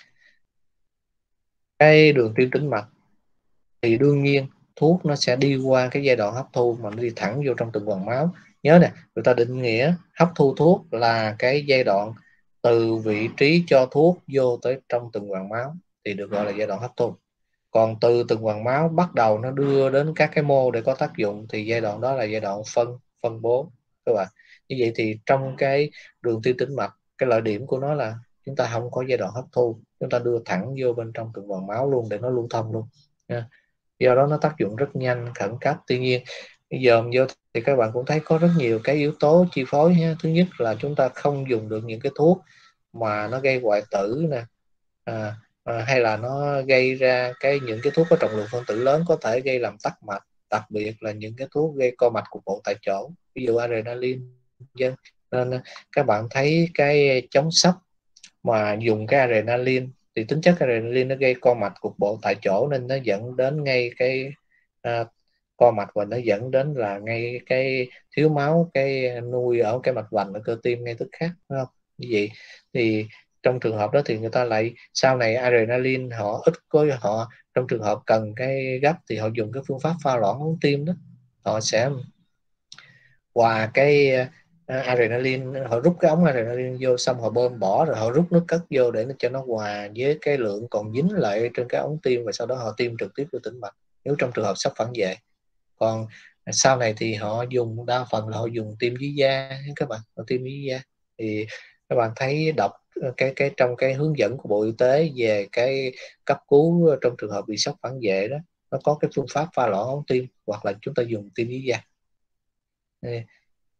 Cái đường tim tĩnh mạch thì đương nhiên thuốc nó sẽ đi qua cái giai đoạn hấp thu mà nó đi thẳng vô trong tuần hoàn máu. Nhớ nè, người ta định nghĩa hấp thu thuốc là cái giai đoạn từ vị trí cho thuốc vô tới trong tuần hoàn máu thì được gọi là giai đoạn hấp thu. Còn từ tuần hoàn máu bắt đầu nó đưa đến các cái mô để có tác dụng thì giai đoạn đó là giai đoạn phân phân bố các bạn. Như vậy thì trong cái đường tim tĩnh mạch, cái lợi điểm của nó là chúng ta không có giai đoạn hấp thu, chúng ta đưa thẳng vô bên trong tuần hoàn máu luôn để nó lưu thông luôn. Do đó nó tác dụng rất nhanh, khẩn cấp. Tuy nhiên bây giờ vô thì các bạn cũng thấy có rất nhiều cái yếu tố chi phối ha. Thứ nhất là chúng ta không dùng được những cái thuốc mà nó gây hoại tử nè, à, à, hay là nó gây ra cái những cái thuốc có trọng lượng phân tử lớn có thể gây làm tắc mạch, đặc biệt là những cái thuốc gây co mạch cục bộ tại chỗ, ví dụ adrenaline dân. Nên các bạn thấy cái chống sốc mà dùng cái adrenaline thì tính chất adrenaline nó gây co mạch cục bộ tại chỗ, nên nó dẫn đến ngay cái à, co mạch, và nó dẫn đến là ngay cái thiếu máu, cái nuôi ở cái mạch vành ở cơ tim ngay tức khắc, phải không? Như vậy thì trong trường hợp đó thì người ta lại sau này adrenaline họ ít có, họ trong trường hợp cần cái gấp thì họ dùng cái phương pháp pha loãng ống tim đó, họ sẽ hòa cái uh, adrenaline, họ rút cái ống adrenaline vô xong họ bơm bỏ, rồi họ rút nước cất vô để nó cho nó hòa với cái lượng còn dính lại trên cái ống tim, và sau đó họ tiêm trực tiếp vô tĩnh mạch nếu trong trường hợp sắp phản vệ. Còn sau này thì họ dùng đa phần là họ dùng tiêm dưới da các bạn, họ tiêm dưới da. Thì các bạn thấy đọc cái cái trong cái hướng dẫn của Bộ Y tế về cái cấp cứu trong trường hợp bị sốc phản vệ đó, nó có cái phương pháp pha loãng ống tim, hoặc là chúng ta dùng tiêm dưới da.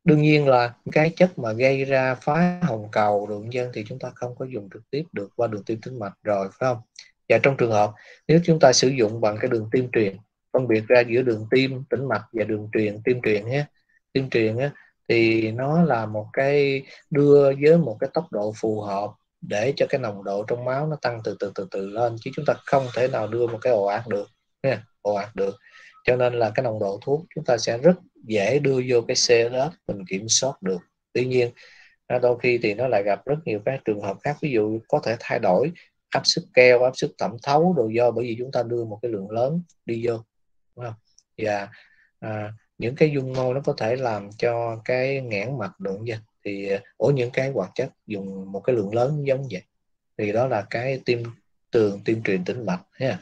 Đương nhiên là cái chất mà gây ra phá hồng cầu đường dân thì chúng ta không có dùng trực tiếp được qua đường tim tĩnh mạch rồi, phải không? Và trong trường hợp nếu chúng ta sử dụng bằng cái đường tim truyền, phân biệt ra giữa đường tim tĩnh mạch và đường truyền tim truyền nhé. Tim truyền á, thì nó là một cái đưa với một cái tốc độ phù hợp để cho cái nồng độ trong máu nó tăng từ từ từ từ lên, chứ chúng ta không thể nào đưa một cái ồ ạt được nha, ồ ạt được. Cho nên là cái nồng độ thuốc chúng ta sẽ rất dễ đưa vô cái xe đó mình kiểm soát được. Tuy nhiên đôi khi thì nó lại gặp rất nhiều các trường hợp khác, ví dụ có thể thay đổi áp suất keo, áp suất thẩm thấu đồ, do bởi vì chúng ta đưa một cái lượng lớn đi vô, đúng không? Và à, những cái dung môi nó có thể làm cho cái nghẽn mạch đường dân, thì ở những cái hoạt chất dùng một cái lượng lớn giống vậy, thì đó là cái tim tường tim truyền tĩnh mạch ha.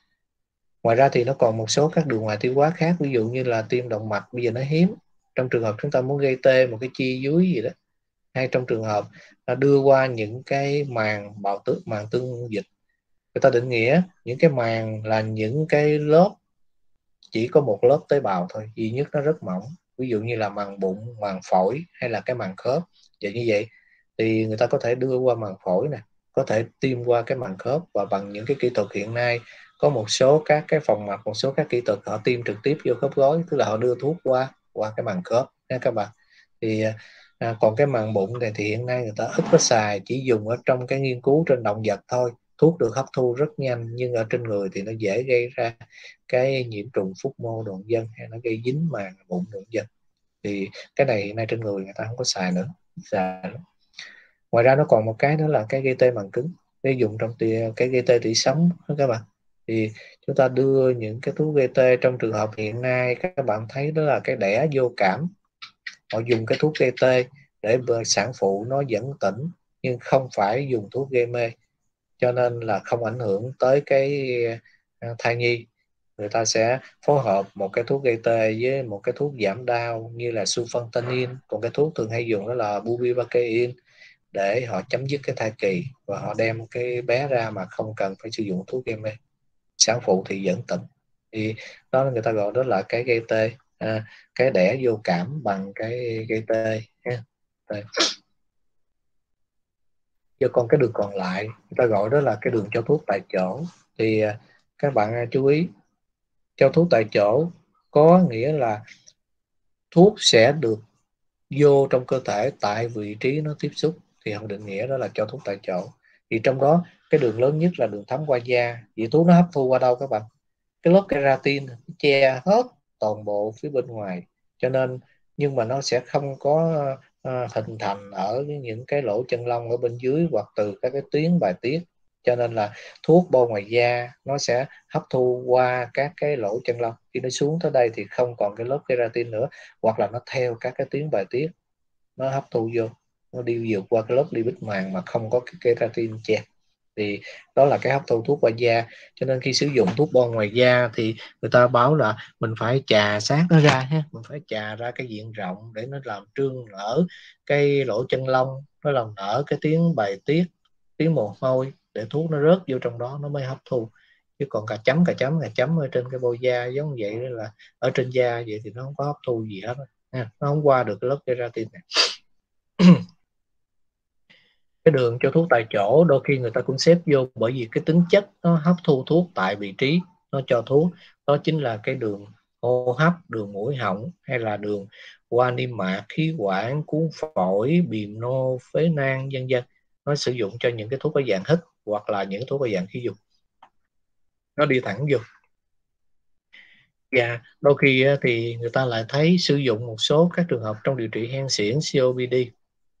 Ngoài ra thì nó còn một số các đường ngoài tiêu hóa khác, ví dụ như là tim động mạch bây giờ nó hiếm, trong trường hợp chúng ta muốn gây tê một cái chi dưới gì đó, hay trong trường hợp là đưa qua những cái màng bào tứ màng tương dịch. Người ta định nghĩa những cái màng là những cái lớp chỉ có một lớp tế bào thôi, duy nhất nó rất mỏng, ví dụ như là màng bụng, màng phổi hay là cái màng khớp. Vậy như vậy thì người ta có thể đưa qua màng phổi nè, có thể tiêm qua cái màng khớp, và bằng những cái kỹ thuật hiện nay có một số các cái phòng mạch, một số các kỹ thuật họ tiêm trực tiếp vô khớp gối, tức là họ đưa thuốc qua qua cái màng khớp nha các bạn. Thì à, còn cái màng bụng này thì hiện nay người ta ít có xài, chỉ dùng ở trong cái nghiên cứu trên động vật thôi. Thuốc được hấp thu rất nhanh, nhưng ở trên người thì nó dễ gây ra cái nhiễm trùng phúc mô đoạn dân, hay nó gây dính màng bụng đoạn dân. Thì cái này hiện nay trên người người ta không có xài nữa, xài nữa. Ngoài ra nó còn một cái nữa là cái gây tê màng cứng, cái dùng trong tìa, cái gây tê tủy sống đó các bạn. Thì chúng ta đưa những cái thuốc gây tê, trong trường hợp hiện nay các bạn thấy đó là cái đẻ vô cảm, họ dùng cái thuốc gây tê để sản phụ nó vẫn tỉnh, nhưng không phải dùng thuốc gây mê, cho nên là không ảnh hưởng tới cái thai nhi. Người ta sẽ phối hợp một cái thuốc gây tê với một cái thuốc giảm đau như là sulfentanyl, còn cái thuốc thường hay dùng đó là bupivacaine, để họ chấm dứt cái thai kỳ và họ đem cái bé ra mà không cần phải sử dụng thuốc gây mê, sản phụ thì vẫn tỉnh. Thì đó người ta gọi đó là cái gây tê, à, cái đẻ vô cảm bằng cái gây tê ha. Cho còn cái đường còn lại người ta gọi đó là cái đường cho thuốc tại chỗ. Thì các bạn chú ý, cho thuốc tại chỗ có nghĩa là thuốc sẽ được vô trong cơ thể tại vị trí nó tiếp xúc, thì họ định nghĩa đó là cho thuốc tại chỗ. Thì trong đó cái đường lớn nhất là đường thấm qua da. Vậy thuốc nó hấp thu qua đâu các bạn? Cái lớp keratin che hết toàn bộ phía bên ngoài, cho nên nhưng mà nó sẽ không có uh, hình thành ở những cái lỗ chân lông ở bên dưới hoặc từ các cái tuyến bài tiết, cho nên là thuốc bôi ngoài da nó sẽ hấp thu qua các cái lỗ chân lông, khi nó xuống tới đây thì không còn cái lớp keratin nữa, hoặc là nó theo các cái tuyến bài tiết, nó hấp thu vô, nó đi vượt qua cái lớp lipid màng mà không có cái keratin che. Thì đó là cái hấp thu thuốc qua da. Cho nên khi sử dụng thuốc bôi ngoài da thì người ta báo là mình phải chà sát nó ra ha, mình phải chà ra cái diện rộng để nó làm trương nở cái lỗ chân lông, nó làm nở cái tiếng bài tiết, tiếng mồ hôi, để thuốc nó rớt vô trong đó nó mới hấp thu. Chứ còn cà chấm cà chấm cà chấm ở trên cái bôi da giống vậy là ở trên da vậy thì nó không có hấp thu gì hết ha, nó không qua được cái lớp keratin này. Cái đường cho thuốc tại chỗ đôi khi người ta cũng xếp vô bởi vì cái tính chất nó hấp thu thuốc tại vị trí nó cho thuốc, đó chính là cái đường hô hấp, đường mũi họng, hay là đường qua niêm mạc, khí quản, cuống phổi, biềm nô, phế nang, vân vân. Nó sử dụng cho những cái thuốc ở dạng hít hoặc là những thuốc ở dạng khí dùng, nó đi thẳng vô. Và đôi khi thì người ta lại thấy sử dụng một số các trường hợp trong điều trị hen suyễn xê ô pê đê,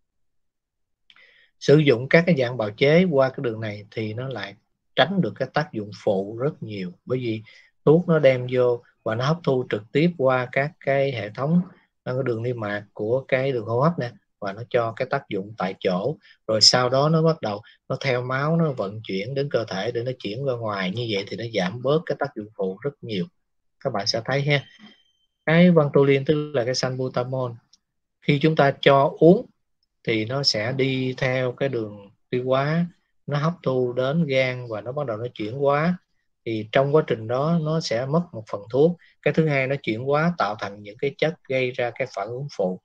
sử dụng các cái dạng bào chế qua cái đường này thì nó lại tránh được cái tác dụng phụ rất nhiều, bởi vì thuốc nó đem vô và nó hấp thu trực tiếp qua các cái hệ thống cái đường niêm mạc của cái đường hô hấp nè, và nó cho cái tác dụng tại chỗ, rồi sau đó nó bắt đầu nó theo máu nó vận chuyển đến cơ thể để nó chuyển ra ngoài. Như vậy thì nó giảm bớt cái tác dụng phụ rất nhiều. Các bạn sẽ thấy ha, cái Ventolin tức là cái salbutamol, khi chúng ta cho uống thì nó sẽ đi theo cái đường tiêu hóa, nó hấp thu đến gan và nó bắt đầu nó chuyển hóa. Thì trong quá trình đó nó sẽ mất một phần thuốc. Cái thứ hai, nó chuyển hóa tạo thành những cái chất gây ra cái phản ứng phụ.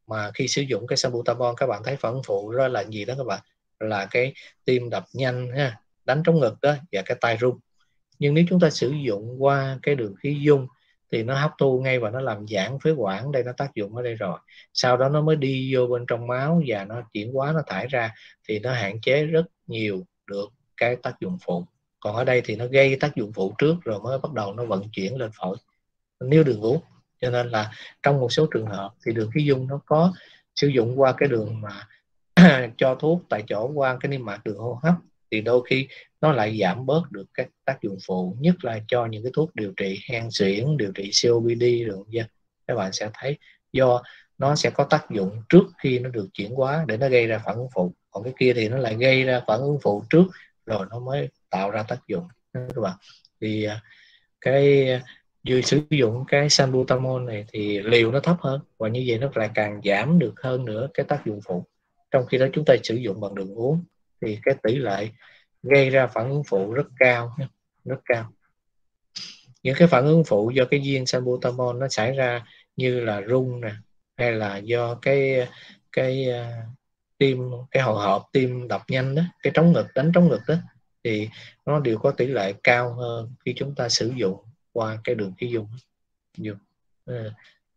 mà khi sử dụng cái salbutamol các bạn thấy phản ứng phụ đó là gì đó các bạn, là cái tim đập nhanh ha, đánh trống ngực đó và cái tay run. Nhưng nếu chúng ta sử dụng qua cái đường khí dung thì nó hấp thu ngay và nó làm giãn phế quản, đây nó tác dụng ở đây rồi, sau đó nó mới đi vô bên trong máu và nó chuyển hóa, nó thải ra, thì nó hạn chế rất nhiều được cái tác dụng phụ. Còn ở đây thì nó gây tác dụng phụ trước rồi mới bắt đầu nó vận chuyển lên phổi nếu đường uống. Cho nên là trong một số trường hợp thì đường khí dung nó có sử dụng qua cái đường mà cho thuốc tại chỗ qua cái niêm mạc đường hô hấp thì đôi khi nó lại giảm bớt được các tác dụng phụ, nhất là cho những cái thuốc điều trị hen suyễn, điều trị xê ô pê đê rồi vân. Các bạn sẽ thấy do nó sẽ có tác dụng trước khi nó được chuyển hóa để nó gây ra phản ứng phụ, còn cái kia thì nó lại gây ra phản ứng phụ trước rồi nó mới tạo ra tác dụng các bạn. Thì cái vừa sử dụng cái salbutamol này thì liều nó thấp hơn và như vậy nó lại càng giảm được hơn nữa cái tác dụng phụ. Trong khi đó chúng ta sử dụng bằng đường uống thì cái tỷ lệ gây ra phản ứng phụ rất cao, rất cao. Những cái phản ứng phụ do cái viên salbutamol nó xảy ra như là rung nè, hay là do cái cái uh, tim, cái hồi hộp tim đập nhanh đó, cái trống ngực, đánh trống ngực đó, thì nó đều có tỷ lệ cao hơn khi chúng ta sử dụng qua cái đường khí dung. dung. À.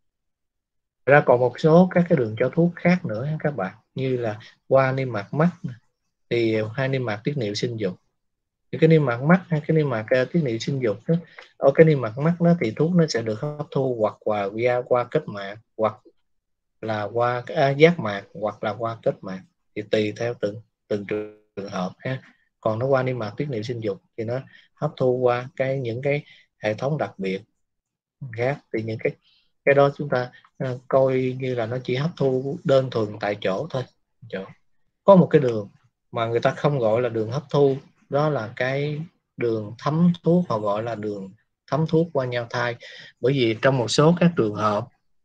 Ra còn một số các cái đường cho thuốc khác nữa các bạn, như là qua niêm mạc mắt thì hai niêm mạc tiết niệu sinh dục. Thì cái niêm mạc mắt hay cái niêm mạc tiết niệu sinh dục đó, ở cái niêm mạc mắt đó thì thuốc nó sẽ được hấp thu hoặc qua qua, qua kết mạc, hoặc là qua à, giác mạc, hoặc là qua kết mạc, thì tùy theo từng từng trường hợp ha. Còn nó qua niêm mạc tiết niệu sinh dục thì nó hấp thu qua cái những cái hệ thống đặc biệt khác, thì những cái cái đó chúng ta uh, coi như là nó chỉ hấp thu đơn thuần tại chỗ thôi. chỗ. Có một cái đường mà người ta không gọi là đường hấp thu, đó là cái đường thấm thuốc, họ gọi là đường thấm thuốc qua nhau thai. Bởi vì trong một số các trường hợp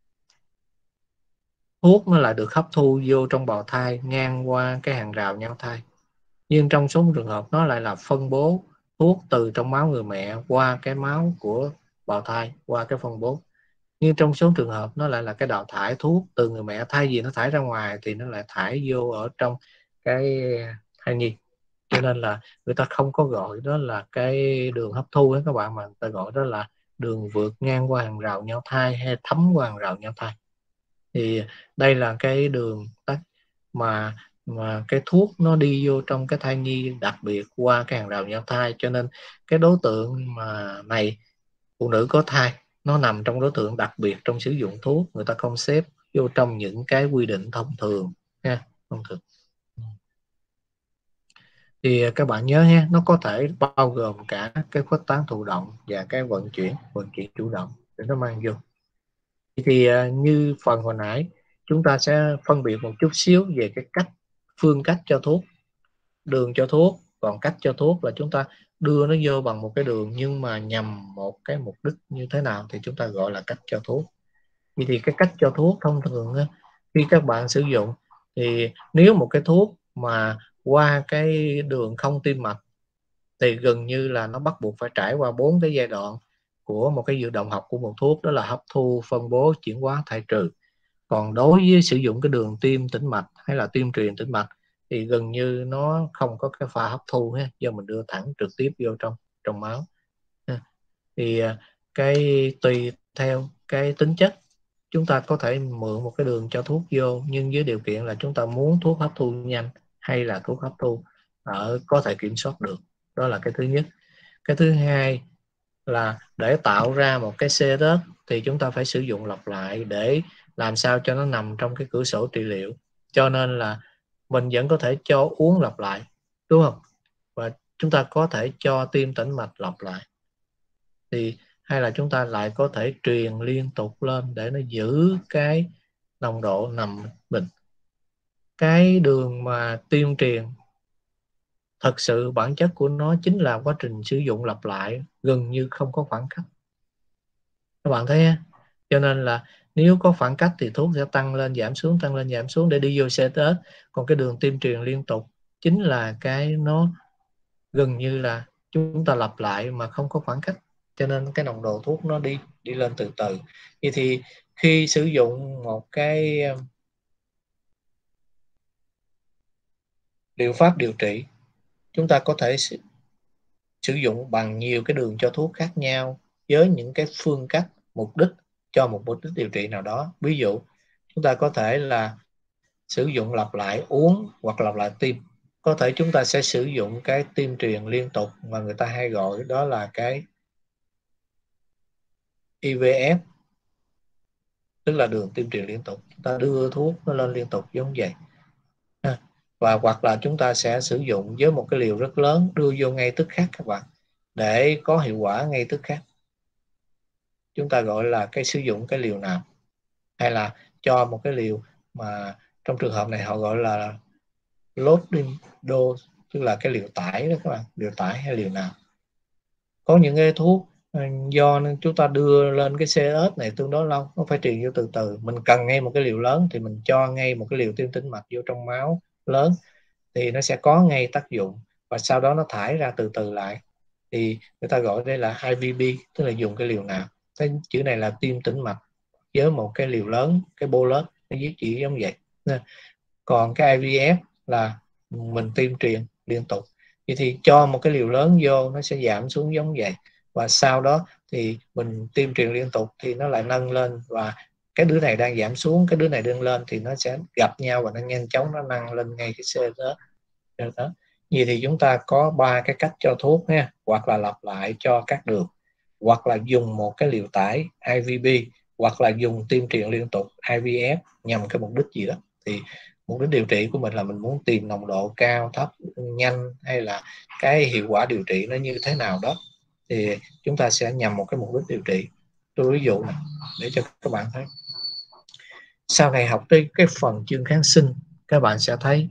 thuốc nó lại được hấp thu vô trong bào thai ngang qua cái hàng rào nhau thai, nhưng trong số trường hợp nó lại là phân bố thuốc từ trong máu người mẹ qua cái máu của bào thai, qua cái phân bố. Nhưng trong số trường hợp nó lại là cái đào thải thuốc từ người mẹ, thay vì nó thải ra ngoài thì nó lại thải vô ở trong cái thai nhi. Cho nên là người ta không có gọi đó là cái đường hấp thu đó các bạn, mà người ta gọi đó là đường vượt ngang qua hàng rào nhau thai hay thấm qua hàng rào nhau thai. Thì đây là cái đường mà mà cái thuốc nó đi vô trong cái thai nhi đặc biệt qua cái hàng rào nhau thai, cho nên cái đối tượng mà này, phụ nữ có thai, nó nằm trong đối tượng đặc biệt trong sử dụng thuốc, người ta không xếp vô trong những cái quy định thông thường ha, thông thường. Thì các bạn nhớ nhé, nó có thể bao gồm cả cái khuếch tán thụ động và cái vận chuyển vận chuyển chủ động để nó mang vô. Thì như phần hồi nãy chúng ta sẽ phân biệt một chút xíu về cái cách, phương cách cho thuốc, đường cho thuốc. Còn cách cho thuốc là chúng ta đưa nó vô bằng một cái đường nhưng mà nhằm một cái mục đích như thế nào thì chúng ta gọi là cách cho thuốc. Vậy thì cái cách cho thuốc thông thường khi các bạn sử dụng thì nếu một cái thuốc mà qua cái đường không tim mạch thì gần như là nó bắt buộc phải trải qua bốn cái giai đoạn của một cái dự động học của một thuốc, đó là hấp thu, phân bố, chuyển hóa, thải trừ. Còn đối với sử dụng cái đường tim tĩnh mạch hay là tim truyền tĩnh mạch thì gần như nó không có cái pha hấp thu ha, do mình đưa thẳng trực tiếp vô trong trong máu. Thì cái tùy theo cái tính chất chúng ta có thể mượn một cái đường cho thuốc vô, nhưng với điều kiện là chúng ta muốn thuốc hấp thu nhanh hay là thuốc hấp thu ở có thể kiểm soát được. Đó là cái thứ nhất. Cái thứ hai là để tạo ra một cái setup thì chúng ta phải sử dụng lặp lại để làm sao cho nó nằm trong cái cửa sổ trị liệu. Cho nên là mình vẫn có thể cho uống lặp lại, đúng không? Và chúng ta có thể cho tim tĩnh mạch lặp lại. Thì hay là chúng ta lại có thể truyền liên tục lên để nó giữ cái nồng độ nằm bình. Cái đường mà tiêm truyền thật sự bản chất của nó chính là quá trình sử dụng lặp lại, gần như không có khoảng cách. Các bạn thấy á? Cho nên là nếu có khoảng cách thì thuốc sẽ tăng lên giảm xuống, tăng lên giảm xuống để đi vô setup. Còn cái đường tiêm truyền liên tục chính là cái nó gần như là chúng ta lặp lại mà không có khoảng cách, cho nên cái nồng độ thuốc nó đi đi lên từ từ. Vậy thì khi sử dụng một cái liệu pháp điều trị chúng ta có thể sử, sử dụng bằng nhiều cái đường cho thuốc khác nhau với những cái phương cách mục đích cho một mục đích điều trị nào đó. Ví dụ chúng ta có thể là sử dụng lặp lại uống hoặc lặp lại tiêm. Có thể chúng ta sẽ sử dụng cái tiêm truyền liên tục mà người ta hay gọi đó là cái i vê ép, tức là đường tiêm truyền liên tục. Chúng ta đưa thuốc nó lên liên tục giống vậy. Và hoặc là chúng ta sẽ sử dụng với một cái liều rất lớn đưa vô ngay tức khắc các bạn, để có hiệu quả ngay tức khắc. Chúng ta gọi là cái sử dụng cái liều nào, hay là cho một cái liều mà trong trường hợp này họ gọi là loading dose, tức là cái liều tải đó các bạn, liều tải hay liều nào. Có những cái thuốc do nên chúng ta đưa lên cái xê ét này tương đối lâu, nó phải truyền vô từ từ. Mình cần ngay một cái liều lớn thì mình cho ngay một cái liều tiêm tĩnh mạch vô trong máu lớn, thì nó sẽ có ngay tác dụng, và sau đó nó thải ra từ từ lại. Thì người ta gọi đây là i vê bê, tức là dùng cái liều nào. Cái chữ này là tiêm tĩnh mạch với một cái liều lớn, cái bolus, nó viết chỉ giống vậy. Còn cái i vê ép là mình tiêm truyền liên tục. Vậy thì cho một cái liều lớn vô nó sẽ giảm xuống giống vậy, và sau đó thì mình tiêm truyền liên tục thì nó lại nâng lên, và cái đứa này đang giảm xuống, cái đứa này đang lên, thì nó sẽ gặp nhau và nó nhanh chóng nó nâng lên ngay cái xê đó. Đó. Vậy thì chúng ta có ba cái cách cho thuốc nha, hoặc là lặp lại cho các đường, hoặc là dùng một cái liều tải i vê bê, hoặc là dùng tiêm truyền liên tục i vê ép nhằm cái mục đích gì đó. Thì mục đích điều trị của mình là mình muốn tìm nồng độ cao, thấp, nhanh, hay là cái hiệu quả điều trị nó như thế nào đó, thì chúng ta sẽ nhằm một cái mục đích điều trị. Tôi ví dụ này để cho các bạn thấy. Sau này học tới cái phần chương kháng sinh, các bạn sẽ thấy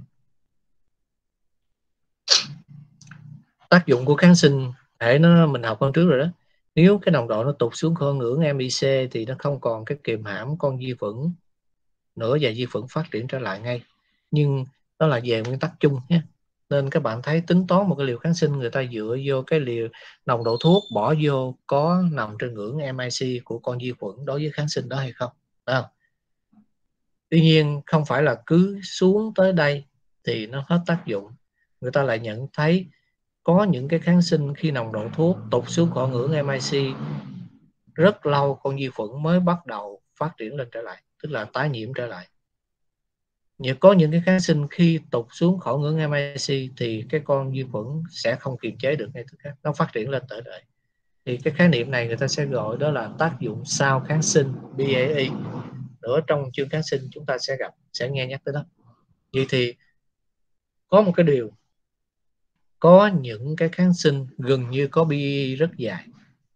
tác dụng của kháng sinh để nó mình học hơn trước rồi đó. Nếu cái nồng độ nó tụt xuống khỏi ngưỡng em i xê thì nó không còn cái kiềm hãm con vi khuẩn nữa, và vi khuẩn phát triển trở lại ngay. Nhưng đó là về nguyên tắc chung nhé. Nên các bạn thấy tính toán một cái liều kháng sinh, người ta dựa vô cái liều nồng độ thuốc bỏ vô có nằm trên ngưỡng em i xê của con vi khuẩn đối với kháng sinh đó hay không. Đấy không? Tuy nhiên không phải là cứ xuống tới đây thì nó hết tác dụng. Người ta lại nhận thấy có những cái kháng sinh khi nồng độ thuốc tụt xuống khỏi ngưỡng em i xê rất lâu, con vi khuẩn mới bắt đầu phát triển lên trở lại, tức là tái nhiễm trở lại. Nhưng có những cái kháng sinh khi tụt xuống khỏi ngưỡng em i xê thì cái con vi khuẩn sẽ không kiềm chế được ngay tức khắc, nó phát triển lên trở lại. Thì cái khái niệm này người ta sẽ gọi đó là tác dụng sau kháng sinh, bê a e. Nữa trong chương kháng sinh chúng ta sẽ gặp, sẽ nghe nhắc tới đó. Vậy thì có một cái điều, có những cái kháng sinh gần như có bê a e rất dài.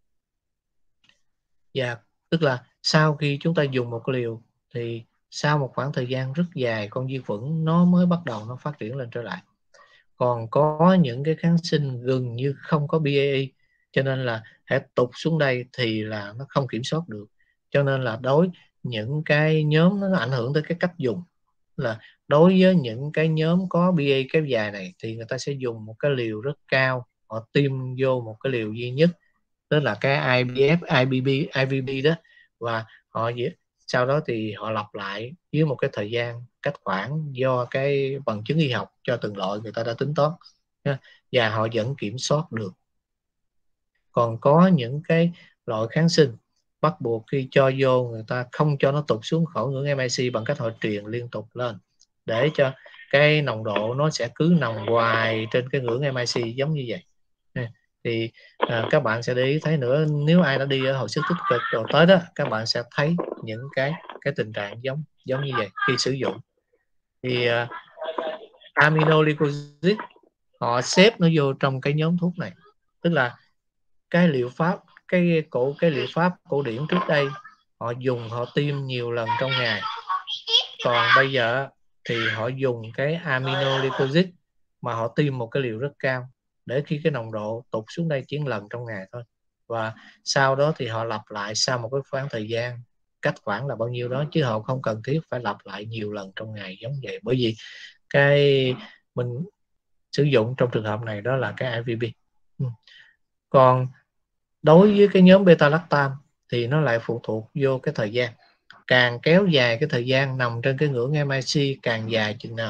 Và tức là sau khi chúng ta dùng một liều thì sau một khoảng thời gian rất dài, con vi khuẩn nó mới bắt đầu nó phát triển lên trở lại. Còn có những cái kháng sinh gần như không có bê a e, cho nên là hãy tụt xuống đây thì là nó không kiểm soát được. Cho nên là đối những cái nhóm nó ảnh hưởng tới cái cách dùng, là đối với những cái nhóm có bê a e kéo dài này thì người ta sẽ dùng một cái liều rất cao, họ tiêm vô một cái liều duy nhất, tức là cái i vê ép, i vê bê, i vê bê đó, và họ sau đó thì họ lặp lại với một cái thời gian cách khoảng do cái bằng chứng y học cho từng loại người ta đã tính toán, và họ vẫn kiểm soát được. Còn có những cái loại kháng sinh bắt buộc khi cho vô người ta không cho nó tụt xuống khỏi ngưỡng em i xê bằng cách họ truyền liên tục lên, để cho cái nồng độ nó sẽ cứ nằm hoài trên cái ngưỡng em i xê giống như vậy. Thì à, các bạn sẽ để ý thấy nữa, nếu ai đã đi ở hồi sức tích cực rồi tới đó, các bạn sẽ thấy những cái cái tình trạng giống giống như vậy khi sử dụng. Thì uh, aminoglycosides họ xếp nó vô trong cái nhóm thuốc này, tức là cái liệu pháp cái cổ cái liệu pháp cổ điển trước đây họ dùng, họ tiêm nhiều lần trong ngày. Còn bây giờ thì họ dùng cái aminoglycosides mà họ tiêm một cái liều rất cao, để khi cái nồng độ tụt xuống đây chỉ lần trong ngày thôi, và sau đó thì họ lặp lại sau một cái khoảng thời gian cách khoảng là bao nhiêu đó, chứ họ không cần thiết phải lặp lại nhiều lần trong ngày giống vậy. Bởi vì cái mình sử dụng trong trường hợp này đó là cái i vê bê. Còn đối với cái nhóm beta-lactam thì nó lại phụ thuộc vô cái thời gian. Càng kéo dài cái thời gian nằm trên cái ngưỡng em i xê càng dài chừng nào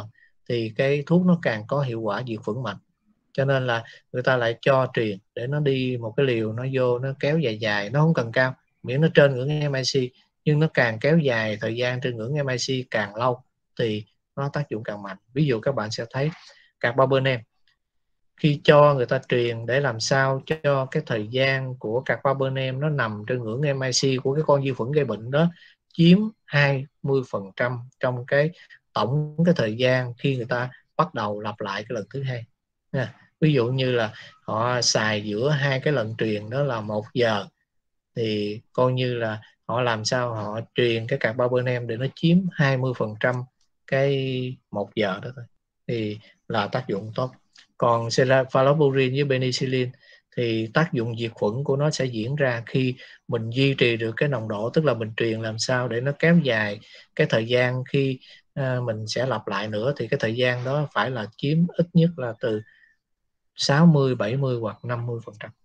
thì cái thuốc nó càng có hiệu quả diệt khuẩn mạnh. Cho nên là người ta lại cho truyền để nó đi một cái liều, nó vô nó kéo dài dài, nó không cần cao, miễn nó trên ngưỡng em i xê, nhưng nó càng kéo dài thời gian trên ngưỡng em i xê càng lâu thì nó tác dụng càng mạnh. Ví dụ các bạn sẽ thấy Carbapenem, khi cho người ta truyền để làm sao cho cái thời gian của Carbapenem nó nằm trên ngưỡng em i xê của cái con vi khuẩn gây bệnh đó chiếm hai mươi phần trăm trong cái tổng cái thời gian khi người ta bắt đầu lặp lại cái lần thứ hai. Nha. Ví dụ như là họ xài giữa hai cái lần truyền đó là một giờ, thì coi như là họ làm sao họ truyền cái Carbapenem để nó chiếm hai mươi phần trăm cái một giờ đó thôi, thì là tác dụng tốt. Còn Cefalosporin với penicillin thì tác dụng diệt khuẩn của nó sẽ diễn ra khi mình duy trì được cái nồng độ, tức là mình truyền làm sao để nó kéo dài cái thời gian khi à, mình sẽ lặp lại nữa, thì cái thời gian đó phải là chiếm ít nhất là từ sáu mươi, bảy mươi hoặc năm mươi phần trăm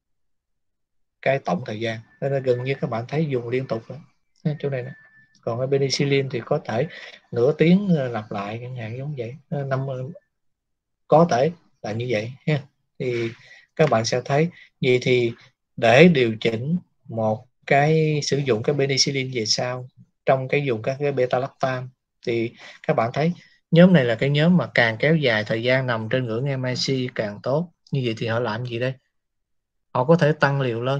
cái tổng thời gian. Nên là gần như các bạn thấy dùng liên tục đó, chỗ này nè. Còn cái penicillin thì có thể nửa tiếng lặp lại chẳng hạn, giống vậy, năm có thể là như vậy ha. Thì các bạn sẽ thấy vậy. Thì để điều chỉnh một cái sử dụng cái penicillin về sau trong cái dùng các cái beta-lactam, thì các bạn thấy nhóm này là cái nhóm mà càng kéo dài thời gian nằm trên ngưỡng em i xê càng tốt. Như vậy thì họ làm gì đây? Họ có thể tăng liều lên,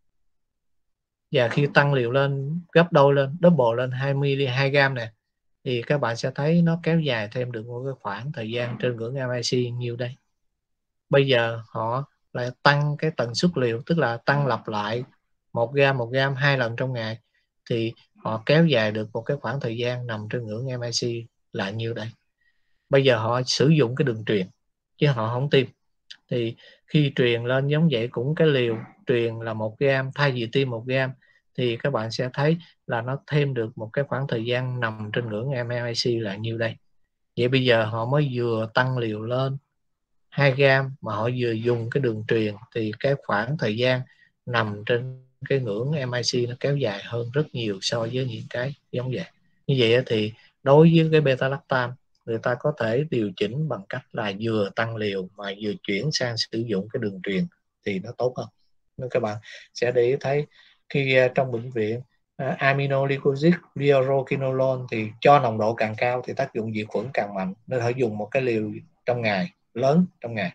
và khi tăng liều lên gấp đôi lên, double lên hai mi-li-hai gam nè, thì các bạn sẽ thấy nó kéo dài thêm được một cái khoảng thời gian trên ngưỡng em i xê nhiêu đây. Bây giờ họ lại tăng cái tần suất liều, tức là tăng lặp lại một gam một gam hai lần trong ngày, thì họ kéo dài được một cái khoảng thời gian nằm trên ngưỡng em i xê là nhiêu đây. Bây giờ họ sử dụng cái đường truyền chứ họ không tiêm, thì khi truyền lên giống vậy cũng cái liều truyền là một gam thay vì tiêm một gam, thì các bạn sẽ thấy là nó thêm được một cái khoảng thời gian nằm trên ngưỡng em i xê là nhiêu đây. Vậy bây giờ họ mới vừa tăng liều lên hai gam mà họ vừa dùng cái đường truyền, thì cái khoảng thời gian nằm trên cái ngưỡng em i xê nó kéo dài hơn rất nhiều so với những cái giống vậy. Như vậy thì đối với cái beta-lactam, người ta có thể điều chỉnh bằng cách là vừa tăng liều mà vừa chuyển sang sử dụng cái đường truyền thì nó tốt hơn. Nên các bạn sẽ để ý thấy khi trong bệnh viện uh, aminoglycosic fluoroquinolone thì cho nồng độ càng cao thì tác dụng diệt khuẩn càng mạnh, nên họ dùng một cái liều trong ngày lớn trong ngày.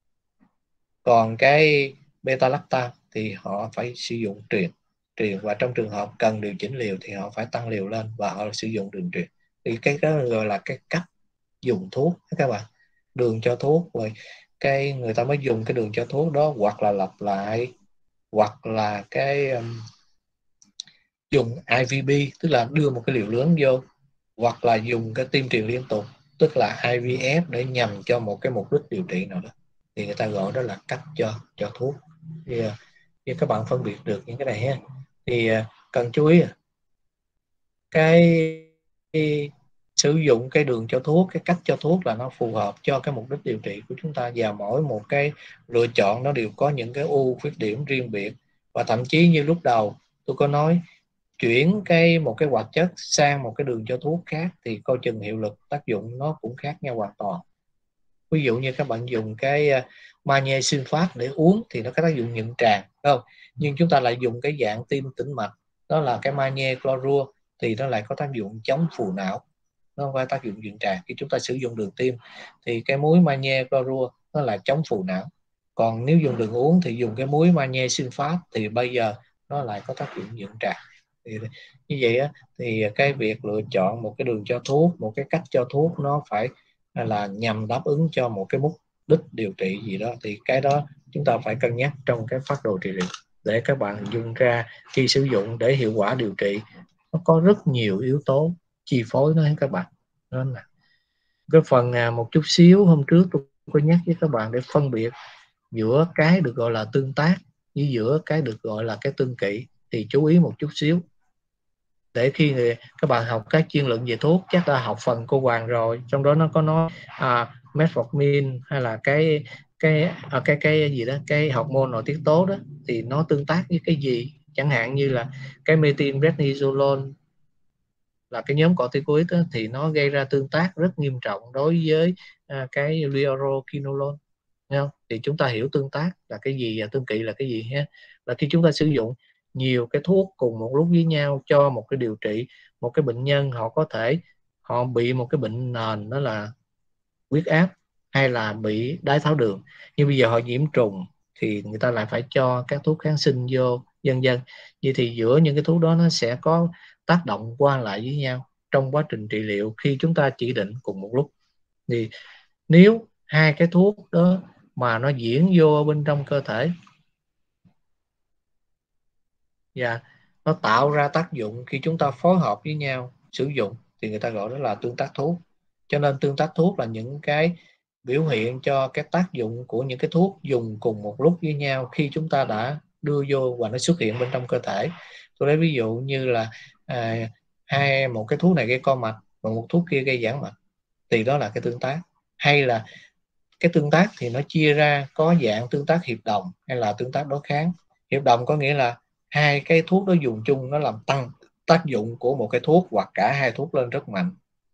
Còn cái beta-lactam thì họ phải sử dụng truyền truyền và trong trường hợp cần điều chỉnh liều thì họ phải tăng liều lên và họ sử dụng đường truyền. Thì cái đó gọi là cái cách dùng thuốc các bạn. Đường cho thuốc rồi cái người ta mới dùng cái đường cho thuốc đó, hoặc là lặp lại, hoặc là cái um, dùng i vê bê, tức là đưa một cái liều lớn vô, hoặc là dùng cái tiêm truyền liên tục, tức là i vê ép, để nhằm cho một cái mục đích điều trị nào đó, thì người ta gọi đó là cách cho cho thuốc. Thì, thì các bạn phân biệt được những cái này ha. Thì cần chú ý cái, cái sử dụng cái đường cho thuốc, cái cách cho thuốc là nó phù hợp cho cái mục đích điều trị của chúng ta, và mỗi một cái lựa chọn nó đều có những cái ưu khuyết điểm riêng biệt. Và thậm chí như lúc đầu tôi có nói, chuyển cái một cái hoạt chất sang một cái đường cho thuốc khác thì coi chừng hiệu lực tác dụng nó cũng khác nhau hoàn toàn. Ví dụ như các bạn dùng cái magie sulfat để uống thì nó có tác dụng nhuận tràng, không? Nhưng chúng ta lại dùng cái dạng tiêm tĩnh mạch, đó là cái magie chlorua, thì nó lại có tác dụng chống phù não, nó không phải tác dụng nhuận tràng. Khi chúng ta sử dụng đường tiêm thì cái muối magie chlorua nó là chống phù não, còn nếu dùng đường uống thì dùng cái muối magie sulfat thì bây giờ nó lại có tác dụng nhuận tràng. Thì như vậy á, thì cái việc lựa chọn một cái đường cho thuốc, một cái cách cho thuốc nó phải là nhằm đáp ứng cho một cái mục đích điều trị gì đó, thì cái đó chúng ta phải cân nhắc trong cái phác đồ trị liệu để các bạn dùng ra khi sử dụng để hiệu quả điều trị. Nó có rất nhiều yếu tố chi phối nó các bạn. Nên là cái phần à, một chút xíu hôm trước tôi có nhắc với các bạn để phân biệt giữa cái được gọi là tương tác với giữa cái được gọi là cái tương kỷ, thì chú ý một chút xíu để khi người, các bạn học các chuyên luận về thuốc chắc là học phần cô Hoàng rồi, trong đó nó có nói à, metformin hay là cái cái à, cái cái gì đó, cái hormone nội tiết tố đó thì nó tương tác với cái gì, chẳng hạn như là cái methylprednisolone là cái nhóm corticoid đó, thì nó gây ra tương tác rất nghiêm trọng đối với à, cái fluoroquinolone. Không? Thì chúng ta hiểu tương tác là cái gì và tương kỵ là cái gì ha. Là khi chúng ta sử dụng nhiều cái thuốc cùng một lúc với nhau cho một cái điều trị một cái bệnh nhân, họ có thể họ bị một cái bệnh nền, đó là huyết áp hay là bị đái tháo đường, nhưng bây giờ họ nhiễm trùng thì người ta lại phải cho các thuốc kháng sinh vô, vân vân. Vậy thì giữa những cái thuốc đó nó sẽ có tác động qua lại với nhau trong quá trình trị liệu khi chúng ta chỉ định cùng một lúc. Thì nếu hai cái thuốc đó mà nó diễn vô bên trong cơ thể và nó tạo ra tác dụng khi chúng ta phối hợp với nhau sử dụng thì người ta gọi đó là tương tác thuốc. Cho nên tương tác thuốc là những cái biểu hiện cho cái tác dụng của những cái thuốc dùng cùng một lúc với nhau khi chúng ta đã đưa vô và nó xuất hiện bên trong cơ thể. Tôi lấy ví dụ như là à, hai một cái thuốc này gây co mạch và một thuốc kia gây giãn mạch, thì đó là cái tương tác. Hay là cái tương tác thì nó chia ra có dạng tương tác hiệp đồng hay là tương tác đối kháng. Hiệp đồng có nghĩa là hai cái thuốc đó dùng chung nó làm tăng tác dụng của một cái thuốc hoặc cả hai thuốc lên rất mạnh.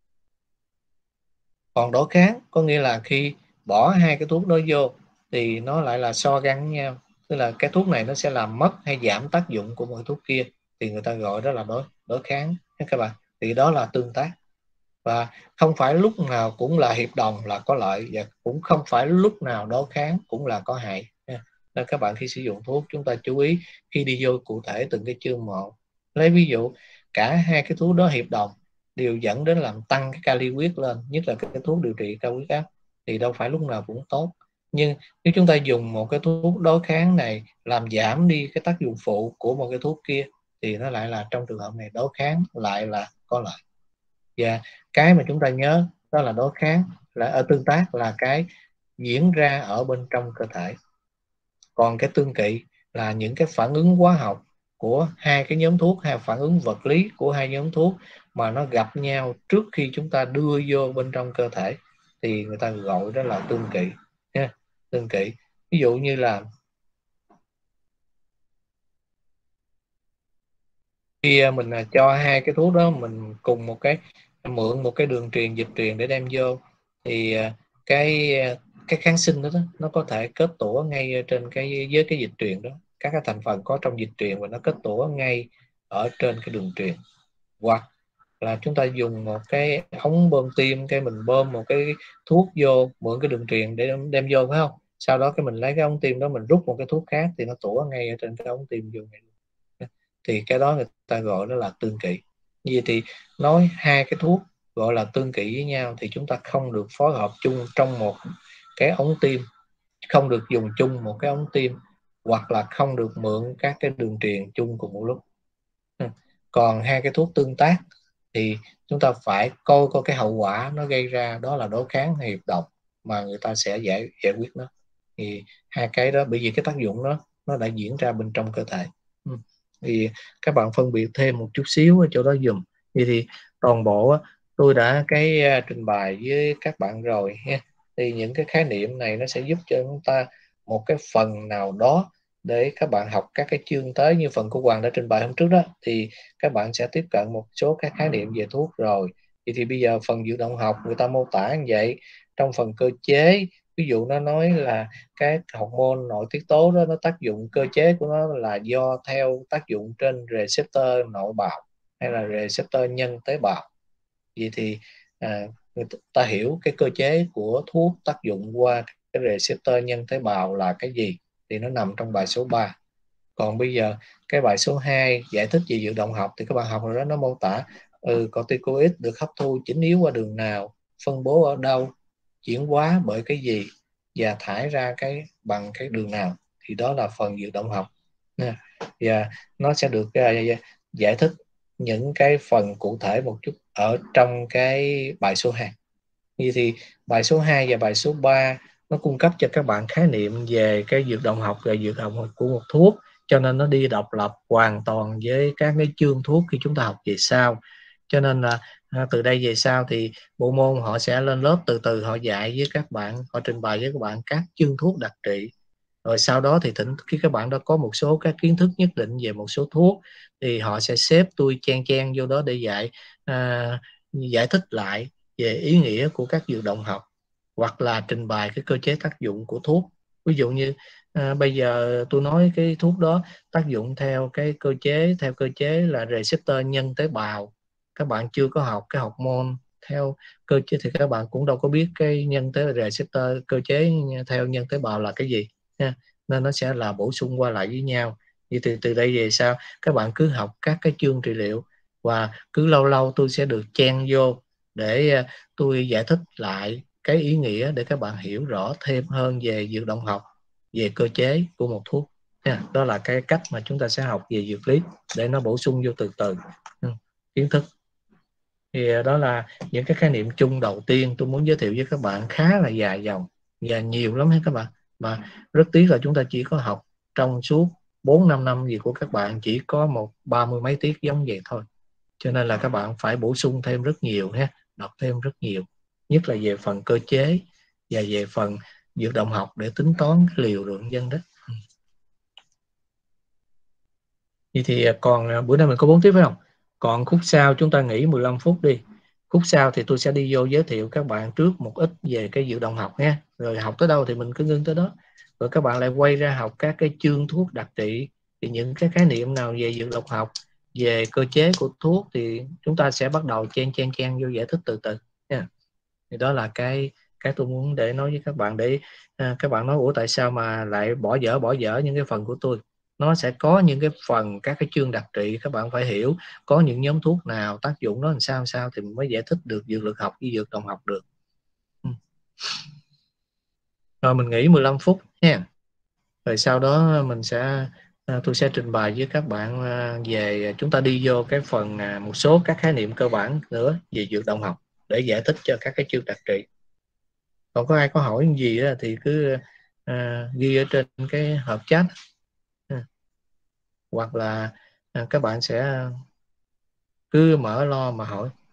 Còn đối kháng có nghĩa là khi bỏ hai cái thuốc đó vô thì nó lại là so găng với nhau, tức là cái thuốc này nó sẽ làm mất hay giảm tác dụng của một thuốc kia, thì người ta gọi đó là đối đối kháng các bạn. Thì đó là tương tác, và không phải lúc nào cũng là hiệp đồng là có lợi, và cũng không phải lúc nào đối kháng cũng là có hại. Nên các bạn khi sử dụng thuốc chúng ta chú ý khi đi vô cụ thể từng cái chương một. Lấy ví dụ cả hai cái thuốc đó hiệp đồng đều dẫn đến làm tăng cái kali huyết lên, nhất là cái thuốc điều trị cao huyết áp, thì đâu phải lúc nào cũng tốt. Nhưng nếu chúng ta dùng một cái thuốc đối kháng này làm giảm đi cái tác dụng phụ của một cái thuốc kia, thì nó lại là trong trường hợp này đối kháng lại là có lợi. Và cái mà chúng ta nhớ đó là đối kháng là ở tương tác là cái diễn ra ở bên trong cơ thể, còn cái tương kỵ là những cái phản ứng hóa học của hai cái nhóm thuốc hay phản ứng vật lý của hai nhóm thuốc mà nó gặp nhau trước khi chúng ta đưa vô bên trong cơ thể, thì người ta gọi đó là tương kỵ nha. Tương kỵ ví dụ như là khi mình cho hai cái thuốc đó mình cùng một cái mượn một cái đường truyền dịch truyền để đem vô, thì cái cái kháng sinh đó, đó nó có thể kết tủa ngay trên cái với cái dịch truyền đó, các cái thành phần có trong dịch truyền và nó kết tủa ngay ở trên cái đường truyền. Hoặc là chúng ta dùng một cái ống bơm tim, cái mình bơm một cái thuốc vô mượn cái đường truyền để đem vô, phải không? Sau đó cái mình lấy cái ống tim đó mình rút một cái thuốc khác thì nó tủa ngay ở trên cái ống tim vô. Thì cái đó người ta gọi đó là tương kỵ. Như vậy thì nói hai cái thuốc gọi là tương kỵ với nhau thì chúng ta không được phối hợp chung trong một cái ống tim, không được dùng chung một cái ống tim, hoặc là không được mượn các cái đường truyền chung cùng một lúc. Còn hai cái thuốc tương tác thì chúng ta phải coi coi cái hậu quả nó gây ra, đó là đối kháng hay hiệp đồng mà người ta sẽ giải giải quyết nó. Thì hai cái đó bởi vì cái tác dụng đó nó đã diễn ra bên trong cơ thể. Thì các bạn phân biệt thêm một chút xíu ở chỗ đó dùm. Vậy thì toàn bộ tôi đã cái trình bày với các bạn rồi ha. Thì những cái khái niệm này nó sẽ giúp cho chúng ta một cái phần nào đó để các bạn học các cái chương tới, như phần của Hoàng đã trình bày hôm trước đó, thì các bạn sẽ tiếp cận một số các khái niệm về thuốc rồi. Thì, thì bây giờ phần dược động học người ta mô tả như vậy. Trong phần cơ chế, ví dụ nó nói là cái hormone nội tiết tố đó nó tác dụng, cơ chế của nó là do theo tác dụng trên receptor nội bào hay là receptor nhân tế bào. Vậy thì à, người ta hiểu cái cơ chế của thuốc tác dụng qua cái receptor nhân tế bào là cái gì thì nó nằm trong bài số ba. Còn bây giờ cái bài số hai giải thích về dược động học thì các bạn học rồi đó, nó mô tả ừ, corticoid được hấp thu chính yếu qua đường nào, phân bố ở đâu, chuyển hóa bởi cái gì và thải ra cái bằng cái đường nào, thì đó là phần dược động học. Và nó sẽ được uh, giải thích những cái phần cụ thể một chút ở trong cái bài số hai. Như thì bài số hai và bài số ba nó cung cấp cho các bạn khái niệm về cái dược động học và dược động học của một thuốc, cho nên nó đi độc lập hoàn toàn với các cái chương thuốc khi chúng ta học về sau. Cho nên là từ đây về sau thì bộ môn họ sẽ lên lớp từ từ họ dạy với các bạn, họ trình bày với các bạn các chương thuốc đặc trị. Rồi sau đó thì thỉnh khi các bạn đã có một số các kiến thức nhất định về một số thuốc thì họ sẽ xếp tôi chen chen vô đó để dạy à, giải thích lại về ý nghĩa của các dược động học, hoặc là trình bày cái cơ chế tác dụng của thuốc. Ví dụ như à, bây giờ tôi nói cái thuốc đó tác dụng theo cái cơ chế theo cơ chế là receptor nhân tế bào. Các bạn chưa có học cái hormone theo cơ chế thì các bạn cũng đâu có biết cái nhân tế receptor, cơ chế theo nhân tế bào là cái gì nha. Nên nó sẽ là bổ sung qua lại với nhau. Vậy thì từ đây về sau các bạn cứ học các cái chương trị liệu, và cứ lâu lâu tôi sẽ được chen vô để tôi giải thích lại cái ý nghĩa để các bạn hiểu rõ thêm hơn về dược động học, về cơ chế của một thuốc nha. Đó là cái cách mà chúng ta sẽ học về dược lý để nó bổ sung vô từ từ kiến thức. Thì đó là những cái khái niệm chung đầu tiên tôi muốn giới thiệu với các bạn, khá là dài dòng và nhiều lắm hết các bạn, mà rất tiếc là chúng ta chỉ có học trong suốt bốn năm năm gì của các bạn chỉ có một ba mươi mấy tiết giống vậy thôi, cho nên là các bạn phải bổ sung thêm rất nhiều ha, đọc thêm rất nhiều, nhất là về phần cơ chế và về phần dược động học để tính toán cái liều lượng dân đó. Vậy thì còn bữa nay mình có bốn tiết phải không? Còn khúc sau chúng ta nghỉ mười lăm phút đi. Khúc sau thì tôi sẽ đi vô giới thiệu các bạn trước một ít về cái dược động học nha. Rồi học tới đâu thì mình cứ ngưng tới đó. Rồi các bạn lại quay ra học các cái chương thuốc đặc trị. Thì những cái khái niệm nào về dược động học, về cơ chế của thuốc thì chúng ta sẽ bắt đầu chen chen chen vô giải thích từ từ nha. Thì đó là cái cái tôi muốn để nói với các bạn, để à, các bạn nói ủa tại sao mà lại bỏ dở bỏ dở những cái phần của tôi. Nó sẽ có những cái phần các cái chương đặc trị các bạn phải hiểu, có những nhóm thuốc nào tác dụng nó làm sao làm sao thì mình mới giải thích được dược lực học với dược động học được. Ừ. Rồi mình nghỉ mười lăm phút nha. Rồi sau đó mình sẽ tôi sẽ trình bày với các bạn về, chúng ta đi vô cái phần một số các khái niệm cơ bản nữa về dược động học để giải thích cho các cái chương đặc trị. Còn có ai có hỏi gì đó thì cứ à, ghi ở trên cái hộp chat, à, hoặc là à, các bạn sẽ cứ mở lo mà hỏi.